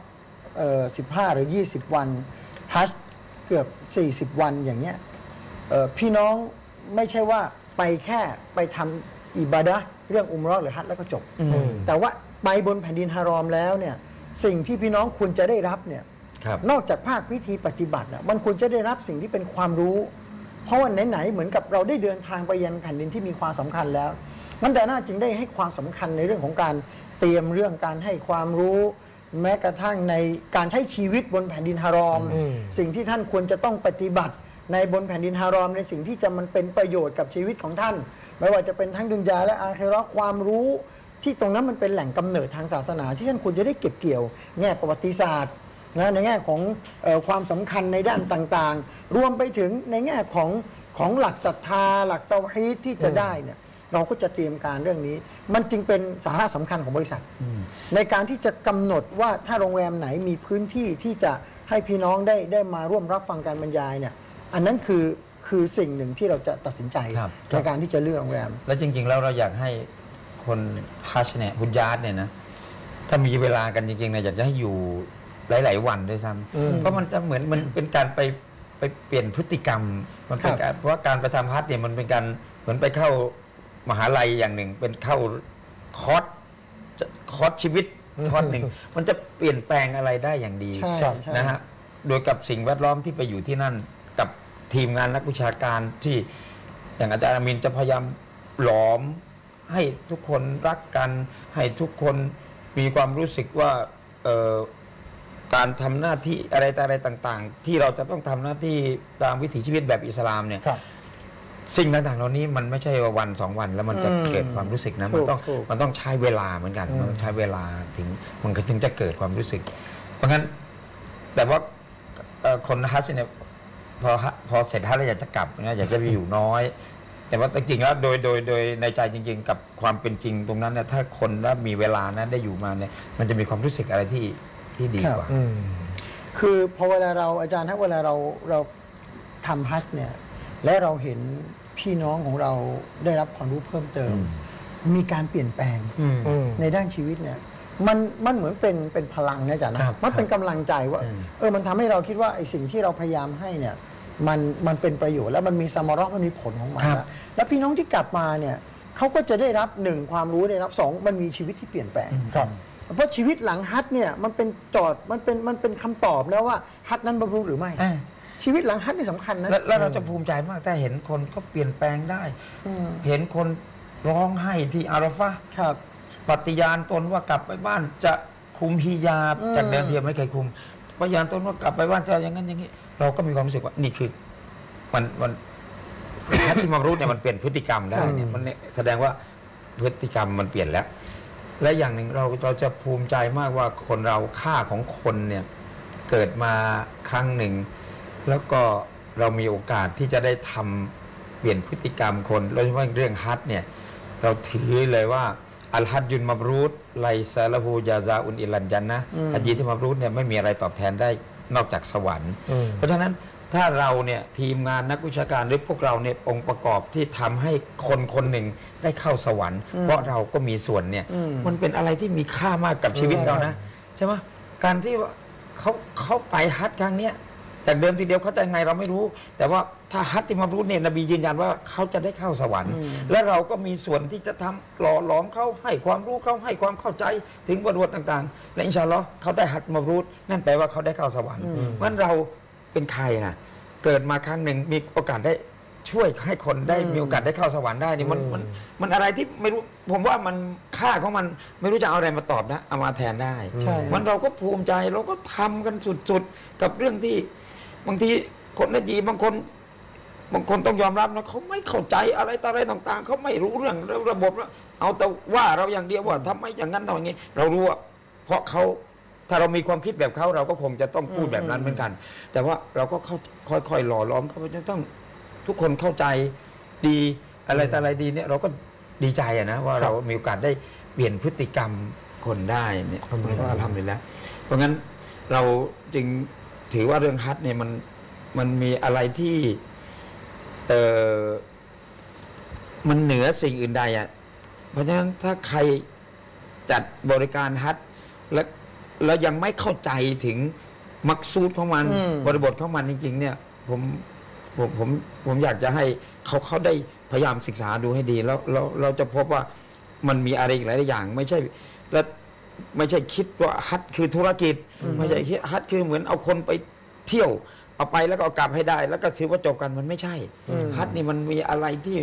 15 หรือ 20 วันฮัจญ์เกือบ40 วันอย่างเงี้ยพี่น้องไม่ใช่ว่าไปแค่ไปทำอิบาดะห์เรื่องอุมเราะห์หรือฮัจญ์แล้วก็จบแต่ว่าไปบนแผ่นดินฮารอมแล้วเนี่ยสิ่งที่พี่น้องควรจะได้รับเนี่ยนอกจากภาคพิธีปฏิบัติมันควรจะได้รับสิ่งที่เป็นความรู้เพราะว่าไหนๆเหมือนกับเราได้เดินทางไปยังแผ่นดินที่มีความสำคัญแล้วมันแต่น่าจึงได้ให้ความสำคัญในเรื่องของการเตรียมเรื่องการให้ความรู้แม้กระทั่งในการใช้ชีวิตบนแผ่นดินฮารอมสิ่งที่ท่านควรจะต้องปฏิบัติในบนแผ่นดินฮารอมในสิ่งที่จะมันเป็นประโยชน์กับชีวิตของท่านไม่ว่าจะเป็นทั้งดุนยาและอาคิเราะห์ความรู้ที่ตรงนั้นมันเป็นแหล่งกำเนิดทางศาสนาที่ท่านควรจะได้เก็บเกี่ยวแง่ประวัติศาสตร์นะในแง่ของความสำคัญในด้านต่างๆรวมไปถึงในแง่ของหลักศรัทธาหลักเตาฮีดที่จะได้เนี่ยเราก็จะเตรียมการเรื่องนี้มันจึงเป็นสาระสำคัญของบริษัทในการที่จะกำหนดว่าถ้าโรงแรมไหนมีพื้นที่ที่จะให้พี่น้องได้มาร่วมรับฟังการบรรยายเนี่ยอันนั้นคือสิ่งหนึ่งที่เราจะตัดสินใจในการที่จะเลือกโรงแรมและจริงๆแล้วเราอยากให้คนฮัจญ์เนี่ยฮุญญาตเนี่ยนะถ้ามีเวลากันจริงๆเนี่ยอยากจะให้อยู่หลายๆวันด้วยซ้ำเพราะมันจะเหมือนมันเป็นการไปเปลี่ยนพฤติกรรมมันเป็นการเพราะว่าการไปทำฮัจญ์เนี่ยมันเป็นการเหมือนไปเข้ามหาลัยอย่างหนึ่งเป็นเข้าคอร์สชีวิตคอร์สหนึ่งมันจะเปลี่ยนแปลงอะไรได้อย่างดีนะฮะโดยกับสิ่งแวดล้อมที่ไปอยู่ที่นั่นกับทีมงานนักวิชาการที่อย่างอาจารย์อามินจะพยายามหลอมให้ทุกคนรักกันให้ทุกคนมีความรู้สึกว่าการทำหน้าที่อะไรต่างๆที่เราจะต้องทำหน้าที่ตามวิถีชีวิตแบบอิสลามเนี่ยสิ่งต่างๆเหล่านี้มันไม่ใช่ว่าวัน2 วันแล้วมันจะเกิดความรู้สึกนะมันต้องใช้เวลาเหมือนกันมันต้องใช้เวลาถึงจะเกิดความรู้สึกเพราะงั้นแต่ว่าคนฮัจญ์เนี่ยพอเสร็จฮัจญ์แล้วอยากจะกลับนะอยากจะไปอยู่น้อยแต่ว่าจริงๆแล้วโดยในใจจริงๆ กับความเป็นจริงตรงนั้นเนี่ยถ้าคนแล้วมีเวลานะได้อยู่มาเนี่ยมันจะมีความรู้สึกอะไรที่ดีกว่าคือพอเวลาเราอาจารย์ถ้าเวลาเราทำฮัจญ์เนี่ยและเราเห็นพี่น้องของเราได้รับความรู้เพิ่มเติม มีการเปลี่ยนแปลงในด้านชีวิตเนี่ยมันเหมือนเป็นพลังนะอาจารย์นะมันเป็นกำลังใจว่ามันทำให้เราคิดว่าไอ้สิ่งที่เราพยายามให้เนี่ยมันเป็นประโยชน์แล้วมันมีสมรรถมันมีผลของมันแล้วพี่น้องที่กลับมาเนี่ยเขาก็จะได้รับ1ความรู้ได้รับ2มันมีชีวิตที่เปลี่ยนแปลงเพราะชีวิตหลังฮัจญ์เนี่ยมันเป็นโจทย์มันเป็นคำตอบแล้วว่าฮัจญ์นั้นบรรลุหรือไม่ชีวิตหลังฮัจญ์นี่สำคัญนะแล้วเราจะภูมิใจมากถ้าเห็นคนเขาเปลี่ยนแปลงได้เห็นคนร้องไห้ที่อาราฟะห์ปฏิญาณตนว่ากลับไปบ้านจะคุมฮิญาบจากเดิมทีไม่เคยคุมปฏิญาณตนว่ากลับไปบ้านจะอย่างนั้นอย่างนี้เราก็มีความรู้สึกว่านี่คือมันฮัจญ์ที่มับรูรเนี่ยมันเปลี่ยนพฤติกรรมได้เนี่ยมันแสดงว่าพฤติกรรมมันเปลี่ยนแล้วและอย่างหนึ่งเราจะภูมิใจมากว่าคนเราค่าของคนเนี่ยเกิดมาครั้งหนึ่งแล้วก็เรามีโอกาสที่จะได้ทำเปลี่ยนพฤติกรรมคนโดยเฉพาะเรื่องฮัจญ์เนี่ยเราถือเลยว่าอัลฮัจญุลมับรูรไลซาละฮูญาซาอุนอิลลันญันนะฮัจญ์ที่มับรูรเนี่ยไม่มีอะไรตอบแทนได้นอกจากสวรรค์เพราะฉะนั้นถ้าเราเนี่ยทีมงานนักวิชาการหรือพวกเราเนี่ยองค์ประกอบที่ทำให้คนคนหนึ่งได้เข้าสวรรค์เพราะเราก็มีส่วนเนี่ยมันเป็นอะไรที่มีค่ามากกับชีวิตเรานะใช่ไหมการที่ว่าเขาไปฮัจญ์ครั้งเนี้ยจากเดิมทีเดียวเขาจะไงเราไม่รู้แต่ว่าถ้าฮัจญ์ที่มับรูรเนี่ยนบียืนยันว่าเขาจะได้เข้าสวรรค์และเราก็มีส่วนที่จะทำหล่อหลอมเขาให้ความรู้เขาให้ความเข้าใจถึงบทต่างๆและอินชาอัลลอฮ์เขาได้ฮัจญ์มับรูรนั่นแปลว่าเขาได้เข้าสวรรค์เพราะฉะนั้นเราเป็นใครนะเกิดมาครั้งหนึ่งมีโอกาสได้ช่วยให้คนได้มีโอกาสได้เข้าสวรรค์ได้นี่มันอะไรที่ไม่รู้ผมว่ามันค่าของมันไม่รู้จะเอาอะไรมาตอบนะเอามาแทนได้มันเราก็ภูมิใจเราก็ทำกันสุดๆกับเรื่องที่บางทีคนนักดีบางคนต้องยอมรับนะเขาไม่เข้าใจอะไรต่ออะไรต่างๆเขาไม่รู้เรื่องระบบแล้วเอาแต่ว่าเราอย่างเดียวว่าทำไมอย่างนั้นทำอย่างนี้เรารู้ว่าเพราะเขาถ้าเรามีความคิดแบบเขาเราก็คงจะต้องพูดแบบนั้นเหมือนกันแต่ว่าเราก็ค่อยๆหล่อล้อมเขาไปจนต้องทุกคนเข้าใจดีอะไรแต่อะไรดีเนี่ยเราก็ดีใจนะว่าเรามีโอกาสได้เปลี่ยนพฤติกรรมคนได้เนี่ยก็ทำไปแล้วเพราะงั้นเราจึงถือว่าเรื่องฮัจญ์เนี่ยมันมีอะไรที่มันเหนือสิ่งอื่นใดอ่ะเพราะฉะนั้นถ้าใครจัดบริการฮัจญ์แล้วยังไม่เข้าใจถึงมักซูดของมันบริบทของมันจริงๆเนี่ยผมอยากจะให้เขาได้พยายามศึกษาดูให้ดีแล้วเราจะพบว่ามันมีอะไรอีกหลายอย่างไม่ใช่คิดว่าฮัจญ์คือธุรกิจไม่ใช่คิดฮัจญ์คือเหมือนเอาคนไปเที่ยวเอาไปแล้วก็เอากลับให้ได้แล้วก็ถือว่าจบกันมันไม่ใช่ฮัจญ์นี่มันมีอะไรที่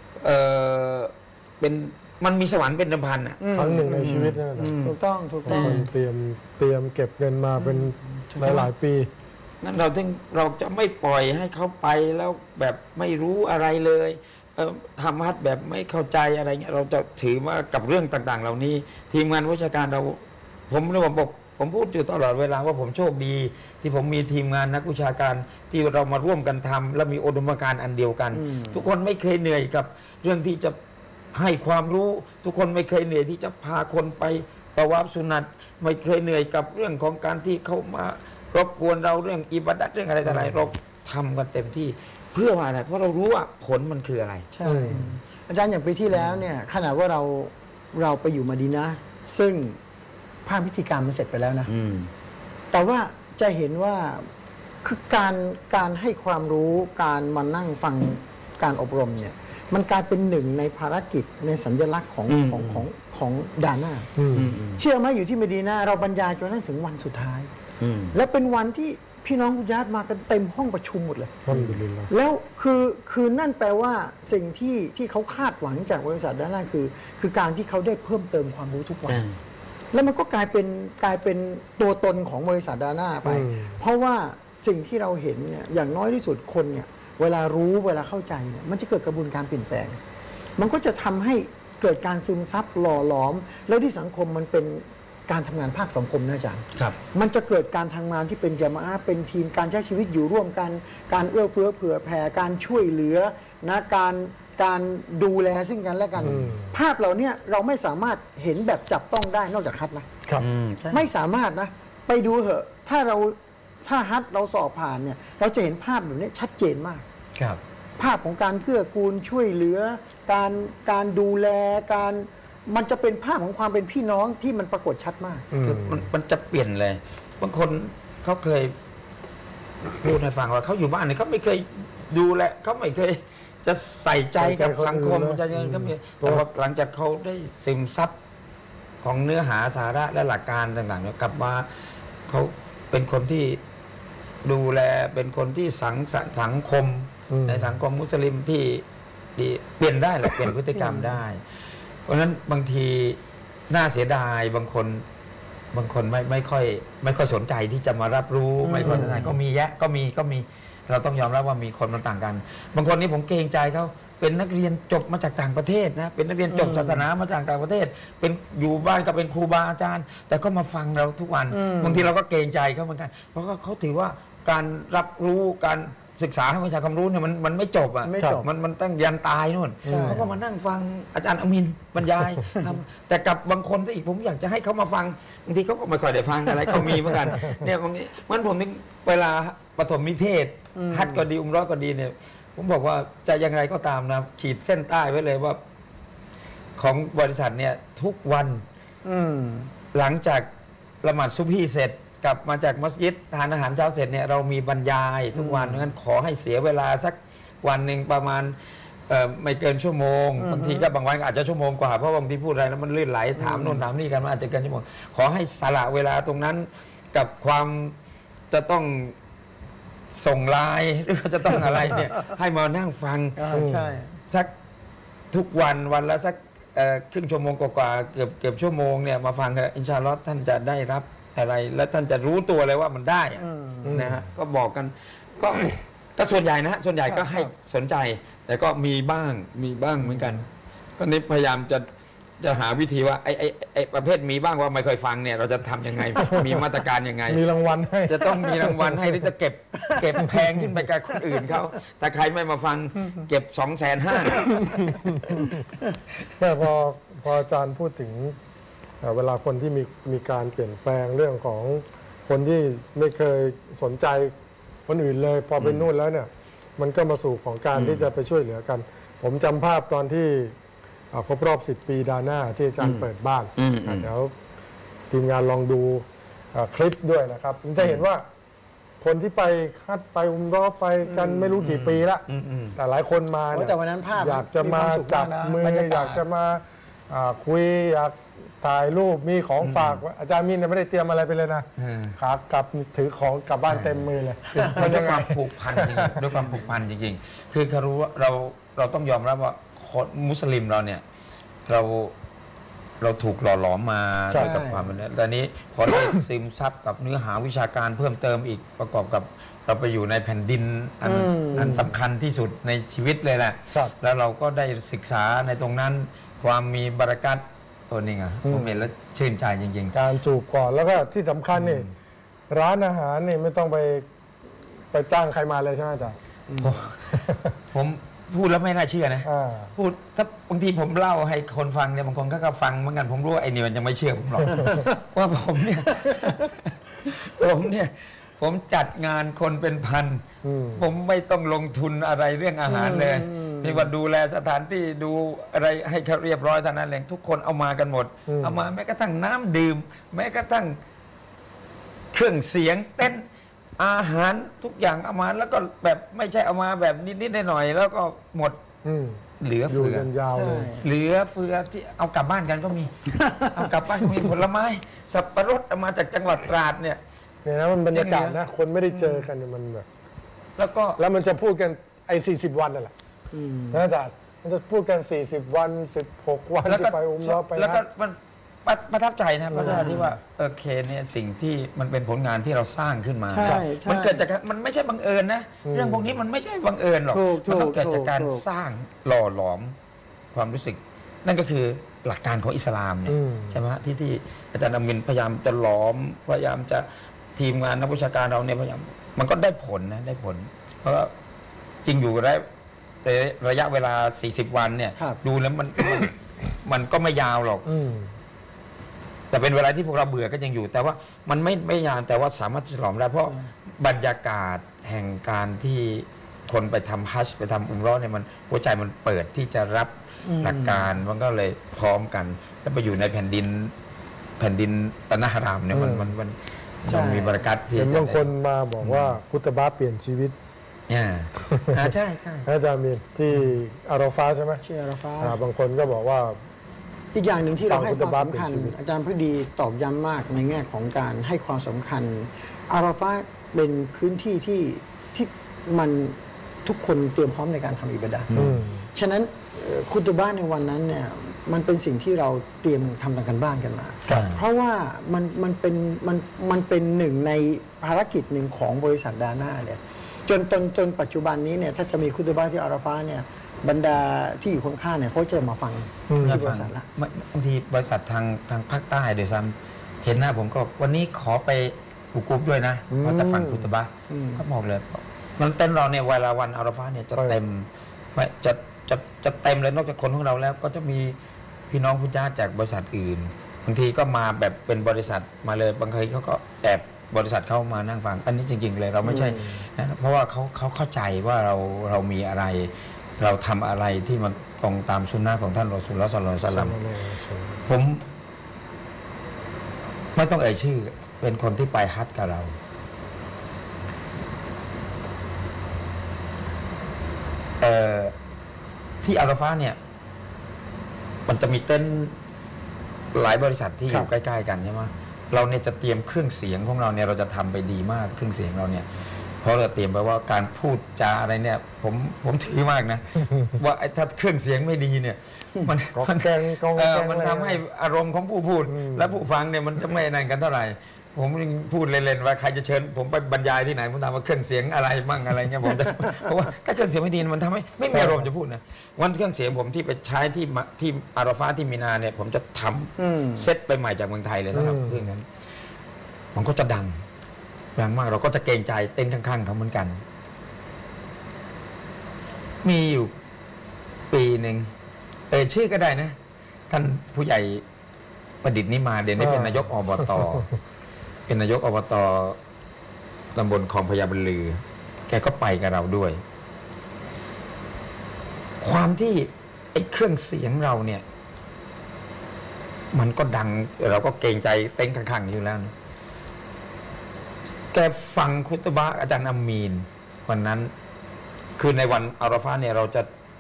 มันมีสวรรค์เป็นเดิมพันอ่ะครั้งหนึ่งในชีวิตนะถูกต้องเตรียมเก็บเงินมาเป็นหลายปีนั่นเราจะไม่ปล่อยให้เขาไปแล้วแบบไม่รู้อะไรเลยทำฮัจญ์แบบไม่เข้าใจอะไรเงี้ยเราจะถือว่ากับเรื่องต่างๆเหล่านี้ทีมงานวิชาการผมพูดอยู่ตลอดเวลาว่าผมโชคดีที่ผมมีทีมงานนักวิชาการที่เรามาร่วมกันทำและมีอุดมการณ์อันเดียวกันทุกคนไม่เคยเหนื่อยกับเรื่องที่จะให้ความรู้ทุกคนไม่เคยเหนื่อยที่จะพาคนไปตะวาฟสุนัตไม่เคยเหนื่อยกับเรื่องของการที่เขามารบกวนเราเรื่องอิบาดัตเรื่องอะไรต่ออะไรเราทำกันเต็มที่เพื่อว่าอะไรเพราะเรารู้ว่าผลมันคืออะไรใช่อาจารย์อย่างปีที่แล้วเนี่ยขนาดว่าเราไปอยู่มะดีนะห์ซึ่งภาคพิธีการมันเสร็จไปแล้วนะแต่ว่าจะเห็นว่าคือการให้ความรู้การมานั่งฟังการอบรมเนี่ยมันกลายเป็นหนึ่งในภารกิจในสัญลักษณ์ของดาน่าเชื่อไหมอยู่ที่มะดีนะห์เราบรรยายจนถึงวันสุดท้ายและเป็นวันที่พี่น้องญาติมากันเต็มห้องประชุมหมดเลยแล้วคือนั่นแปลว่าสิ่งที่เขาคาดหวังจากบริษัทดาน่าคือการที่เขาได้เพิ่มเติมความรู้ทุกวันแล้วมันก็กลายเป็นตัวตนของบริษัทดาน่าไปเพราะว่าสิ่งที่เราเห็นเนี่ยอย่างน้อยที่สุดคนเนี่ยเวลารู้เวลาเข้าใจเนี่ยมันจะเกิดกระบวนการเปลี่ยนแปลงมันก็จะทำให้เกิดการซึมซับหล่อหลอมแล้วที่สังคมมันเป็นการทำงานภาคสังคมนะอาจารย์มันจะเกิดการทำงานที่เป็นญะมาอะห์เป็นทีมการใช้ชีวิตอยู่ร่วมกันการเอื้อเฟื้อเผื่อแผ่การช่วยเหลือนะการดูแลซึ่งกันและกัน ภาพเหล่านี้เราไม่สามารถเห็นแบบจับต้องได้นอกจากฮัทนะครับใช่ไม่สามารถนะไปดูเหอะถ้าฮัทเราสอบผ่านเนี่ยเราจะเห็นภาพแบบนี้ชัดเจนมากครับภาพของการเกื้อกูลช่วยเหลือการดูแลมันจะเป็นภาพของความเป็นพี่น้องที่มันปรากฏชัดมากคือมันจะเปลี่ยนเลย บางคนเขาเคยพูดให้ฟังว่าเขาอยู่บ้านเนี่ยเขาไม่เคยดูแลเขาไม่เคยจะใส่ใจกับสังคมจะยังก็มีแต่พอหลังจากเขาได้ซึมซับของเนื้อหาสาระและหลักการต่างๆเนี่ยกลับมาเขาเป็นคนที่ดูแลเป็นคนที่สังคมในสังคมมุสลิมที่เปลี่ยนได้แหละเปลี่ยนพฤติกรรมได้ เพราะฉะนั้นบางทีน่าเสียดายบางคนไม่ค่อยสนใจที่จะมารับรู้ไม่ค่อยสนใจก็มีก็มีเราต้องยอมรับว่ามีคนมันต่างกัน บางคนนี่ผมเกรงใจเขาเป็นนักเรียนจบมาจากต่างประเทศนะเป็นนักเรียนจบศาสนามาจากต่างประเทศเป็นอยู่บ้านก็เป็นครูบาอาจารย์ แต่ก็มาฟังเราทุกวันบางทีเราก็เกรงใจเขาเหมือนกันเพราะเขาถือว่าการรับรู้การศึกษาให้วิชาความรู้เนี่ยมันไม่จบอ่ะมันตั้งยันตายนู่นเขาก็มานั่งฟังอาจารย์อามินบรรยายทำแต่กับบางคนที่อีกผมอยากจะให้เขามาฟังบางทีเขาก็ไม่ค่อยได้ฟังอะไรก็มีเหมือนกันเนี่ยบางทีมันผมนึกเวลาปฐมนิเทศฮัจญ์ก็ดีอุมเราะห์ก็ดีเนี่ยผมบอกว่าจะอย่างไรก็ตามนะขีดเส้นใต้ไว้เลยว่าของบริษัทเนี่ยทุกวันหลังจากละหมาดซุบฮีเสร็จกลับมาจากมัสยิดทานอาหารเช้าเสร็จเนี่ยเรามีบรรยายทุกวันงั้นขอให้เสียเวลาสักวันหนึ่งประมาณไม่เกินชั่วโมงบางทีก็บางวันอาจจะชั่วโมงกว่าเพราะบางทีพูดอะไรแล้วมันลื่นไหลถามโน่นถามนี่กันมันอาจจะเกินชั่วโมงขอให้สละเวลาตรงนั้นกับความจะต้องส่งไลน์หรือจะต้องอะไรเนี่ยให้มานั่งฟังสักทุกวันละสักครึ่งชั่วโมงกว่าเกือบชั่วโมงเนี่ยมาฟังกันอินชาอัลลอฮ์ท่านจะได้รับอะไรแล้วท่านจะรู้ตัวเลยว่ามันได้นะฮะก็บอกกันก็ส่วนใหญ่นะส่วนใหญ่ก็ให้สนใจแต่ก็มีบ้างเหมือนกันก็นี่พยายามจะหาวิธีว่าไอ้ประเภทมีบ้างว่าไม่ค่อยฟังเนี่ยเราจะทำยังไง มีมาตรการยังไงมีรางวัลให้จะต้องมีรางวัลให้หรือจะเก็บแพงขึ้นไปกับคนอื่นเขาแต่ใครไม่มาฟังเก็บ 250,000 แต่พออาจารย์พูดถึงเวลาคนที่มีการเปลี่ยนแปลงเรื่องของคนที่ไม่เคยสนใจคนอื่นเลยพอไปนู่นแล้วเนี่ยมันก็มาสู่ของการที่จะไปช่วยเหลือกันผมจำภาพตอนที่ครบรอบ10 ปีดาน่าที่อาจารย์เปิดบ้านเดี๋ยวทีมงานลองดูคลิปด้วยนะครับจะเห็นว่าคนที่ไปคัดไปอุมเราะห์ไปกันไม่รู้กี่ปีละแต่หลายคนมาเนี่ยแต่วันนั้นภาพอยากจะมาจับมืออยากจะมาคุยอยากถ่ายรูปมีของฝากอาจารย์มินไม่ได้เตรียมอะไรไปเลยนะขากลับถือของกลับบ้านเต็มมือเลยมันด้วยความผูกพันจริงๆด้วยความผูกพันจริงๆคือเขารู้ว่าเราต้องยอมรับว่าคนมุสลิมเราเนี่ยเราถูกหล่อหลอมมาด้วยกับความเป็นนี้แต่นี้พอได้ซึมซับกับเนื้อหาวิชาการเพิ่มเติมอีกประกอบกับเราไปอยู่ในแผ่นดินอันสำคัญที่สุดในชีวิตเลยแหละแล้วเราก็ได้ศึกษาในตรงนั้นความมีบารอกัตตัวนี้ไงผมเห็นแล้วชื่นใจจริงๆการจูบก่อนแล้วก็ที่สำคัญนี่ร้านอาหารนี่ไม่ต้องไปจ้างใครมาเลยใช่ไหมอาจารย์ผมพูดแล้วไม่น่าเชื่อนะพูดถ้าบางทีผมเล่าให้คนฟังเนี่ยบางคนก็ฟังเหมือนกันผมรู้ว่าไอ้นี่มันยังไม่เชื่อผมหรอกว่าผมเนี่ยผมจัดงานคนเป็นพันผมไม่ต้องลงทุนอะไรเรื่องอาหารเลยมีว่าดูแลสถานที่ดูอะไรให้เขาเรียบร้อยเท่านั้นเองทุกคนเอามากันหมดเอามาแม้กระทั่งน้ำดื่มแม้กระทั่งเครื่องเสียงเต้นอาหารทุกอย่างเอามาแล้วก็แบบไม่ใช่เอามาแบบนิดๆหน่อยๆแล้วก็หมดเหลือเฟือเหลือเฟือที่เอากลับบ้านกันก็มีเอากลับบ้านก็มีผลไม้สับปะรดเอามาจากจังหวัดตราดเนี่ยนะมันบรรยากาศนะคนไม่ได้เจอกันมันแบบแล้วมันจะพูดกัน40 วันนั่นแหละนะอาจารย์มันจะพูดกัน40 วัน16 วันที่ไปอุมเราะห์ไปแล้วก็มันประทับใจนะประทับใจที่ว่าเคเนี่ยสิ่งที่มันเป็นผลงานที่เราสร้างขึ้นมามันเกิดจากมันไม่ใช่บังเอิญนะเรื่องพวกนี้มันไม่ใช่บังเอิญหรอกมันต้องเกิดจากการสร้างหล่อหลอมความรู้สึกนั่นก็คือหลักการของอิสลามเนี่ยใช่ไหมที่อาจารย์อามินพยายามจะหลอมพยายามจะทีมงานนักวิชาการเราเนี่ยพยายามมันก็ได้ผลนะได้ผลเพราะจริงอยู่ได้ระยะเวลา40 วันเนี่ยครับดูแล้วมันก็ไม่ยาวหรอก แต่เป็นเวลาที่พวกเราเบื่อก็ยังอยู่ แต่ว่ามันไม่ยาวแต่ว่าสามารถฉลองได้เพราะบรรยากาศแห่งการที่คนไปทำฮัจญ์ไปทำอุมเราะห์เนี่ยมันหัวใจมันเปิดที่จะรับหลักการมันก็เลยพร้อมกันแล้วไปอยู่ในแผ่นดินตะนะฮารามเนี่ยมันมีบรรยากาศที่เห็นบางคนมาบอกว่าคุตบะห์เปลี่ยนชีวิตใช่อาจารย์มีนที่อาราฟาใช่ไหมชื่ออาราฟาบางคนก็บอกว่าอีกอย่างหนึ่งที่เราให้ความสำคัญฟังคุตบะห์เป็นชีวิตอาจารย์พอดีตอกย้ำมากในแง่ของการให้ความสำคัญอาราฟาเป็นพื้นที่ที่มันทุกคนเตรียมพร้อมในการทำอิบาดะห์ฉะนั้นคุตบะห์ในวันนั้นเนี่ยมันเป็นสิ่งที่เราเตรียมทำกันบ้านกันมา เพราะว่ามันเป็นหนึ่งในภารกิจหนึ่งของบริษัทดาน่าเนี่ยจนปัจจุบันนี้เนี่ยถ้าจะมีคุตบะห์ที่อาราฟาเนี่ยบรรดาที่อยู่ข้างๆเนี่ยเขาจะมาฟังที่บริษัทละบางทีบริษัททางภาคใต้โดยซ้ำเห็นหน้าผมก็วันนี้ขอไปอุกุบด้วยนะว่าจะฟังคุตบะห์ก็บอกเลยมันเต้นเราเนี่ยเวลาวันอาราฟาเนี่ยจะเต็มจะเต็มเลยนอกจากคนของเราแล้วก็จะมีพี่น้องผู้ญาติจากบริษัทอื่นบางทีก็มาแบบเป็นบริษัทมาเลยบางทีเขาก็แอบบริษัทเข้ามานั่งฟังอันนี้จริงๆเลยเราไม่ใช่นะเพราะว่าเขาเข้าใจว่าเรามีอะไรเราทำอะไรที่มันตรงตามสุนนะของท่านรอซูลุลลอฮ์ ศ็อลลัลลอฮุอะลัยฮิวะซัลลัมผมไม่ต้องเอ่ยชื่อเป็นคนที่ไปฮัจญ์กับเราที่อาราฟาเนี่ยมันจะมีเต้นหลายบริษัทที่อยู่ใกล้ๆกันใช่ไหมเราเนี่ยจะเตรียมเครื่องเสียงของเราเนี่ยเราจะทำไปดีมากเครื่องเสียงเราเนี่ยเพราะเราเตรียมไปว่าการพูดจาอะไรเนี่ยผมถือมากนะ ว่าถ้าเครื่องเสียงไม่ดีเนี่ยมันทำให้อารมณ์ของผู้พูดและผู้ฟังเนี่ยมันจะไม่นั่นกันเท่าไหร่ผมพูดเล่นๆว่าใครจะเชิญผมไปบรรยายที่ไหนผมถามว่าเครื่องเสียงอะไรมั่งอะไรเงี้ยผมจะเพราะว่าถ้าเครื่องเสียงไม่ดีมันทำให้ไม่มีอารมณ์จะพูดนะวันเครื่องเสียงผมที่ไปใช้ที่อาราฟาที่มีนาเนี่ยผมจะทำเซตไปใหม่จากเมืองไทยเลยสำหรับเครื่องนั้นมันก็จะดังมากเราก็จะเกรงใจเต้นข้างๆเขาเหมือนกันมีอยู่ปีหนึ่งชื่อก็ได้นะท่านผู้ใหญ่ประดิษฐ์นิมาเดี๋ยวนี้เป็นนายกอบตเป็นนายกอบตตำบลคลองพญาบรรลือแกก็ไปกับเราด้วยความที่ไอ้เครื่องเสียงเราเนี่ยมันก็ดังเราก็เกรงใจเต้นข้างๆอยู่แล้วนะแกฟังคุตบะห์อาจารย์อามีนวันนั้นคือในวันอาราฟาเนี่ยเรา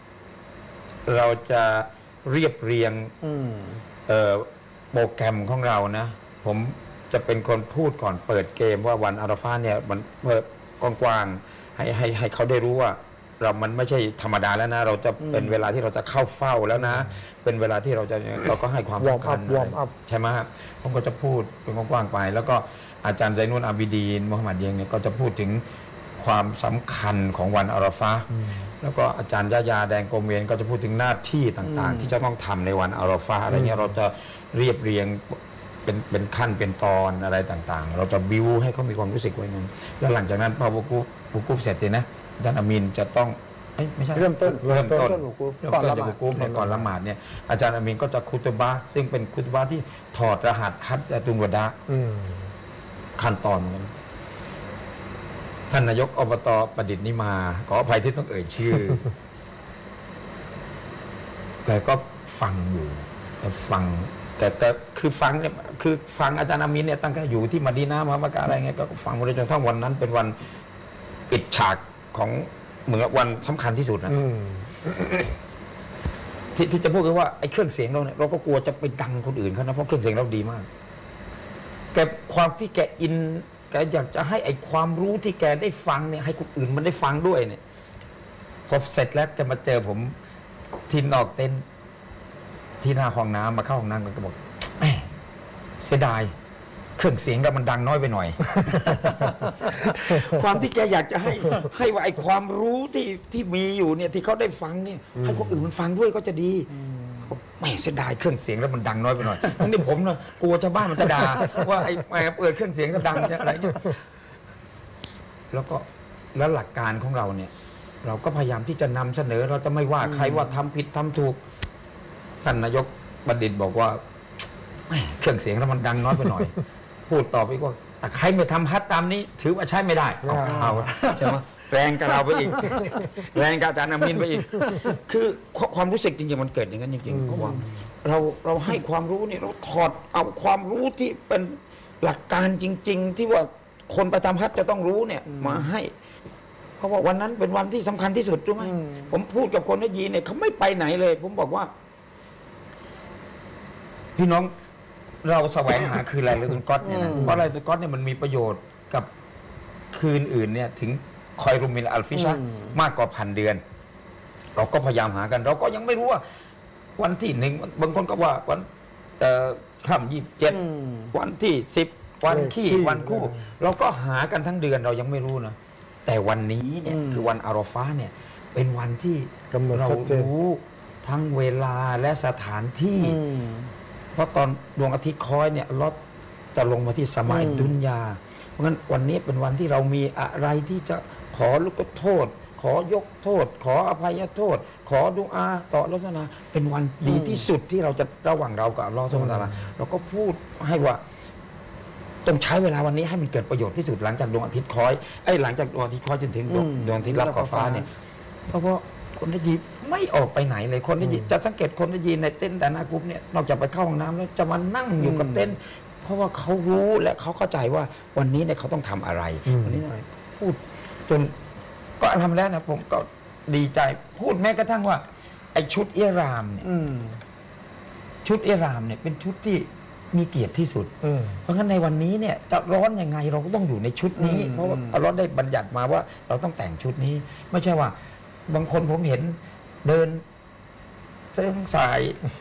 จะเรียบเรียงโปรแกรมของเรานะผมจะเป็นคนพูดก่อนเปิดเกมว่าวันอาราฟาเนี่ยมันเปิดกว้างๆให้เขาได้รู้ว่ามันไม่ใช่ธรรมดาแล้วนะเราจะเป็นเวลาที่เราจะเข้าเฝ้าแล้วนะเป็นเวลาที่เราก็ให้ความสำคัญใช่ไหมผมก็จะพูดเป็นกว้างๆไปแล้วก็อาจารย์ไซนุนอาบิดีนมุฮัมมัดเยงเนี่ยก็จะพูดถึงความสำคัญของวันอาราฟาแล้วก็อาจารย์ยาแดงโกเมนก็จะพูดถึงหน้าที่ต่างๆที่จะต้องทำในวันอาราฟาอะไรเงี้ยเราจะเรียบเรียงเป็นขั้นเป็นตอนอะไรต่างๆเราจะบิวให้เขามีความรู้สึกไว้นั้นแล้วหลังจากนั้นพอบุกุบเสร็จสินะอาจารย์อามีนจะต้องไม่ใช่เริ่มต้นก่อนละหมาดก่อนละหมาดเนี่ยอาจารย์อามีนก็จะคุตบะห์ซึ่งเป็นคุตบะห์ที่ถอดรหัสฮัจญ์ตุลวะดาขั้นตอนนั้นท่านนายกอบตประดิษฐ์นิมาขออภัยที่ต้องเอ่ยชื่อแต่ก็ฟังอยู่แต่คือฟังเนี่ยคือฟังอาจารย์อามีนเนี่ยตั้งแต่อยู่ที่มะดีนะห์มักกะอะไรเงี้ยก็ฟังมาจนทั้งวันนั้นเป็นวันปิดฉากของเหมือนวันสำคัญที่สุดนะที่จะพูดกันว่าไอ้เครื่องเสียงเราเนี่ยเราก็กลัวจะไปดังคนอื่นเขานะเพราะเครื่องเสียงเราดีมากแกความที่แกอินแกอยากจะให้ไอ้ความรู้ที่แกได้ฟังเนี่ยให้คนอื่นมันได้ฟังด้วยเนี่ยพอเสร็จแล้วจะมาเจอผมที่นอกเต็นท์ที่หน้าห้องน้ำมาเข้าห้องน้ำก็บอกเสียดายเครื่องเสียงเรามันดังน้อยไปหน่อย ความที่แกอยากจะให้ว่าไอ้ความรู้ที่มีอยู่เนี่ยที่เขาได้ฟังเนี่ยให้คนอื่นมันฟังด้วยก็จะดีไม่เสียดายเครื่องเสียงแล้วมันดังน้อยไปหน่อยทั้งที่ผมเนี่ยกลัวชาวบ้านมันจะด่าว่าไอ้เปิดเครื่องเสียงจะดังอะไรเนี่ยแล้วหลักการของเราเนี่ยเราก็พยายามที่จะนำเสนอเราจะไม่ว่าใครว่าทำผิดทำถูกท่านนายกบัณฑิตบอกว่าเครื่องเสียงแล้วมันดังน้อยไปหน่อย พูดต่อไปว่าแต่ใครไม่ทำฮัทตามนี้ ถือว่าใช้ไม่ได้เอาใช่ไหมแรงกับเราไปอีก แรงกับอาจารย์อามินไปอีก คือความรู้สึกจริงๆมันเกิดอย่างนั้นจริงๆเพราะว่าเราให้ความรู้นี่เราถอดเอาความรู้ที่เป็นหลักการจริง ๆ ที่ว่าคนไปทำฮัทจะต้องรู้เนี่ยมาให้เพราะว่าวันนั้นเป็นวันที่สำคัญที่สุดรู้ไหมผมพูดกับคนฮัจญีเนี่ยเขาไม่ไปไหนเลย ผมบอกว่า พี่น้องเราแสวงหาคืนลายละตุนก๊อตเนี่ยนะเพราะลายละตุนก๊อตเนี่ยมันมีประโยชน์กับคืนอื่นเนี่ยถึงคอยรุมินอัลฟิชะมากกว่า1,000 เดือนเราก็พยายามหากัน เราก็ยังไม่รู้ว่าวันที่1บางคนก็ว่าวันค่ำ27วันที่10วันขี้วันคู่เราก็หากันทั้งเดือนเรายังไม่รู้นะแต่วันนี้เนี่ยคือวันอาราฟาเนี่ยเป็นวันที่เรารู้ทั้งเวลาและสถานที่เพราะตอนดวงอาทิตย์คอยเนี่ยลอดจะลงมาที่สมัยดุนยาเพราะงั้นวันนี้เป็นวันที่เรามีอะไรที่จะขอลูกโทษขอยกโทษขออภัยโทษขอดุอาต่ออัลเลาะห์ซุบฮานะฮูวะตะอาลาเป็นวันดีที่สุดที่เราจะระหว่างเรากับอัลเลาะห์ซุบฮานะฮูวะตะอาลาเราก็พูดให้ว่าต้องใช้เวลาวันนี้ให้มันเกิดประโยชน์ที่สุดหลังจากดวงอาทิตย์คอยหลังจากดวงอาทิตย์คอยจนถึงดวงอาทิตย์ลับขอบฟ้าเนี่ยเพราะว่าคนฮัจญีไม่ออกไปไหนเลยคนฮัจญีจะสังเกตคนฮัจญีในเต็นท์ดานากุบเนี่ยนอกจากไปเข้าห้องน้ำแล้วจะมานั่งอยู่กับเต็นท์เพราะว่าเขารู้และเขาเข้าใจว่าวันนี้เนี่ยเขาต้องทำอะไรวันนี้อะไรพูดจนก็ทำแล้วนะผมก็ดีใจพูดแม้กระทั่งว่าไอ้ชุดอิหร่ามเนี่ยชุดอิหร่ามเนี่ยเป็นชุดที่มีเกียรติที่สุดเพราะงั้นในวันนี้เนี่ยจะร้อนยังไงเราก็ต้องอยู่ในชุดนี้เพราะว่าอัลเลาะห์ได้บัญญัติมาว่าเราต้องแต่งชุดนี้ไม่ใช่ว่าบางคนผมเห็นเดินเส้นสาย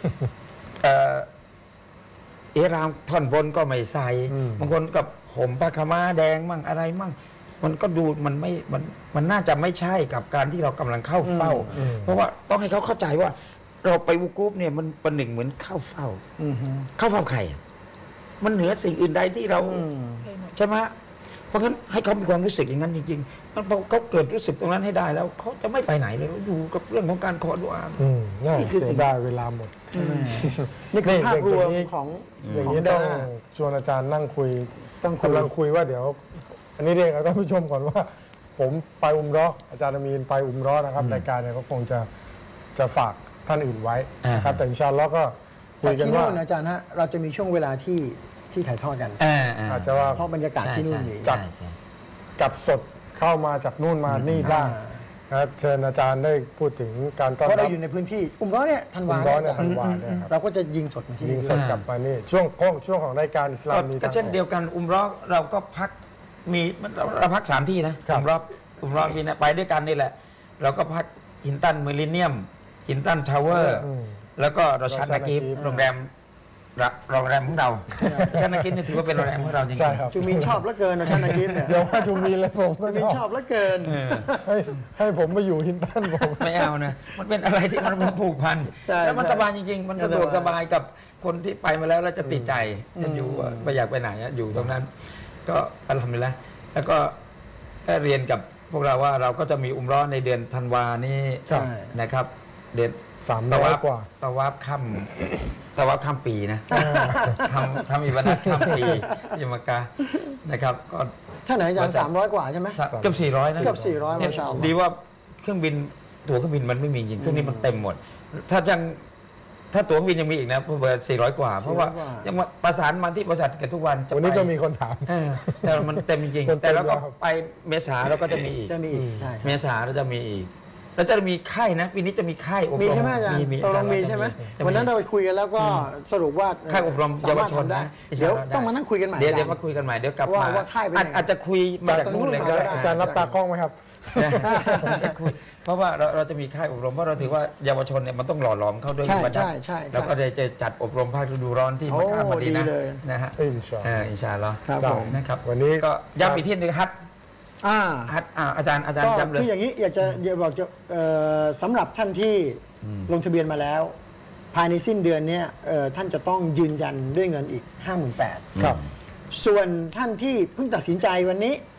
อิหร่ามท่อนบนก็ไม่ใส่บางคนกับผมผ้าขม้าแดงมั่งอะไรมั่งมันก็ดูมันน่าจะไม่ใช่กับการที่เรากำลังเข้าเฝ้าเพราะว่าต้องให้เขาเข้าใจว่าเราไปวุกูฟเนี่ยมันประหนึ่งเหมือนเข้าเฝ้าเข้าเฝ้าใครมันเหนือสิ่งอื่นใดที่เราใช่ไหมเพราะฉะนั้นให้เขามีความรู้สึกอย่างนั้นจริงๆมันเขาเกิดรู้สึกตรงนั้นให้ได้แล้วเขาจะไม่ไปไหนเลยอยู่กับเรื่องของการขอดุอานี่คือสิ่งได้เวลาหมดนี่คือภาพรวมของอย่างนี้ต้องชวนอาจารย์นั่งคุยกำลังคุยว่าเดี๋ยวอันนี้เรียกท่านผู้ชมก่อนว่าผมไปอุมเราะห์อาจารย์อามีนไปอุมเราะห์นะครับรายการเนี่ยก็คงจะฝากท่านอื่นไว้นะครับแต่อินชาอัลลอฮ์ก็คุยกันว่าอาจารย์ฮะเราจะมีช่วงเวลาที่ถ่ายทอดกันอาจจะว่าเพราะบรรยากาศที่นู่นมีจัดกับสดเข้ามาจากนู่นมานี่บ้างนะเชิญอาจารย์ได้พูดถึงการต้อนรับเพราะเราอยู่ในพื้นที่อุมเราะห์เนี่ยธันวาเราก็จะยิงสดยิงสดกลับมานี่ช่วงของรายการอิสลามก็เช่นเดียวกันอุมเราะห์เราก็พักเราพัก3 ที่นะอุมเราะห์มีไปด้วยกันนี่แหละเราก็พักฮินตันมิลเลนเนียมฮินตันทาวเวอร์แล้วก็รอชัดนากีฟโรงแรมของเราชัดนากีฟนี่ถือว่าเป็นโรงแรมของเราจริงๆจูมีชอบเหลือเกินรอชัดนากีฟเนี่ยเดี๋ยวว่าจูมีเลยผมก็ชอบเหลือเกินให้ผมไปอยู่ฮินตันผมไม่เอานะมันเป็นอะไรที่มันผูกพันแล้วมันสบายจริงๆมันสะดวกสบายกับคนที่ไปมาแล้วแล้วจะติดใจจะอยู่ไม่อยากไปไหนอยู่ตรงนั้นก็อัลฮัมดุลิลละห์แล้วก็เรียนกับพวกเราว่าเราก็จะมีอุมเราะห์ในเดือนธันวานี้นะครับเดือน 300 กว่าตะวับข้ามปีนะทำอิบาดะห์ข้ามปีที่มักกะฮ์นะครับก็ท่านไหนอาจารย์300 กว่าใช่ไหมเกือบ400นะเกือบ400มาชาอัลลอฮ์ดีว่าตั๋วเครื่องบินมันไม่มีจริงช่วงนี้มันเต็มหมดถ้าตั๋วเครื่องบินยังมีอีกนะเบอร์400 กว่าเพราะว่ายังประสานมาที่บริษัทกันทุกวันวันนี้ก็มีคนถามแต่มันเต็มจริงแต่เราก็ไปเมษาเราก็จะมีอีกเมษาเราจะมีอีกแล้วจะมีค่ายนะปีนี้จะมีค่ายอบรมมีใช่ไหมอาจารย์มีใช่ไหมวันนั้นเราไปคุยกันแล้วก็สรุปว่าค่ายอบรมเยาวชนได้เดี๋ยวต้องมานั่งคุยกันใหม่เดี๋ยวมาคุยกันใหม่เดี๋ยวกลับมาว่าค่ายเป็นอาจจะคุยมาจากนู่นเลยก็อาจารย์รับตากล้องไหมครับจะคุยเพราะว่าเราจะมีค่ายอบรมเพราะเราถือว่าเยาวชนเนี่ยมันต้องหล่อหลอมเข้าด้วยอิบาดะห์แล้วก็จะจัดอบรมภาคฤดูร้อนที่มักกะฮ์มะดีนะห์นะฮะอินชาอัลลอฮ์นะครับวันนี้ก็ย้ำอีกทีนึงฮัทอาจารย์ย้ำเลยคืออย่างนี้อยากจะบอกจะสำหรับท่านที่ลงทะเบียนมาแล้ว ภายในสิ้นเดือนนี้ท่านจะต้องยืนยันด้วยเงินอีก 58,000 ครับส่วนท่านที่เพิ่งตัดสินใจวันนี้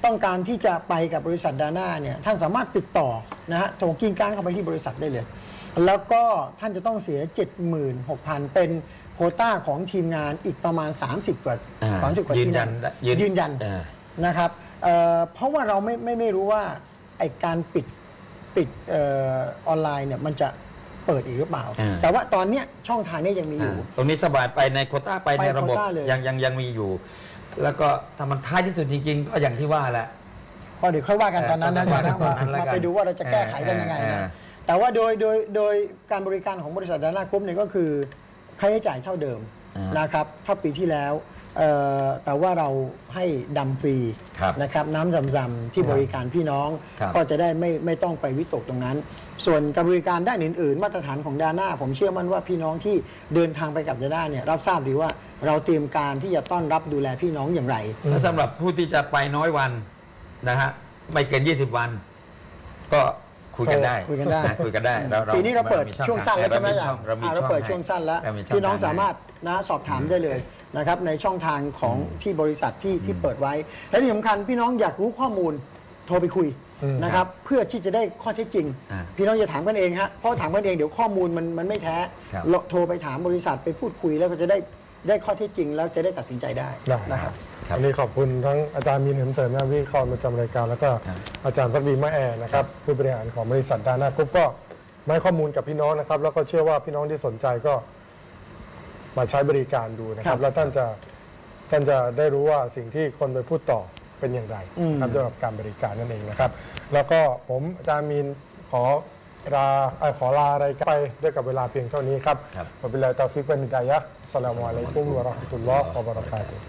ต้องการที่จะไปกับบริษัทดาน่าเนี่ยท่านสามารถติดต่อนะฮะโทรกิ้งก้างเข้าไปที่บริษัทได้เลย แล้วก็ท่านจะต้องเสีย 76,000 เป็นโควต้าของทีมงานอีกประมาณ 30 กว่าที่นั่งยืนยันนะครับเพราะว่าเราไม่รู้ว่าไอการปิดออนไลน์เนี่ยมันจะเปิดอีกหรือเปล่าแต่ว่าตอนนี้ช่องทางนี้ยังมีอยู่ตรงนี้สบายไปในโควต้าไปในระบบยังมีอยู่แล้วก็ถ้ามันท้ายที่สุดจริงๆก็อย่างที่ว่าแหละก็เดี๋ยวค่อยว่ากันตอนนั้นนะมาไปดูว่าเราจะแก้ไขกันยังไงนะแต่ว่าโดยการบริการของบริษัทดาน่ากรุ๊ปเนี่ยก็คือค่าใช้จ่ายเท่าเดิมนะครับเท่าปีที่แล้วแต่ว่าเราให้ดำฟรีนะครับน้ำซำๆที่บริการพี่น้องก็จะได้ไม่ต้องไปวิตกตรงนั้นส่วนการบริการด้านอื่นๆมาตรฐานของดาน่าผมเชื่อมั่นว่าพี่น้องที่เดินทางไปกับดาน่าเนี่ยรับทราบดีว่าเราเตรียมการที่จะต้อนรับดูแลพี่น้องอย่างไรและสำหรับผู้ที่จะไปน้อยวันนะฮะไม่เกิน20 วันก็คุยกันได้ปีนี้เราเปิดช่วงสั้นแล้วใช่ไหมเราเปิดช่วงสั้นแล้วพี่น้องสามารถนะสอบถามได้เลยนะครับในช่องทางของที่บริษัทที่เปิดไว้และที่สำคัญพี่น้องอยากรู้ข้อมูลโทรไปคุยนะครับเพื่อที่จะได้ข้อเท็จจริงพี่น้องอย่าถามกันเองฮะเพราะถามกันเองเดี๋ยวข้อมูลมันไม่แท้โทรไปถามบริษัทไปพูดคุยแล้วก็จะได้ข้อเท็จจริงแล้วจะได้ตัดสินใจได้นะครับวันนี้ขอบคุณทั้งอาจารย์มีน เห็มเสริมนะวิเคราะห์ประจำรายการแล้วก็อาจารย์พักดีมะแอนะครับผู้บริหารของบริษัทดาน่ากรุ๊ปก็มาให้ข้อมูลกับพี่น้องนะครับแล้วก็เชื่อว่าพี่น้องที่สนใจก็มาใช้บริการดูนะครับแล้วท่านจะได้รู้ว่าสิ่งที่คนไปพูดต่อเป็นอย่างไรครับเกี่ยวกับการบริการนั่นเองนะครับแล้วก็ผมอาจารย์มีนขอลารายการไปด้วยกับเวลาเพียงเท่านี้ครับวะบิลลาฮิตอฟิกวะฮิดายะฮ์อัสสลามุอะลัยกุมวะเราะห์มะตุลลอฮ์วะบะเราะกาตุฮ์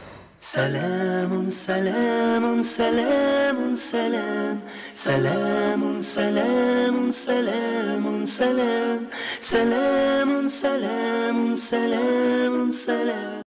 سلام سلام سلام سلام سلام سلام سلام سلام سلام سلام سلام سلام